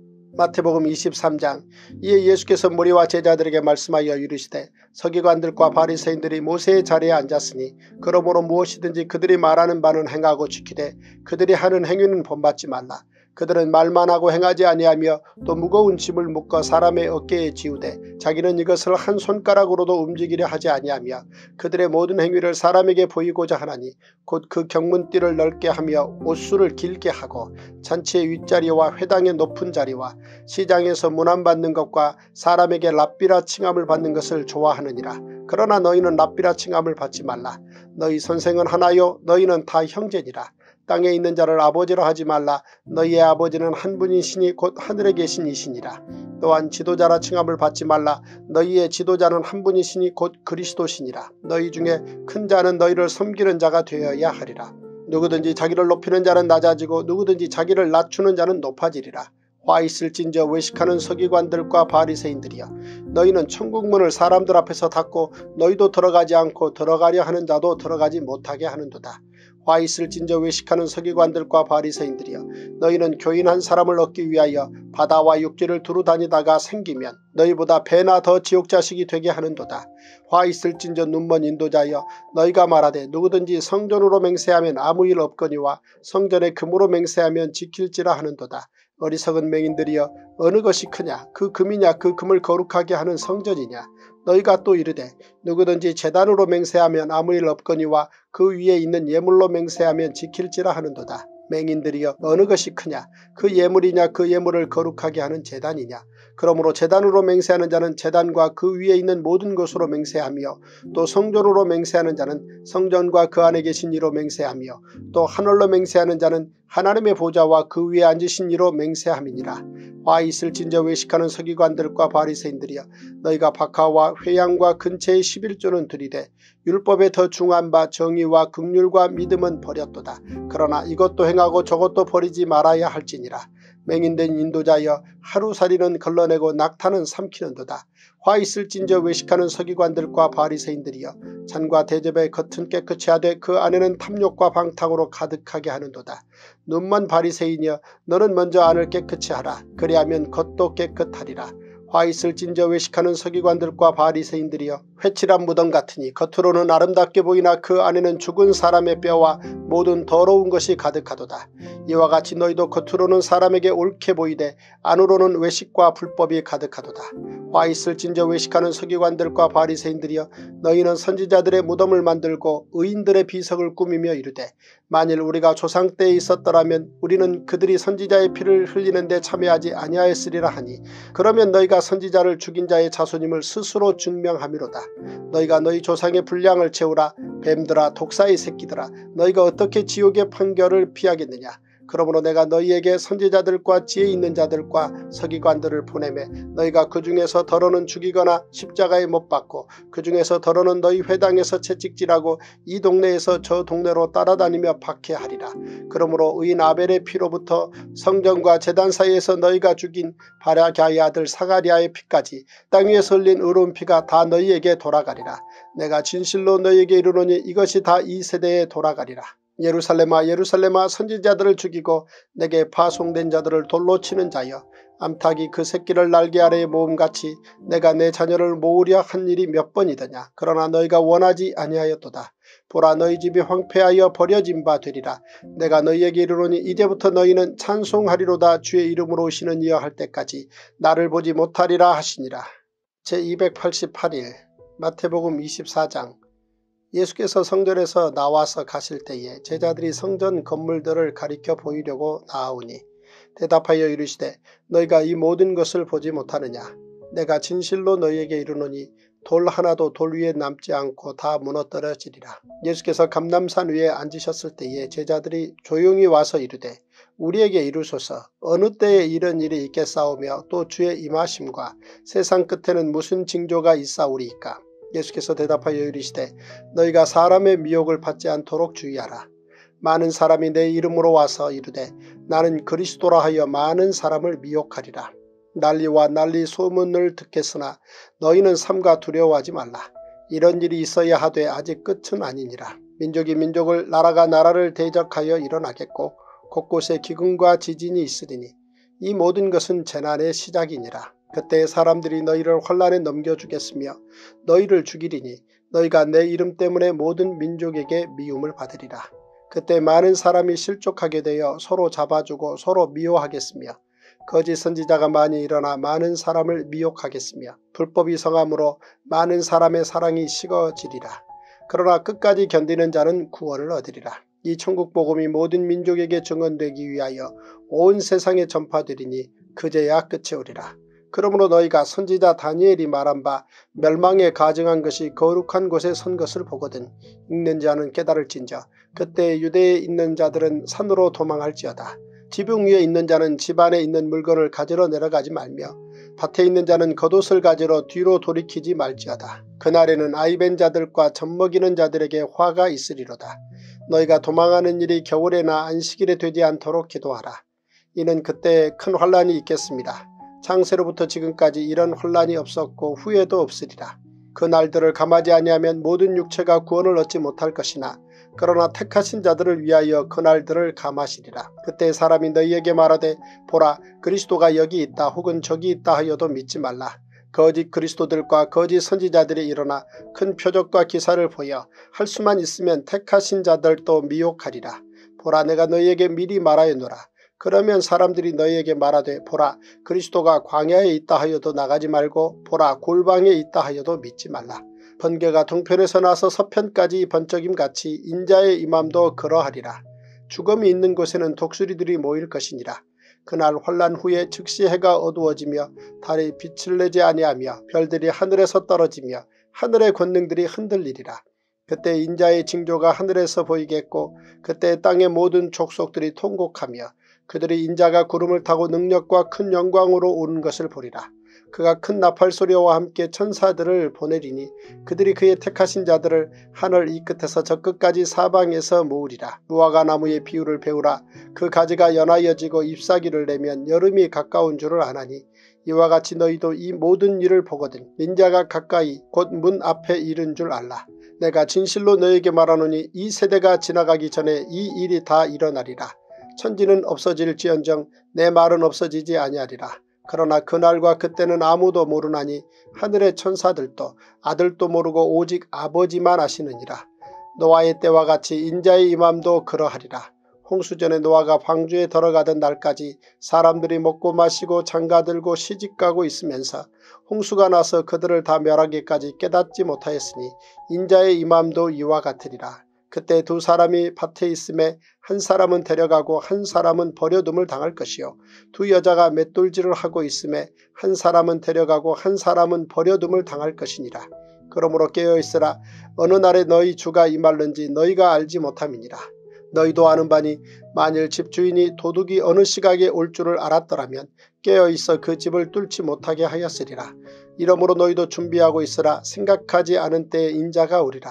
마태복음 23장. 이에 예수께서 무리와 제자들에게 말씀하여 이르시되 서기관들과 바리새인들이 모세의 자리에 앉았으니 그러므로 무엇이든지 그들이 말하는 바는 행하고 지키되 그들이 하는 행위는 본받지 말라. 그들은 말만 하고 행하지 아니하며 또 무거운 짐을 묶어 사람의 어깨에 지우되 자기는 이것을 한 손가락으로도 움직이려 하지 아니하며 그들의 모든 행위를 사람에게 보이고자 하나니 곧 그 경문띠를 넓게 하며 옷수를 길게 하고 잔치의 윗자리와 회당의 높은 자리와 시장에서 문안받는 것과 사람에게 랍비라 칭함을 받는 것을 좋아하느니라. 그러나 너희는 랍비라 칭함을 받지 말라. 너희 선생은 하나요 너희는 다 형제니라. 땅에 있는 자를 아버지라 하지 말라. 너희의 아버지는 한 분이시니 곧 하늘에 계신 이시니라. 또한 지도자라 칭함을 받지 말라. 너희의 지도자는 한 분이시니 곧 그리스도시니라. 너희 중에 큰 자는 너희를 섬기는 자가 되어야 하리라. 누구든지 자기를 높이는 자는 낮아지고 누구든지 자기를 낮추는 자는 높아지리라. 화 있을진저 외식하는 서기관들과 바리새인들이여 너희는 천국문을 사람들 앞에서 닫고 너희도 들어가지 않고 들어가려 하는 자도 들어가지 못하게 하는도다. 화 있을진저 외식하는 서기관들과 바리새인들이여 너희는 교인 한 사람을 얻기 위하여 바다와 육지를 두루 다니다가 생기면 너희보다 배나 더 지옥자식이 되게 하는도다. 화 있을진저 눈먼 인도자여 너희가 말하되 누구든지 성전으로 맹세하면 아무 일 없거니와 성전에 금으로 맹세하면 지킬지라 하는도다. 어리석은 맹인들이여 어느 것이 크냐? 그 금이냐 그 금을 거룩하게 하는 성전이냐? 너희가 또 이르되 누구든지 제단으로 맹세하면 아무 일 없거니와 그 위에 있는 예물로 맹세하면 지킬지라 하는도다. 맹인들이여 어느 것이 크냐? 그 예물이냐 그 예물을 거룩하게 하는 제단이냐? 그러므로 제단으로 맹세하는 자는 제단과 그 위에 있는 모든 것으로 맹세하며 또 성전으로 맹세하는 자는 성전과 그 안에 계신 이로 맹세하며 또 하늘로 맹세하는 자는 하나님의 보좌와 그 위에 앉으신 이로 맹세함이니라. 화 있을진저 외식하는 서기관들과 바리새인들이여 너희가 박하와 회양과 근처의 11조는 들이되 율법에 더 중한 바 정의와 긍휼과 믿음은 버렸도다. 그러나 이것도 행하고 저것도 버리지 말아야 할지니라. 맹인된 인도자여 하루살이는 걸러내고 낙타는 삼키는도다. 화 있을진저 외식하는 서기관들과 바리새인들이여 잔과 대접의 겉은 깨끗이 하되 그 안에는 탐욕과 방탕으로 가득하게 하는도다. 눈먼 바리새인이여 너는 먼저 안을 깨끗이 하라. 그리하면 겉도 깨끗하리라. 화 있을진저 외식하는 서기관들과 바리새인들이여 회칠한 무덤 같으니 겉으로는 아름답게 보이나 그 안에는 죽은 사람의 뼈와 모든 더러운 것이 가득하도다. 이와 같이 너희도 겉으로는 사람에게 옳게 보이되 안으로는 외식과 불법이 가득하도다. 화 있을진저 외식하는 서기관들과 바리새인들이여 너희는 선지자들의 무덤을 만들고 의인들의 비석을 꾸미며 이르되 만일 우리가 조상 때에 있었더라면 우리는 그들이 선지자의 피를 흘리는 데 참여하지 아니하였으리라 하니 그러면 너희가 선지자를 죽인 자의 자손임을 스스로 증명함이로다. 너희가 너희 조상의 분량을 채우라. 뱀들아 독사의 새끼들아 너희가 어떻게 지옥의 판결을 피하겠느냐. 그러므로 내가 너희에게 선지자들과 지혜 있는 자들과 서기관들을 보내매 너희가 그 중에서 더러는 죽이거나 십자가에 못 박고 그 중에서 더러는 너희 회당에서 채찍질하고 이 동네에서 저 동네로 따라다니며 박해하리라. 그러므로 의인 아벨의 피로부터 성전과 제단 사이에서 너희가 죽인 바라귖의 아들 사가리아의 피까지 땅 위에서 흘린 의로운 피가 다 너희에게 돌아가리라. 내가 진실로 너희에게 이르노니 이것이 다 이 세대에 돌아가리라. 예루살렘아 예루살렘아 선지자들을 죽이고 내게 파송된 자들을 돌로 치는 자여 암탉이 그 새끼를 날개 아래에 모음같이 내가 내 자녀를 모으려 한 일이 몇 번이더냐. 그러나 너희가 원하지 아니하였도다. 보라 너희 집이 황폐하여 버려진 바 되리라. 내가 너희에게 이르노니 이제부터 너희는 찬송하리로다. 주의 이름으로 오시는 이여 할 때까지 나를 보지 못하리라 하시니라. 제288일 마태복음 24장. 예수께서 성전에서 나와서 가실 때에 제자들이 성전 건물들을 가리켜 보이려고 나아오니 대답하여 이르시되 너희가 이 모든 것을 보지 못하느냐. 내가 진실로 너희에게 이르노니 돌 하나도 돌 위에 남지 않고 다 무너뜨려지리라. 예수께서 감람산 위에 앉으셨을 때에 제자들이 조용히 와서 이르되 우리에게 이루소서 어느 때에 이런 일이 있겠사오며 또 주의 임하심과 세상 끝에는 무슨 징조가 있사오리이까. 예수께서 대답하여 이르시되 너희가 사람의 미혹을 받지 않도록 주의하라. 많은 사람이 내 이름으로 와서 이르되 나는 그리스도라 하여 많은 사람을 미혹하리라. 난리와 난리 소문을 듣겠으나 너희는 삼가 두려워하지 말라. 이런 일이 있어야 하되 아직 끝은 아니니라. 민족이 민족을 나라가 나라를 대적하여 일어나겠고 곳곳에 기근과 지진이 있으리니 이 모든 것은 재난의 시작이니라. 그때 사람들이 너희를 환난에 넘겨주겠으며 너희를 죽이리니 너희가 내 이름 때문에 모든 민족에게 미움을 받으리라. 그때 많은 사람이 실족하게 되어 서로 잡아주고 서로 미워하겠으며 거짓 선지자가 많이 일어나 많은 사람을 미혹하겠으며 불법이 성함으로 많은 사람의 사랑이 식어지리라. 그러나 끝까지 견디는 자는 구원을 얻으리라. 이 천국 복음이 모든 민족에게 증언되기 위하여 온 세상에 전파되리니 그제야 끝이 오리라. 그러므로 너희가 선지자 다니엘이 말한 바 멸망에 가증한 것이 거룩한 곳에 선 것을 보거든 읽는 자는 깨달을진저 그때 유대에 있는 자들은 산으로 도망할지어다. 지붕 위에 있는 자는 집 안에 있는 물건을 가지러 내려가지 말며 밭에 있는 자는 겉옷을 가지러 뒤로 돌이키지 말지어다. 그날에는 아이벤 자들과 젖먹이는 자들에게 화가 있으리로다. 너희가 도망하는 일이 겨울에나 안식일에 되지 않도록 기도하라. 이는 그때 큰 환란이 있겠습니다. 창세로부터 지금까지 이런 혼란이 없었고 후에도 없으리라. 그 날들을 감하지 아니하면 모든 육체가 구원을 얻지 못할 것이나 그러나 택하신 자들을 위하여 그 날들을 감하시리라. 그때 사람이 너희에게 말하되 보라 그리스도가 여기 있다 혹은 저기 있다 하여도 믿지 말라. 거짓 그리스도들과 거짓 선지자들이 일어나 큰 표적과 기사를 보여 할 수만 있으면 택하신 자들도 미혹하리라. 보라 내가 너희에게 미리 말하였노라. 그러면 사람들이 너희에게 말하되 보라 그리스도가 광야에 있다 하여도 나가지 말고 보라 골방에 있다 하여도 믿지 말라. 번개가 동편에서 나서 서편까지 번쩍임같이 인자의 임함도 그러하리라. 죽음이 있는 곳에는 독수리들이 모일 것이니라. 그날 환난 후에 즉시 해가 어두워지며 달이 빛을 내지 아니하며 별들이 하늘에서 떨어지며 하늘의 권능들이 흔들리리라. 그때 인자의 징조가 하늘에서 보이겠고 그때 땅의 모든 족속들이 통곡하며 그들이 인자가 구름을 타고 능력과 큰 영광으로 오는 것을 보리라. 그가 큰 나팔소리와 함께 천사들을 보내리니 그들이 그의 택하신 자들을 하늘 이 끝에서 저 끝까지 사방에서 모으리라. 무화과 나무의 비유를 배우라. 그 가지가 연하여지고 잎사귀를 내면 여름이 가까운 줄을 아나니 이와 같이 너희도 이 모든 일을 보거든 인자가 가까이 곧 문 앞에 이른 줄 알라. 내가 진실로 너에게 말하노니 이 세대가 지나가기 전에 이 일이 다 일어나리라. 천지는 없어질지언정 내 말은 없어지지 아니하리라. 그러나 그날과 그때는 아무도 모르나니 하늘의 천사들도 아들도 모르고 오직 아버지만 아시느니라. 노아의 때와 같이 인자의 임함도 그러하리라. 홍수전에 노아가 방주에 들어가던 날까지 사람들이 먹고 마시고 장가들고 시집가고 있으면서 홍수가 나서 그들을 다 멸하기까지 깨닫지 못하였으니 인자의 임함도 이와 같으리라. 그때 두 사람이 밭에 있음에 한 사람은 데려가고 한 사람은 버려둠을 당할 것이요 두 여자가 맷돌질을 하고 있음에 한 사람은 데려가고 한 사람은 버려둠을 당할 것이니라. 그러므로 깨어있으라. 어느 날에 너희 주가 임할는지 너희가 알지 못함이니라. 너희도 아는 바니 만일 집주인이 도둑이 어느 시각에 올 줄을 알았더라면 깨어있어 그 집을 뚫지 못하게 하였으리라. 이러므로 너희도 준비하고 있으라. 생각하지 않은 때에 인자가 오리라.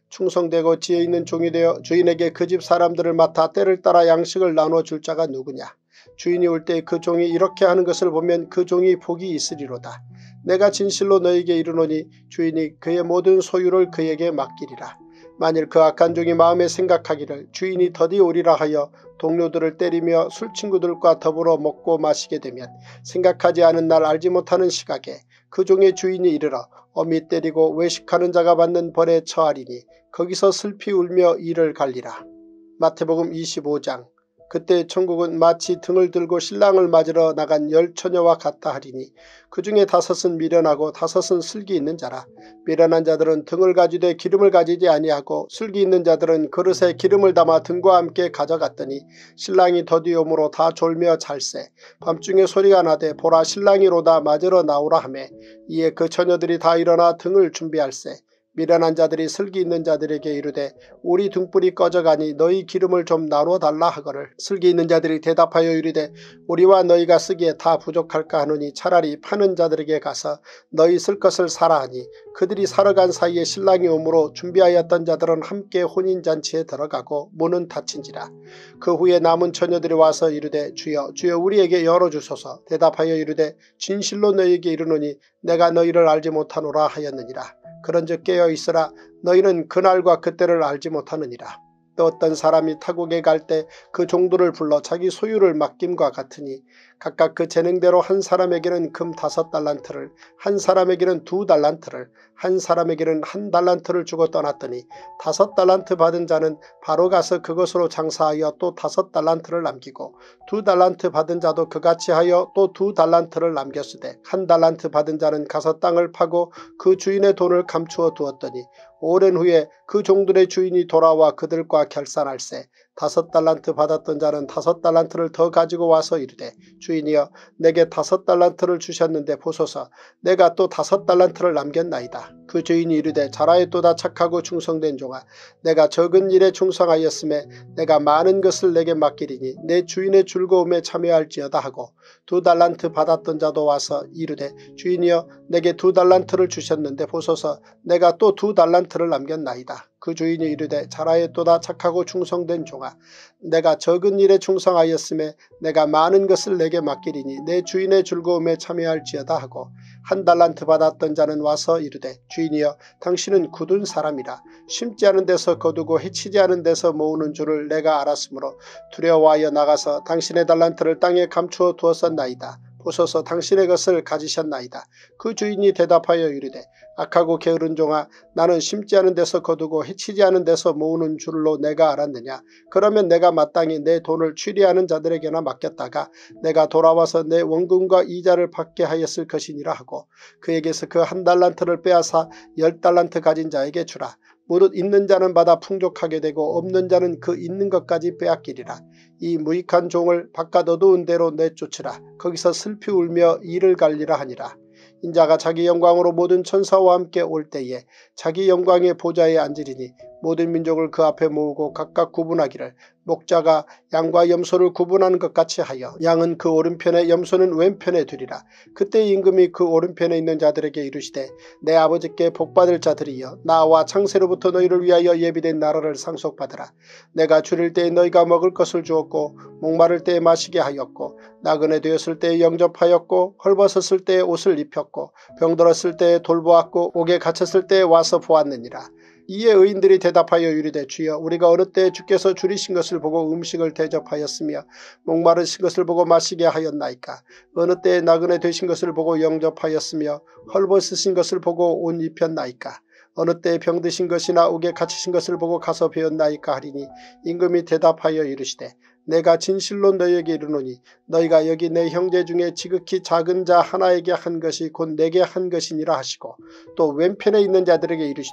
충성되고 지혜있는 종이 되어 주인에게 그 집 사람들을 맡아 때를 따라 양식을 나눠줄 자가 누구냐. 주인이 올 때 그 종이 이렇게 하는 것을 보면 그 종이 복이 있으리로다. 내가 진실로 너희에게 이르노니 주인이 그의 모든 소유를 그에게 맡기리라. 만일 그 악한 종이 마음에 생각하기를 주인이 더디 오리라 하여 동료들을 때리며 술친구들과 더불어 먹고 마시게 되면 생각하지 않은 날 알지 못하는 시각에 그 종의 주인이 이르러 엄히 때리고 외식하는 자가 받는 벌에 처하리니 거기서 슬피 울며 이를 갈리라. 마태복음 25장. 그때 천국은 마치 등을 들고 신랑을 맞으러 나간 10처녀와 같다 하리니 그 중에 5은 미련하고 5은 슬기 있는 자라. 미련한 자들은 등을 가지되 기름을 가지지 아니하고 슬기 있는 자들은 그릇에 기름을 담아 등과 함께 가져갔더니 신랑이 더디 오므로 다 졸며 잘세. 밤중에 소리가 나되 보라 신랑이로다 맞으러 나오라 하매 이에 그 처녀들이 다 일어나 등을 준비할세. 미련한 자들이 슬기 있는 자들에게 이르되 우리 등불이 꺼져가니 너희 기름을 좀 나눠달라 하거늘 슬기 있는 자들이 대답하여 이르되 우리와 너희가 쓰기에 다 부족할까 하노니 차라리 파는 자들에게 가서 너희 쓸 것을 사라 하니 그들이 사러 간 사이에 신랑이 오므로 준비하였던 자들은 함께 혼인잔치에 들어가고 문은 닫힌지라. 그 후에 남은 처녀들이 와서 이르되 주여 주여 우리에게 열어주소서. 대답하여 이르되 진실로 너희에게 이르노니 내가 너희를 알지 못하노라 하였느니라. 그런즉 깨어있으라. 너희는 그날과 그때를 알지 못하느니라. 또 어떤 사람이 타국에 갈 때 그 종들을 불러 자기 소유를 맡김과 같으니 각각 그 재능대로 한 사람에게는 금 5달란트를 한 사람에게는 2달란트를 한 사람에게는 1달란트를 주고 떠났더니 5달란트 받은 자는 바로 가서 그것으로 장사하여 또 5달란트를 남기고 2달란트 받은 자도 그같이 하여 또 2달란트를 남겼으되 1달란트 받은 자는 가서 땅을 파고 그 주인의 돈을 감추어 두었더니 오랜 후에 그 종들의 주인이 돌아와 그들과 결산할세. 5달란트 받았던 자는 5달란트를 더 가지고 와서 이르되 주인이여 내게 5달란트를 주셨는데 보소서 내가 또 5달란트를 남겼나이다. 그 주인이 이르되 잘하였도다 착하고 충성된 종아 내가 적은 일에 충성하였음에 내가 많은 것을 내게 맡기리니 내 주인의 즐거움에 참여할지어다 하고 2달란트 받았던 자도 와서 이르되 주인이여 내게 2달란트를 주셨는데 보소서 내가 또 2달란트를 남겼나이다. 그 주인이 이르되 잘하였도다 착하고 충성된 종아 내가 적은 일에 충성하였음에 내가 많은 것을 내게 맡기리니 내 주인의 즐거움에 참여할지어다 하고 1달란트 받았던 자는 와서 이르되 주인이여 당신은 굳은 사람이라 심지 않은 데서 거두고 해치지 않은 데서 모으는 줄을 내가 알았으므로 두려워하여 나가서 당신의 달란트를 땅에 감추어 두었었나이다. 보소서 당신의 것을 가지셨나이다. 그 주인이 대답하여 이르되 악하고 게으른 종아 나는 심지 않은 데서 거두고 해치지 않은 데서 모으는 줄로 내가 알았느냐. 그러면 내가 마땅히 내 돈을 취리하는 자들에게나 맡겼다가 내가 돌아와서 내 원금과 이자를 받게 하였을 것이니라 하고 그에게서 그 1달란트를 빼앗아 10달란트 가진 자에게 주라. 무릇 있는 자는 받아 풍족하게 되고 없는 자는 그 있는 것까지 빼앗기리라. 이 무익한 종을 바깥 어두운 데로 내쫓으라. 거기서 슬피 울며 이를 갈리라 하니라. 인자가 자기 영광으로 모든 천사와 함께 올 때에 자기 영광의 보좌에 앉으리니 모든 민족을 그 앞에 모으고 각각 구분하기를 목자가 양과 염소를 구분하는 것 같이 하여 양은 그 오른편에 염소는 왼편에 두리라. 그때 임금이 그 오른편에 있는 자들에게 이르시되 내 아버지께 복받을 자들이여 나와 창세로부터 너희를 위하여 예비된 나라를 상속받으라. 내가 줄일 때에 너희가 먹을 것을 주었고 목마를 때에 마시게 하였고 나그네 되었을 때에 영접하였고 헐벗었을 때에 옷을 입혔고 병들었을 때에 돌보았고 옥에 갇혔을 때에 와서 보았느니라. 이에 의인들이 대답하여 이르되 주여 우리가 어느 때에 주께서 줄이신 것을 보고 음식을 대접하였으며 목마르신 것을 보고 마시게 하였나이까. 어느 때에 나그네 되신 것을 보고 영접하였으며 헐벗으신 것을 보고 옷 입혔나이까. 어느 때에 병드신 것이나 옥에 갇히신 것을 보고 가서 배웠나이까 하리니 임금이 대답하여 이르시되 내가 진실로 너희에게 이르노니 너희가 여기 내 형제 중에 지극히 작은 자 하나에게 한 것이 곧 내게 한 것이니라 하시고 또 왼편에 있는 자들에게 이르시되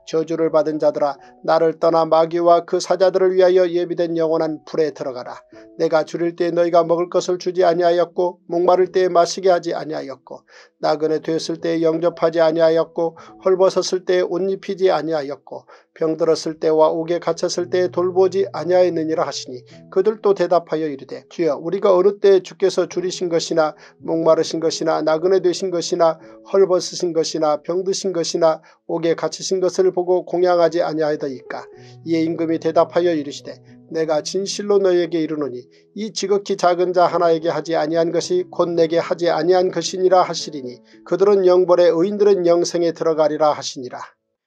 저주를 받은 자들아 나를 떠나 마귀와 그 사자들을 위하여 예비된 영원한 불에 들어가라. 내가 줄일 때에 너희가 먹을 것을 주지 아니하였고 목마를 때에 마시게 하지 아니하였고 나그네 되었을 때에 영접하지 아니하였고 헐벗었을 때에 옷 입히지 아니하였고 병들었을 때와 옥에 갇혔을 때에 돌보지 아니하였느니라 하시니 그들도 대답하여 이르되 주여 우리가 어느 때에 주께서 줄이신 것이나 목마르신 것이나 나그네 되신 것이나 헐벗으신 것이나 병드신 것이나 옥에 갇히신 것을 보고 공양하지 아니하였더이까. 이에 임금이 대답하여 이르시되 내가 진실로 너희에게 이르노니 이 지극히 작은 자 하나에게 하지 아니한 것이 곧 내게 하지 아니한 것이니라 하시리니 그들은 영벌에 의인들은 영생에 들어가리라 하시니라.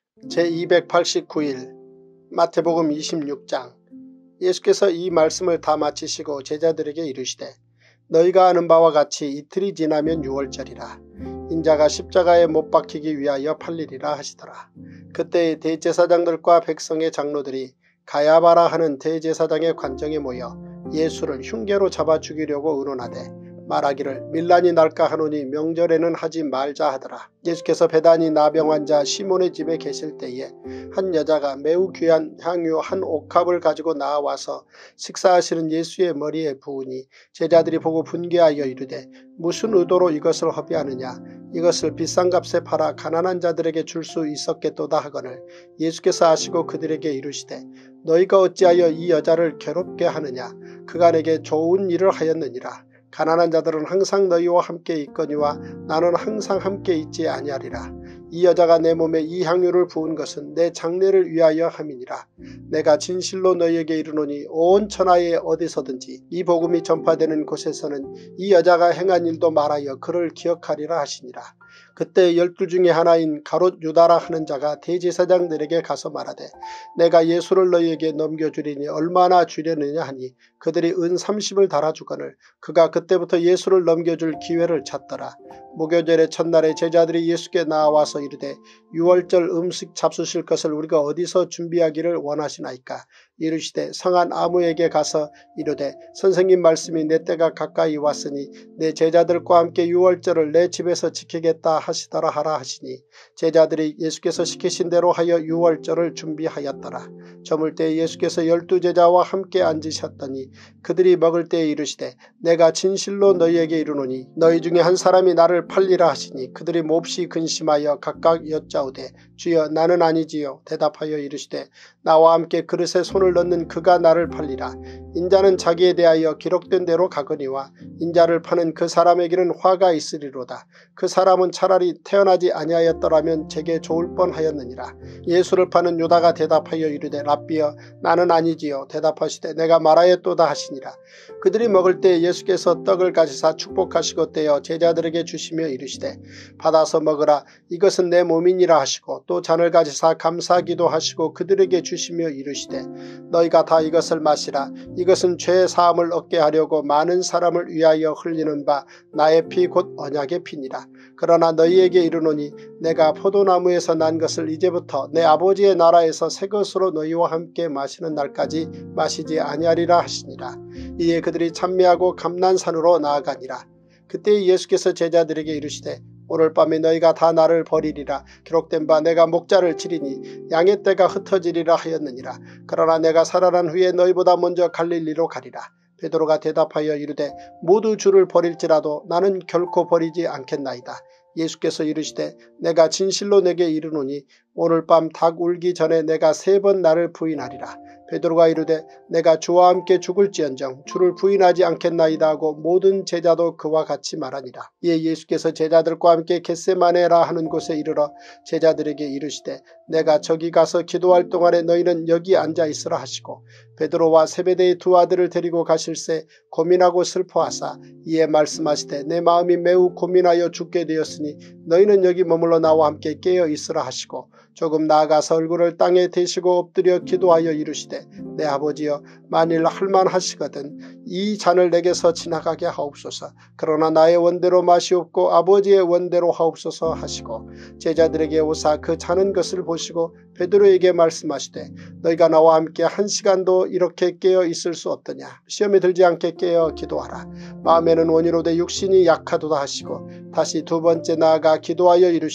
제289일 마태복음 26장. 예수께서 이 말씀을 다 마치시고 제자들에게 이르시되 너희가 아는 바와 같이 이틀이 지나면 유월절이라. 인자가 십자가에 못 박히기 위하여 팔리리라 하시더라. 그때 대제사장들과 백성의 장로들이 가야바라 하는 대제사장의 관정에 모여 예수를 흉계로 잡아 죽이려고 의논하되 말하기를 밀란이 날까 하노니 명절에는 하지 말자 하더라. 예수께서 베다니 나병 환자 시몬의 집에 계실 때에 한 여자가 매우 귀한 향유 한 옥합을 가지고 나와서 식사하시는 예수의 머리에 부으니 제자들이 보고 분개하여 이르되 무슨 의도로 이것을 허비하느냐. 이것을 비싼 값에 팔아 가난한 자들에게 줄 수 있었겠도다 하거늘 예수께서 아시고 그들에게 이르시되 너희가 어찌하여 이 여자를 괴롭게 하느냐. 그가 내게 좋은 일을 하였느니라. 가난한 자들은 항상 너희와 함께 있거니와 나는 항상 함께 있지 아니하리라. 이 여자가 내 몸에 이 향유를 부은 것은 내 장례를 위하여 함이니라. 내가 진실로 너희에게 이르노니 온 천하에 어디서든지 이 복음이 전파되는 곳에서는 이 여자가 행한 일도 말하여 그를 기억하리라 하시니라. 그때 12 중에 하나인 가롯 유다라 하는 자가 대제사장들에게 가서 말하되 내가 예수를 너희에게 넘겨주리니 얼마나 주려느냐 하니 그들이 은 30을 달아주거늘 그가 그때부터 예수를 넘겨줄 기회를 찾더라. 무교절의 첫날에 제자들이 예수께 나와서 이르되 유월절 음식 잡수실 것을 우리가 어디서 준비하기를 원하시나이까. 이르시되 성한 아무에게 가서 이르되 선생님 말씀이 내 때가 가까이 왔으니 내 제자들과 함께 유월절을 내 집에서 지키겠다 하시더라 하라 하시니 제자들이 예수께서 시키신 대로 하여 유월절을 준비하였더라. 저물 때 예수께서 12제자와 함께 앉으셨더니 그들이 먹을 때에 이르시되 내가 진실로 너희에게 이르노니 너희 중에 한 사람이 나를 팔리라 하시니 그들이 몹시 근심하여 각각 여짜오되 주여 나는 아니지요. 대답하여 이르시되 나와 함께 그릇에 손을 넣는 그가 나를 팔리라. 인자는 자기에 대하여 기록된 대로 가거니와 인자를 파는 그 사람에게는 화가 있으리로다. 그 사람은 차라리 태어나지 아니하였더라면 제게 좋을 뻔하였느니라. 예수를 파는 유다가 대답하여 이르되 랍비여 나는 아니지요. 대답하시되 내가 말하였도다 하시니라. 그들이 먹을 때 예수께서 떡을 가지사 축복하시고 떼어 제자들에게 주시며 이르시되 받아서 먹으라. 이것은 내 몸이니라 하시고 또 잔을 가지사 감사기도 하시고 그들에게 주시며 이르시되 너희가 다 이것을 마시라. 이것은 죄의 사함을 얻게 하려고 많은 사람을 위하여 흘리는 바 나의 피 곧 언약의 피니라. 그러나 너희에게 이르노니 내가 포도나무에서 난 것을 이제부터 내 아버지의 나라에서 새 것으로 너희와 함께 마시는 날까지 마시지 아니하리라 하시니라. 이에 그들이 찬미하고 감난산으로 나아가니라. 그때 예수께서 제자들에게 이르시되 오늘 밤에 너희가 다 나를 버리리라. 기록된 바 내가 목자를 치리니 양의 떼가 흩어지리라 하였느니라. 그러나 내가 살아난 후에 너희보다 먼저 갈릴리로 가리라. 베드로가 대답하여 이르되 모두 주를 버릴지라도 나는 결코 버리지 않겠나이다. 예수께서 이르시되 내가 진실로 내게 이르노니 오늘 밤 닭 울기 전에 내가 3번 나를 부인하리라. 베드로가 이르되 내가 주와 함께 죽을지언정 주를 부인하지 않겠나이다 하고 모든 제자도 그와 같이 말하니라. 이에 예수께서 제자들과 함께 겟세마네라 하는 곳에 이르러 제자들에게 이르시되 내가 저기 가서 기도할 동안에 너희는 여기 앉아 있으라 하시고 베드로와 세베대의 2 아들을 데리고 가실새 고민하고 슬퍼하사 이에 말씀하시되 내 마음이 매우 고민하여 죽게 되었으니 너희는 여기 머물러 나와 함께 깨어 있으라 하시고 조금 나아가서 얼굴을 땅에 대시고 엎드려 기도하여 이르시되 내 아버지여 만일 할만하시거든 이 잔을 내게서 지나가게 하옵소서. 그러나 나의 원대로 마시옵고 아버지의 원대로 하옵소서 하시고 제자들에게 오사 그 자는 것을 보시고 베드로에게 말씀하시되 너희가 나와 함께 1시간도 이렇게 깨어 있을 수 없더냐. 시험에 들지 않게 깨어 기도하라. 마음에는 원이로되 육신이 약하도다 하시고 다시 2번째 나아가 기도하여 이르시되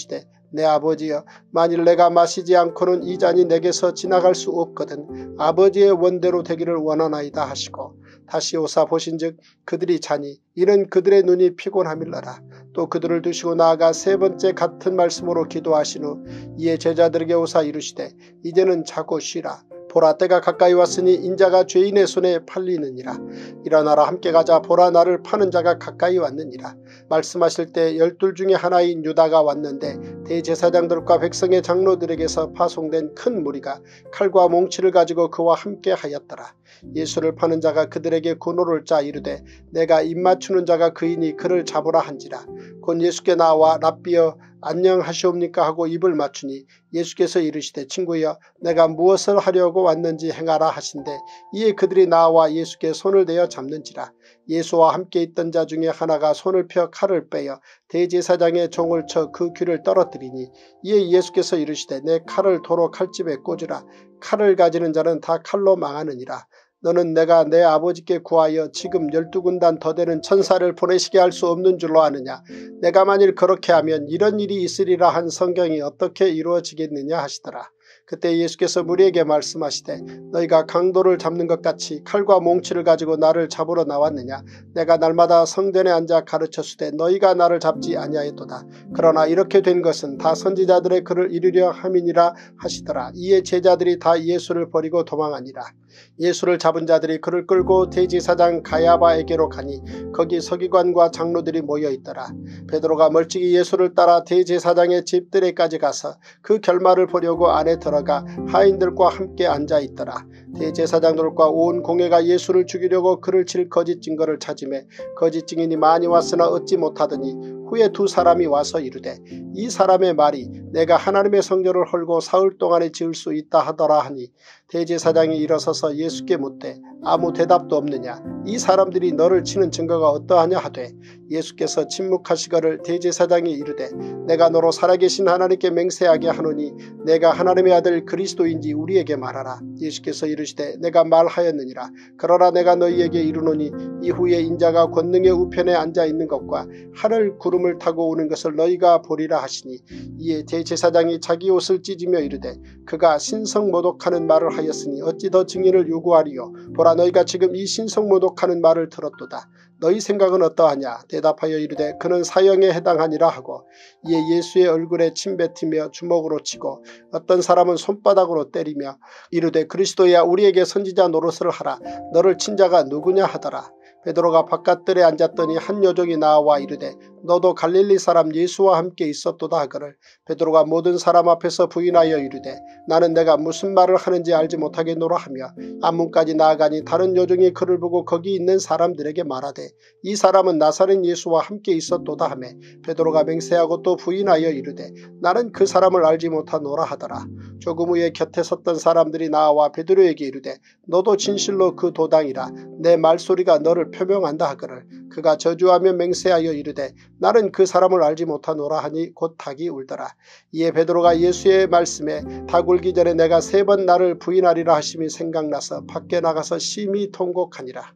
내 아버지여, 만일 내가 마시지 않고는 이 잔이 내게서 지나갈 수 없거든 아버지의 원대로 되기를 원하나이다 하시고 다시 오사 보신즉 그들이 자니 이는 그들의 눈이 피곤함일러라. 또 그들을 두시고 나아가 세 번째 같은 말씀으로 기도하신 후 이에 제자들에게 오사 이르시되 이제는 자고 쉬라. 보라, 때가 가까이 왔으니 인자가 죄인의 손에 팔리느니라. 일어나라, 함께 가자. 보라, 나를 파는 자가 가까이 왔느니라. 말씀하실 때 12 중에 하나인 유다가 왔는데 대제사장들과 백성의 장로들에게서 파송된 큰 무리가 칼과 몽치를 가지고 그와 함께 하였더라. 예수를 파는 자가 그들에게 군호를 짜 이르되 내가 입맞추는 자가 그이니 그를 잡으라 한지라. 곧 예수께 나와 랍비여 안녕하시옵니까 하고 입을 맞추니 예수께서 이르시되 친구여, 내가 무엇을 하려고 왔는지 행하라 하신대. 이에 그들이 나와 예수께 손을 대어 잡는지라. 예수와 함께 있던 자 중에 하나가 손을 펴 칼을 빼어 대제사장의 종을 쳐 그 귀를 떨어뜨리니 이에 예수께서 이르시되 내 칼을 도로 칼집에 꽂으라. 칼을 가지는 자는 다 칼로 망하느니라. 너는 내가 내 아버지께 구하여 지금 12군단 더 되는 천사를 보내시게 할 수 없는 줄로 아느냐. 내가 만일 그렇게 하면 이런 일이 있으리라 한 성경이 어떻게 이루어지겠느냐 하시더라. 그때 예수께서 무리에게 말씀하시되 너희가 강도를 잡는 것 같이 칼과 몽치를 가지고 나를 잡으러 나왔느냐. 내가 날마다 성전에 앉아 가르쳤으되 너희가 나를 잡지 아니하였도다. 그러나 이렇게 된 것은 다 선지자들의 글을 이루려 함이니라 하시더라. 이에 제자들이 다 예수를 버리고 도망하니라. 예수를 잡은 자들이 그를 끌고 대제사장 가야바에게로 가니 거기 서기관과 장로들이 모여있더라. 베드로가 멀찍이 예수를 따라 대제사장의 집들에까지 가서 그 결말을 보려고 안에 들어가 하인들과 함께 앉아있더라. 대제사장들과 온 공회가 예수를 죽이려고 그를 칠 거짓 증거를 찾으매 거짓 증인이 많이 왔으나 얻지 못하더니 후에 두 사람이 와서 이르되 이 사람의 말이 내가 하나님의 성전을 헐고 사흘 동안에 지을 수 있다 하더라 하니 대제사장이 일어서서 예수께 묻되 아무 대답도 없느냐. 이 사람들이 너를 치는 증거가 어떠하냐 하되 예수께서 침묵하시거를 대제사장이 이르되 내가 너로 살아계신 하나님께 맹세하게 하노니 내가 하나님의 아들 그리스도인지 우리에게 말하라. 예수께서 이르시되 내가 말하였느니라. 그러나 내가 너희에게 이르노니 이후에 인자가 권능의 우편에 앉아있는 것과 하늘 구름을 타고 오는 것을 너희가 보리라 하시니 이에 대제사장이 자기 옷을 찢으며 이르되 그가 신성모독하는 말을 하였으니 어찌 더 증인을 요구하리요. 보라, 너희가 지금 이 신성모독하는 말을 들었도다. 너희 생각은 어떠하냐. 대답하여 이르되 그는 사형에 해당하니라 하고 이에 예수의 얼굴에 침 뱉으며 주먹으로 치고 어떤 사람은 손바닥으로 때리며 이르되 그리스도야 우리에게 선지자 노릇을 하라. 너를 친 자가 누구냐 하더라. 베드로가 바깥들에 앉았더니 한 여종이 나와 이르되 너도 갈릴리 사람 예수와 함께 있었도다 하거늘 베드로가 모든 사람 앞에서 부인하여 이르되 나는 내가 무슨 말을 하는지 알지 못하겠노라 하며 안문까지 나아가니 다른 여종이 그를 보고 거기 있는 사람들에게 말하되 이 사람은 나사렛 예수와 함께 있었도다 하며 베드로가 맹세하고 또 부인하여 이르되 나는 그 사람을 알지 못하노라 하더라. 조금 후에 곁에 섰던 사람들이 나와 베드로에게 이르되 너도 진실로 그 도당이라. 내 말소리가 너를 표명한다 하거늘 그가 저주하며 맹세하여 이르되 나는 그 사람을 알지 못하노라 하니 곧 닭이 울더라. 이에 베드로가 예수의 말씀에 닭 울기 전에 내가 3번 나를 부인하리라 하심이 생각나서 밖에 나가서 심히 통곡하니라.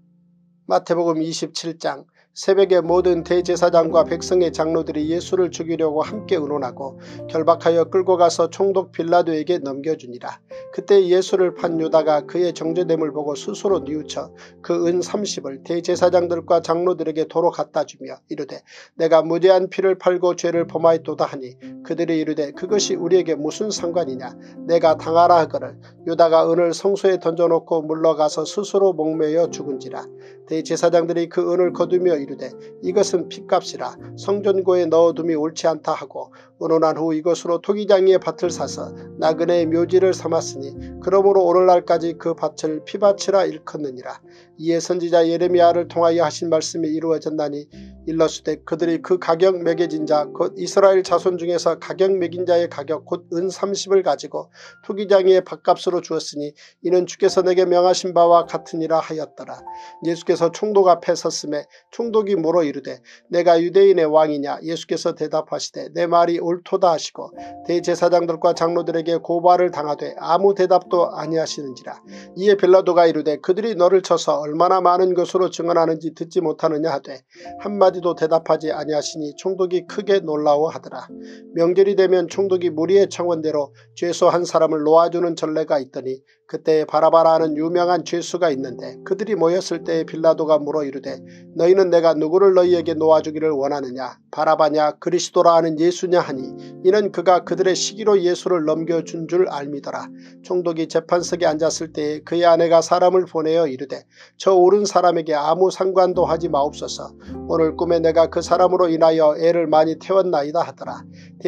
마태복음 27장. 새벽에 모든 대제사장과 백성의 장로들이 예수를 죽이려고 함께 의논하고 결박하여 끌고 가서 총독 빌라도에게 넘겨주니라. 그때 예수를 판 유다가 그의 정죄됨을 보고 스스로 뉘우쳐 그 은 30을 대제사장들과 장로들에게 도로 갖다 주며 이르되 내가 무죄한 피를 팔고 죄를 범하였도다 하니 그들이 이르되 그것이 우리에게 무슨 상관이냐. 내가 당하라 하거늘 유다가 은을 성소에 던져놓고 물러가서 스스로 목매어 죽은지라. 대제사장들이 그 은을 거두며 이르되 이것은 핏값이라. 성전고에 넣어둠이 옳지 않다 하고 의논한 후 이것으로 토기장이의 밭을 사서 나그네의 묘지를 삼았으니 그러므로 오늘날까지 그 밭을 피밭이라 일컫느니라. 이에 선지자 예레미야를 통하여 하신 말씀이 이루어졌나니 일러스되 그들이 그 가격 매겨진 자 곧 이스라엘 자손 중에서 가격 매긴 자의 가격 곧 은 30을 가지고 토기장이의 밭값으로 주었으니 이는 주께서 내게 명하신 바와 같으니라 하였더라. 예수께서 총독 앞에 섰음에 총독이 물어 이르되 내가 유대인의 왕이냐. 예수께서 대답하시되 내 말이 옳도다 하시고 대제사장들과 장로들에게 고발을 당하되 아무 대답도 아니하시는지라. 이에 빌라도가 이르되 그들이 너를 쳐서 얼마나 많은 것으로 증언하는지 듣지 못하느냐 하되 한마디도 대답하지 아니하시니 총독이 크게 놀라워하더라. 명절이 되면 총독이 무리의 청원대로 죄수 한 사람을 놓아주는 전례가 있더니 그때에 바라바라 하는 유명한 죄수가 있는데 그들이 모였을 때에 빌라도가 물어 이르되 너희는 내가 누구를 너희에게 놓아주기를 원하느냐 바라바냐 그리스도라 하는 예수냐 하니 이는 그가 그들의 시기로 예수를 넘겨준 줄 알미더라. 총독이 재판석에 앉았을 때에 그의 아내가 사람을 보내어 이르되 저 옳은 사람에게 아무 상관도 하지 마옵소서. 오늘 꿈에 내가 그 사람으로 인하여 애를 많이 태웠나이다 하더라.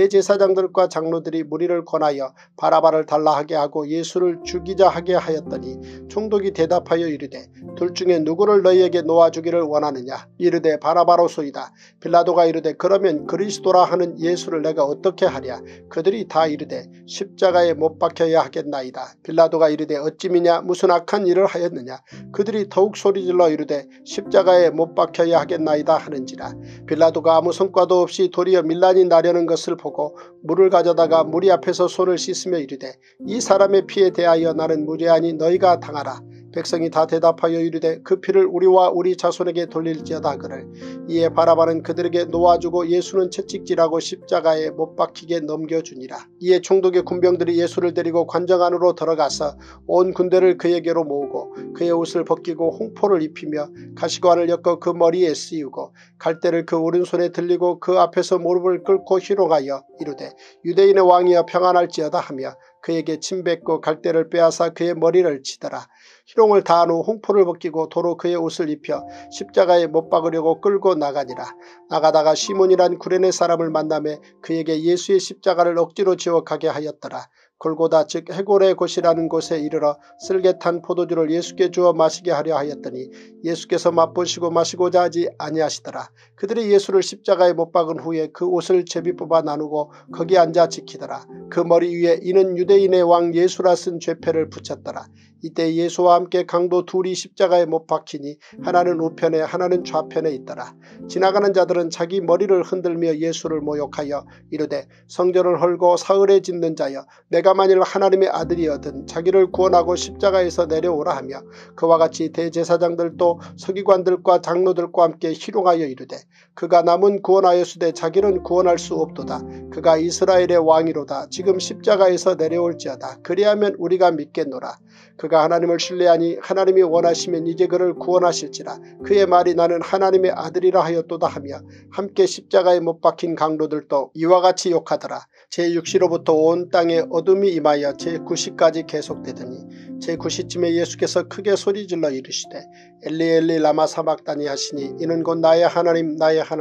대제사장들과 장로들이 무리를 권하여 바라바를 달라하게 하고 예수를 죽이자 하게 하였더니 총독이 대답하여 이르되 둘 중에 누구를 너희에게 놓아주기를 원하느냐 이르되 바라바로소이다. 빌라도가 이르되 그러면 그리스도라 하는 예수를 내가 어떻게 하랴. 그들이 다 이르되 십자가에 못 박혀야 하겠나이다. 빌라도가 이르되 어찌미냐 무슨 악한 일을 하였느냐. 그들이 더욱 소리질러 이르되 십자가에 못 박혀야 하겠나이다 하는지라. 빌라도가 아무 성과도 없이 도리어 밀란이 나려는 것을 보고 물을 가져다가 무리 앞에서 손을 씻으며 이르되 이 사람의 피에 대하여 나는 무죄하니 너희가 당하라. 백성이 다 대답하여 이르되 그 피를 우리와 우리 자손에게 돌릴지어다 하거늘. 이에 바라바는 그들에게 놓아주고 예수는 채찍질하고 십자가에 못 박히게 넘겨주니라. 이에 총독의 군병들이 예수를 데리고 관정 안으로 들어가서 온 군대를 그에게로 모으고 그의 옷을 벗기고 홍포를 입히며 가시관을 엮어 그 머리에 씌우고 갈대를 그 오른손에 들리고 그 앞에서 무릎을 꿇고 희롱하여 이르되 유대인의 왕이여 평안할지어다 하며 그에게 침 뱉고 갈대를 빼앗아 그의 머리를 치더라. 희롱을 다한 후 홍포를 벗기고 도로 그의 옷을 입혀 십자가에 못 박으려고 끌고 나가니라. 나가다가 시몬이란 구레네 사람을 만나매 그에게 예수의 십자가를 억지로 지어 가게 하였더라. 골고다 즉 해골의 곳이라는 곳에 이르러 쓸개탄 포도주를 예수께 주어 마시게 하려 하였더니 예수께서 맛보시고 마시고자 하지 아니하시더라. 그들이 예수를 십자가에 못 박은 후에 그 옷을 제비 뽑아 나누고 거기 앉아 지키더라. 그 머리 위에 이는 유대인의 왕 예수라 쓴 죄패를 붙였더라. 이때 예수와 함께 강도 둘이 십자가에 못 박히니 하나는 우편에 하나는 좌편에 있더라. 지나가는 자들은 자기 머리를 흔들며 예수를 모욕하여 이르되 성전을 헐고 사흘에 짓는 자여 내가 만일 하나님의 아들이어든 자기를 구원하고 십자가에서 내려오라 하며 그와 같이 대제사장들도 서기관들과 장로들과 함께 희롱하여 이르되 그가 남은 구원하였으되 자기는 구원할 수 없도다. 그가 이스라엘의 왕이로다. 지금 십자가에서 내려올지어다. 그리하면 우리가 믿겠노라. 그가 하나님을 신뢰하니 하나님이 원하시면 이제 그를 구원하실지라. 그의 말이 나는 하나님의 아들이라 하였도다 하며 함께 십자가에 못 박힌 강도들도 이와 같이 욕하더라. 제6시로부터 온 땅에 어둠이 임하여 제9시까지 계속되더니 제9시쯤에 예수께서 크게 소리질러 이르시되 엘리 엘리 라마 사박다니 하시니 이는 곧 나의 하나님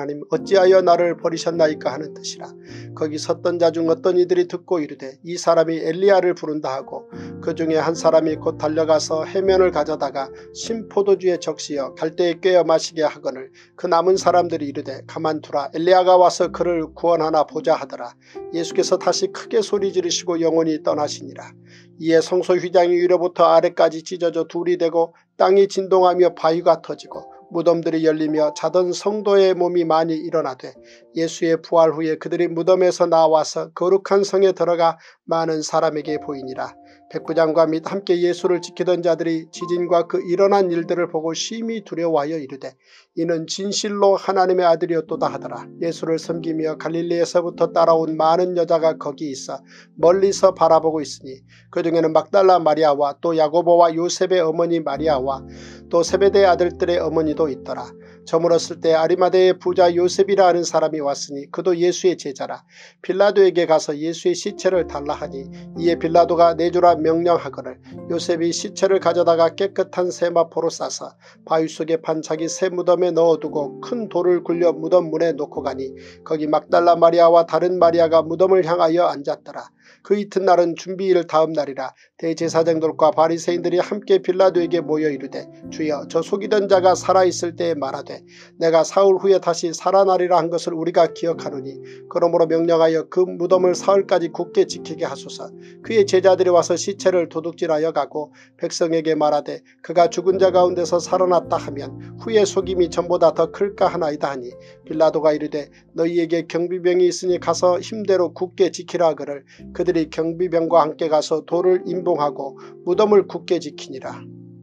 어찌하여 나를 버리셨나이까 하는 뜻이라. 거기 섰던 자 중 어떤 이들이 듣고 이르되 이 사람이 엘리야를 부른다 하고 그 중에 한 사람이 곧 달려가서 해면을 가져다가 신포도주에 적시어 갈대에 꿰어 마시게 하거늘 그 남은 사람들이 이르되 가만두라 엘리야가 와서 그를 구원하나 보자 하더라. 예수께서 다시 크게 소리 지르시고 영원히 떠나시니라. 이에 성소 휘장이 위로부터 아래까지 찢어져 둘이 되고 땅이 진동하며 바위가 터지고 무덤들이 열리며 자던 성도의 몸이 많이 일어나되 예수의 부활 후에 그들이 무덤에서 나와서 거룩한 성에 들어가 많은 사람에게 보이니라. 백부장과 및 함께 예수를 지키던 자들이 지진과 그 일어난 일들을 보고 심히 두려워하여 이르되 이는 진실로 하나님의 아들이었도다 하더라. 예수를 섬기며 갈릴리에서부터 따라온 많은 여자가 거기 있어 멀리서 바라보고 있으니 그 중에는 막달라 마리아와 또 야고보와 요셉의 어머니 마리아와 또 세베대 아들들의 어머니도 있더라. 저물었을 때 아리마대의 부자 요셉이라 하는 사람이 왔으니 그도 예수의 제자라. 빌라도에게 가서 예수의 시체를 달라 하니 이에 빌라도가 내주라 명령하거늘 요셉이 시체를 가져다가 깨끗한 세마포로 싸서 바위 속에 판 자기 새 무덤에 넣어두고 큰 돌을 굴려 무덤 문에 놓고 가니 거기 막달라 마리아와 다른 마리아가 무덤을 향하여 앉았더라. 그 이튿날은 준비일 다음 날이라. 대제사장들과 바리새인들이 함께 빌라도에게 모여 이르되 주여 저 속이던 자가 살아있을 때에 말하되 내가 사흘 후에 다시 살아나리라 한 것을 우리가 기억하노니 그러므로 명령하여 그 무덤을 사흘까지 굳게 지키게 하소서. 그의 제자들이 와서 시체를 도둑질하여 가고 백성에게 말하되 그가 죽은 자 가운데서 살아났다 하면 후에 속임이 전보다 더 클까 하나이다 하니 빌라도가 이르되 너희에게 경비병이 있으니 가서 힘대로 굳게 지키라 하거늘 그들이 경비병과 함께 가서 돌을 임봉하고 무덤을 굳게 지키니라.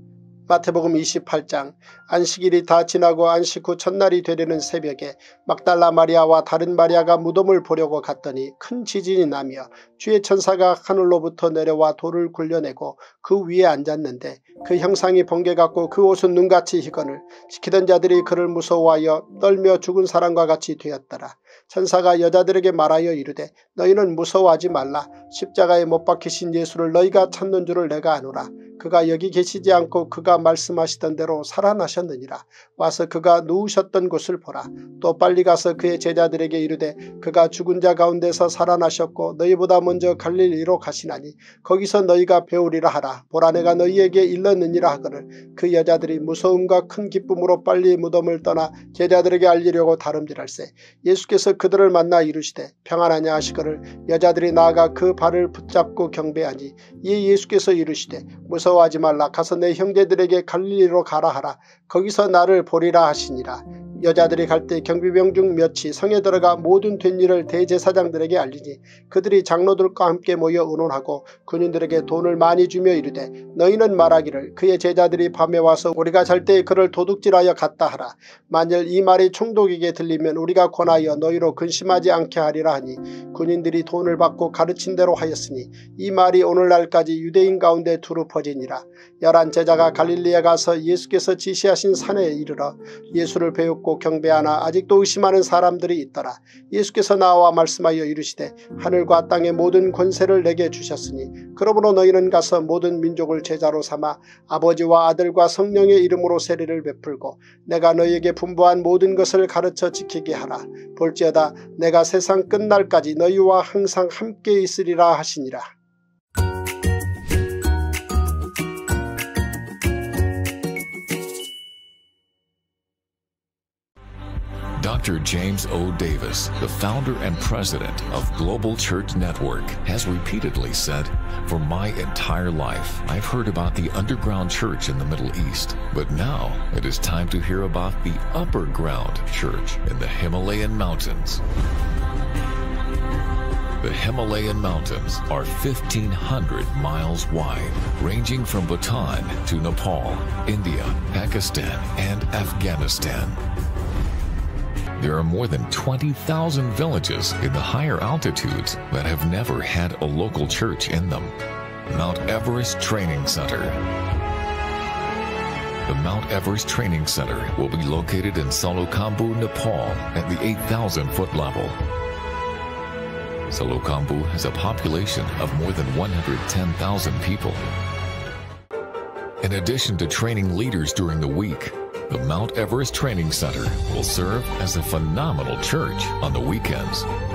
마태복음 28장 안식일이 다 지나고 안식 후 첫날이 되려는 새벽에 막달라 마리아와 다른 마리아가 무덤을 보려고 갔더니 큰 지진이 나며 주의 천사가 하늘로부터 내려와 돌을 굴려내고 그 위에 앉았는데 그 형상이 번개 같고 그 옷은 눈같이 희거늘 지키던 자들이 그를 무서워하여 떨며 죽은 사람과 같이 되었더라. 천사가 여자들에게 말하여 이르되 너희는 무서워하지 말라. 십자가에 못 박히신 예수를 너희가 찾는 줄을 내가 아노라. 그가 여기 계시지 않고 그가 말씀하시던 대로 살아나셨느니라. 와서 그가 누우셨던 곳을 보라. 또 빨리 가서 그의 제자들에게 이르되 그가 죽은 자 가운데서 살아나셨고 너희보다 먼저 갈릴리로 가시나니 거기서 너희가 배우리라 하라. 보라 내가 너희에게 일렀느니라 하거늘 그 여자들이 무서움과 큰 기쁨으로 빨리 무덤을 떠나 제자들에게 알리려고 다름질할세. 예수께서 그들을 만나 이르시되 평안하냐 하시거늘 여자들이 나아가 그 발을 붙잡고 경배하니 이에 예수께서 이르시되 무서워하지 말라. 가서 내 형제들에게 갈릴리로 가라 하라. 거기서 나를 보리라 하시니라. 여자들이 갈 때 경비병 중 몇이 성에 들어가 모든 된 일을 대제사장들에게 알리니 그들이 장로들과 함께 모여 의논하고 군인들에게 돈을 많이 주며 이르되 너희는 말하기를 그의 제자들이 밤에 와서 우리가 잘 때 그를 도둑질하여 갔다 하라. 만일 이 말이 총독에게 들리면 우리가 권하여 너희로 근심하지 않게 하리라 하니 군인들이 돈을 받고 가르친 대로 하였으니 이 말이 오늘날까지 유대인 가운데 두루 퍼지니라. 11 제자가 갈릴리에 가서 예수께서 지시하신 산에 이르러 예수를 배웠고 경배하나 아직도 의심하는 사람들이 있더라. 예수께서 나와 말씀하여 이르시되 하늘과 땅의 모든 권세를 내게 주셨으니 그러므로 너희는 가서 모든 민족을 제자로 삼아 아버지와 아들과 성령의 이름으로 세례를 베풀고 내가 너희에게 분부한 모든 것을 가르쳐 지키게 하라. 볼지어다 내가 세상 끝날까지 너희와 항상 함께 있으리라 하시니라. Dr. James O. Davis, the founder and president of Global Church Network, has repeatedly said, "For my entire life, I've heard about the underground church in the Middle East, but now it is time to hear about the upper ground church in the Himalayan mountains." The Himalayan mountains are 1,500 miles wide, ranging from Bhutan to Nepal, India, Pakistan, and Afghanistan. There are more than 20,000 villages in the higher altitudes that have never had a local church in them. Mount Everest Training Center. The Mount Everest Training Center will be located in Salokhambu, Nepal at the 8,000-foot level. Salokhambu has a population of more than 110,000 people. In addition to training leaders during the week, the Mount Everest Training Center will serve as a phenomenal church on the weekends.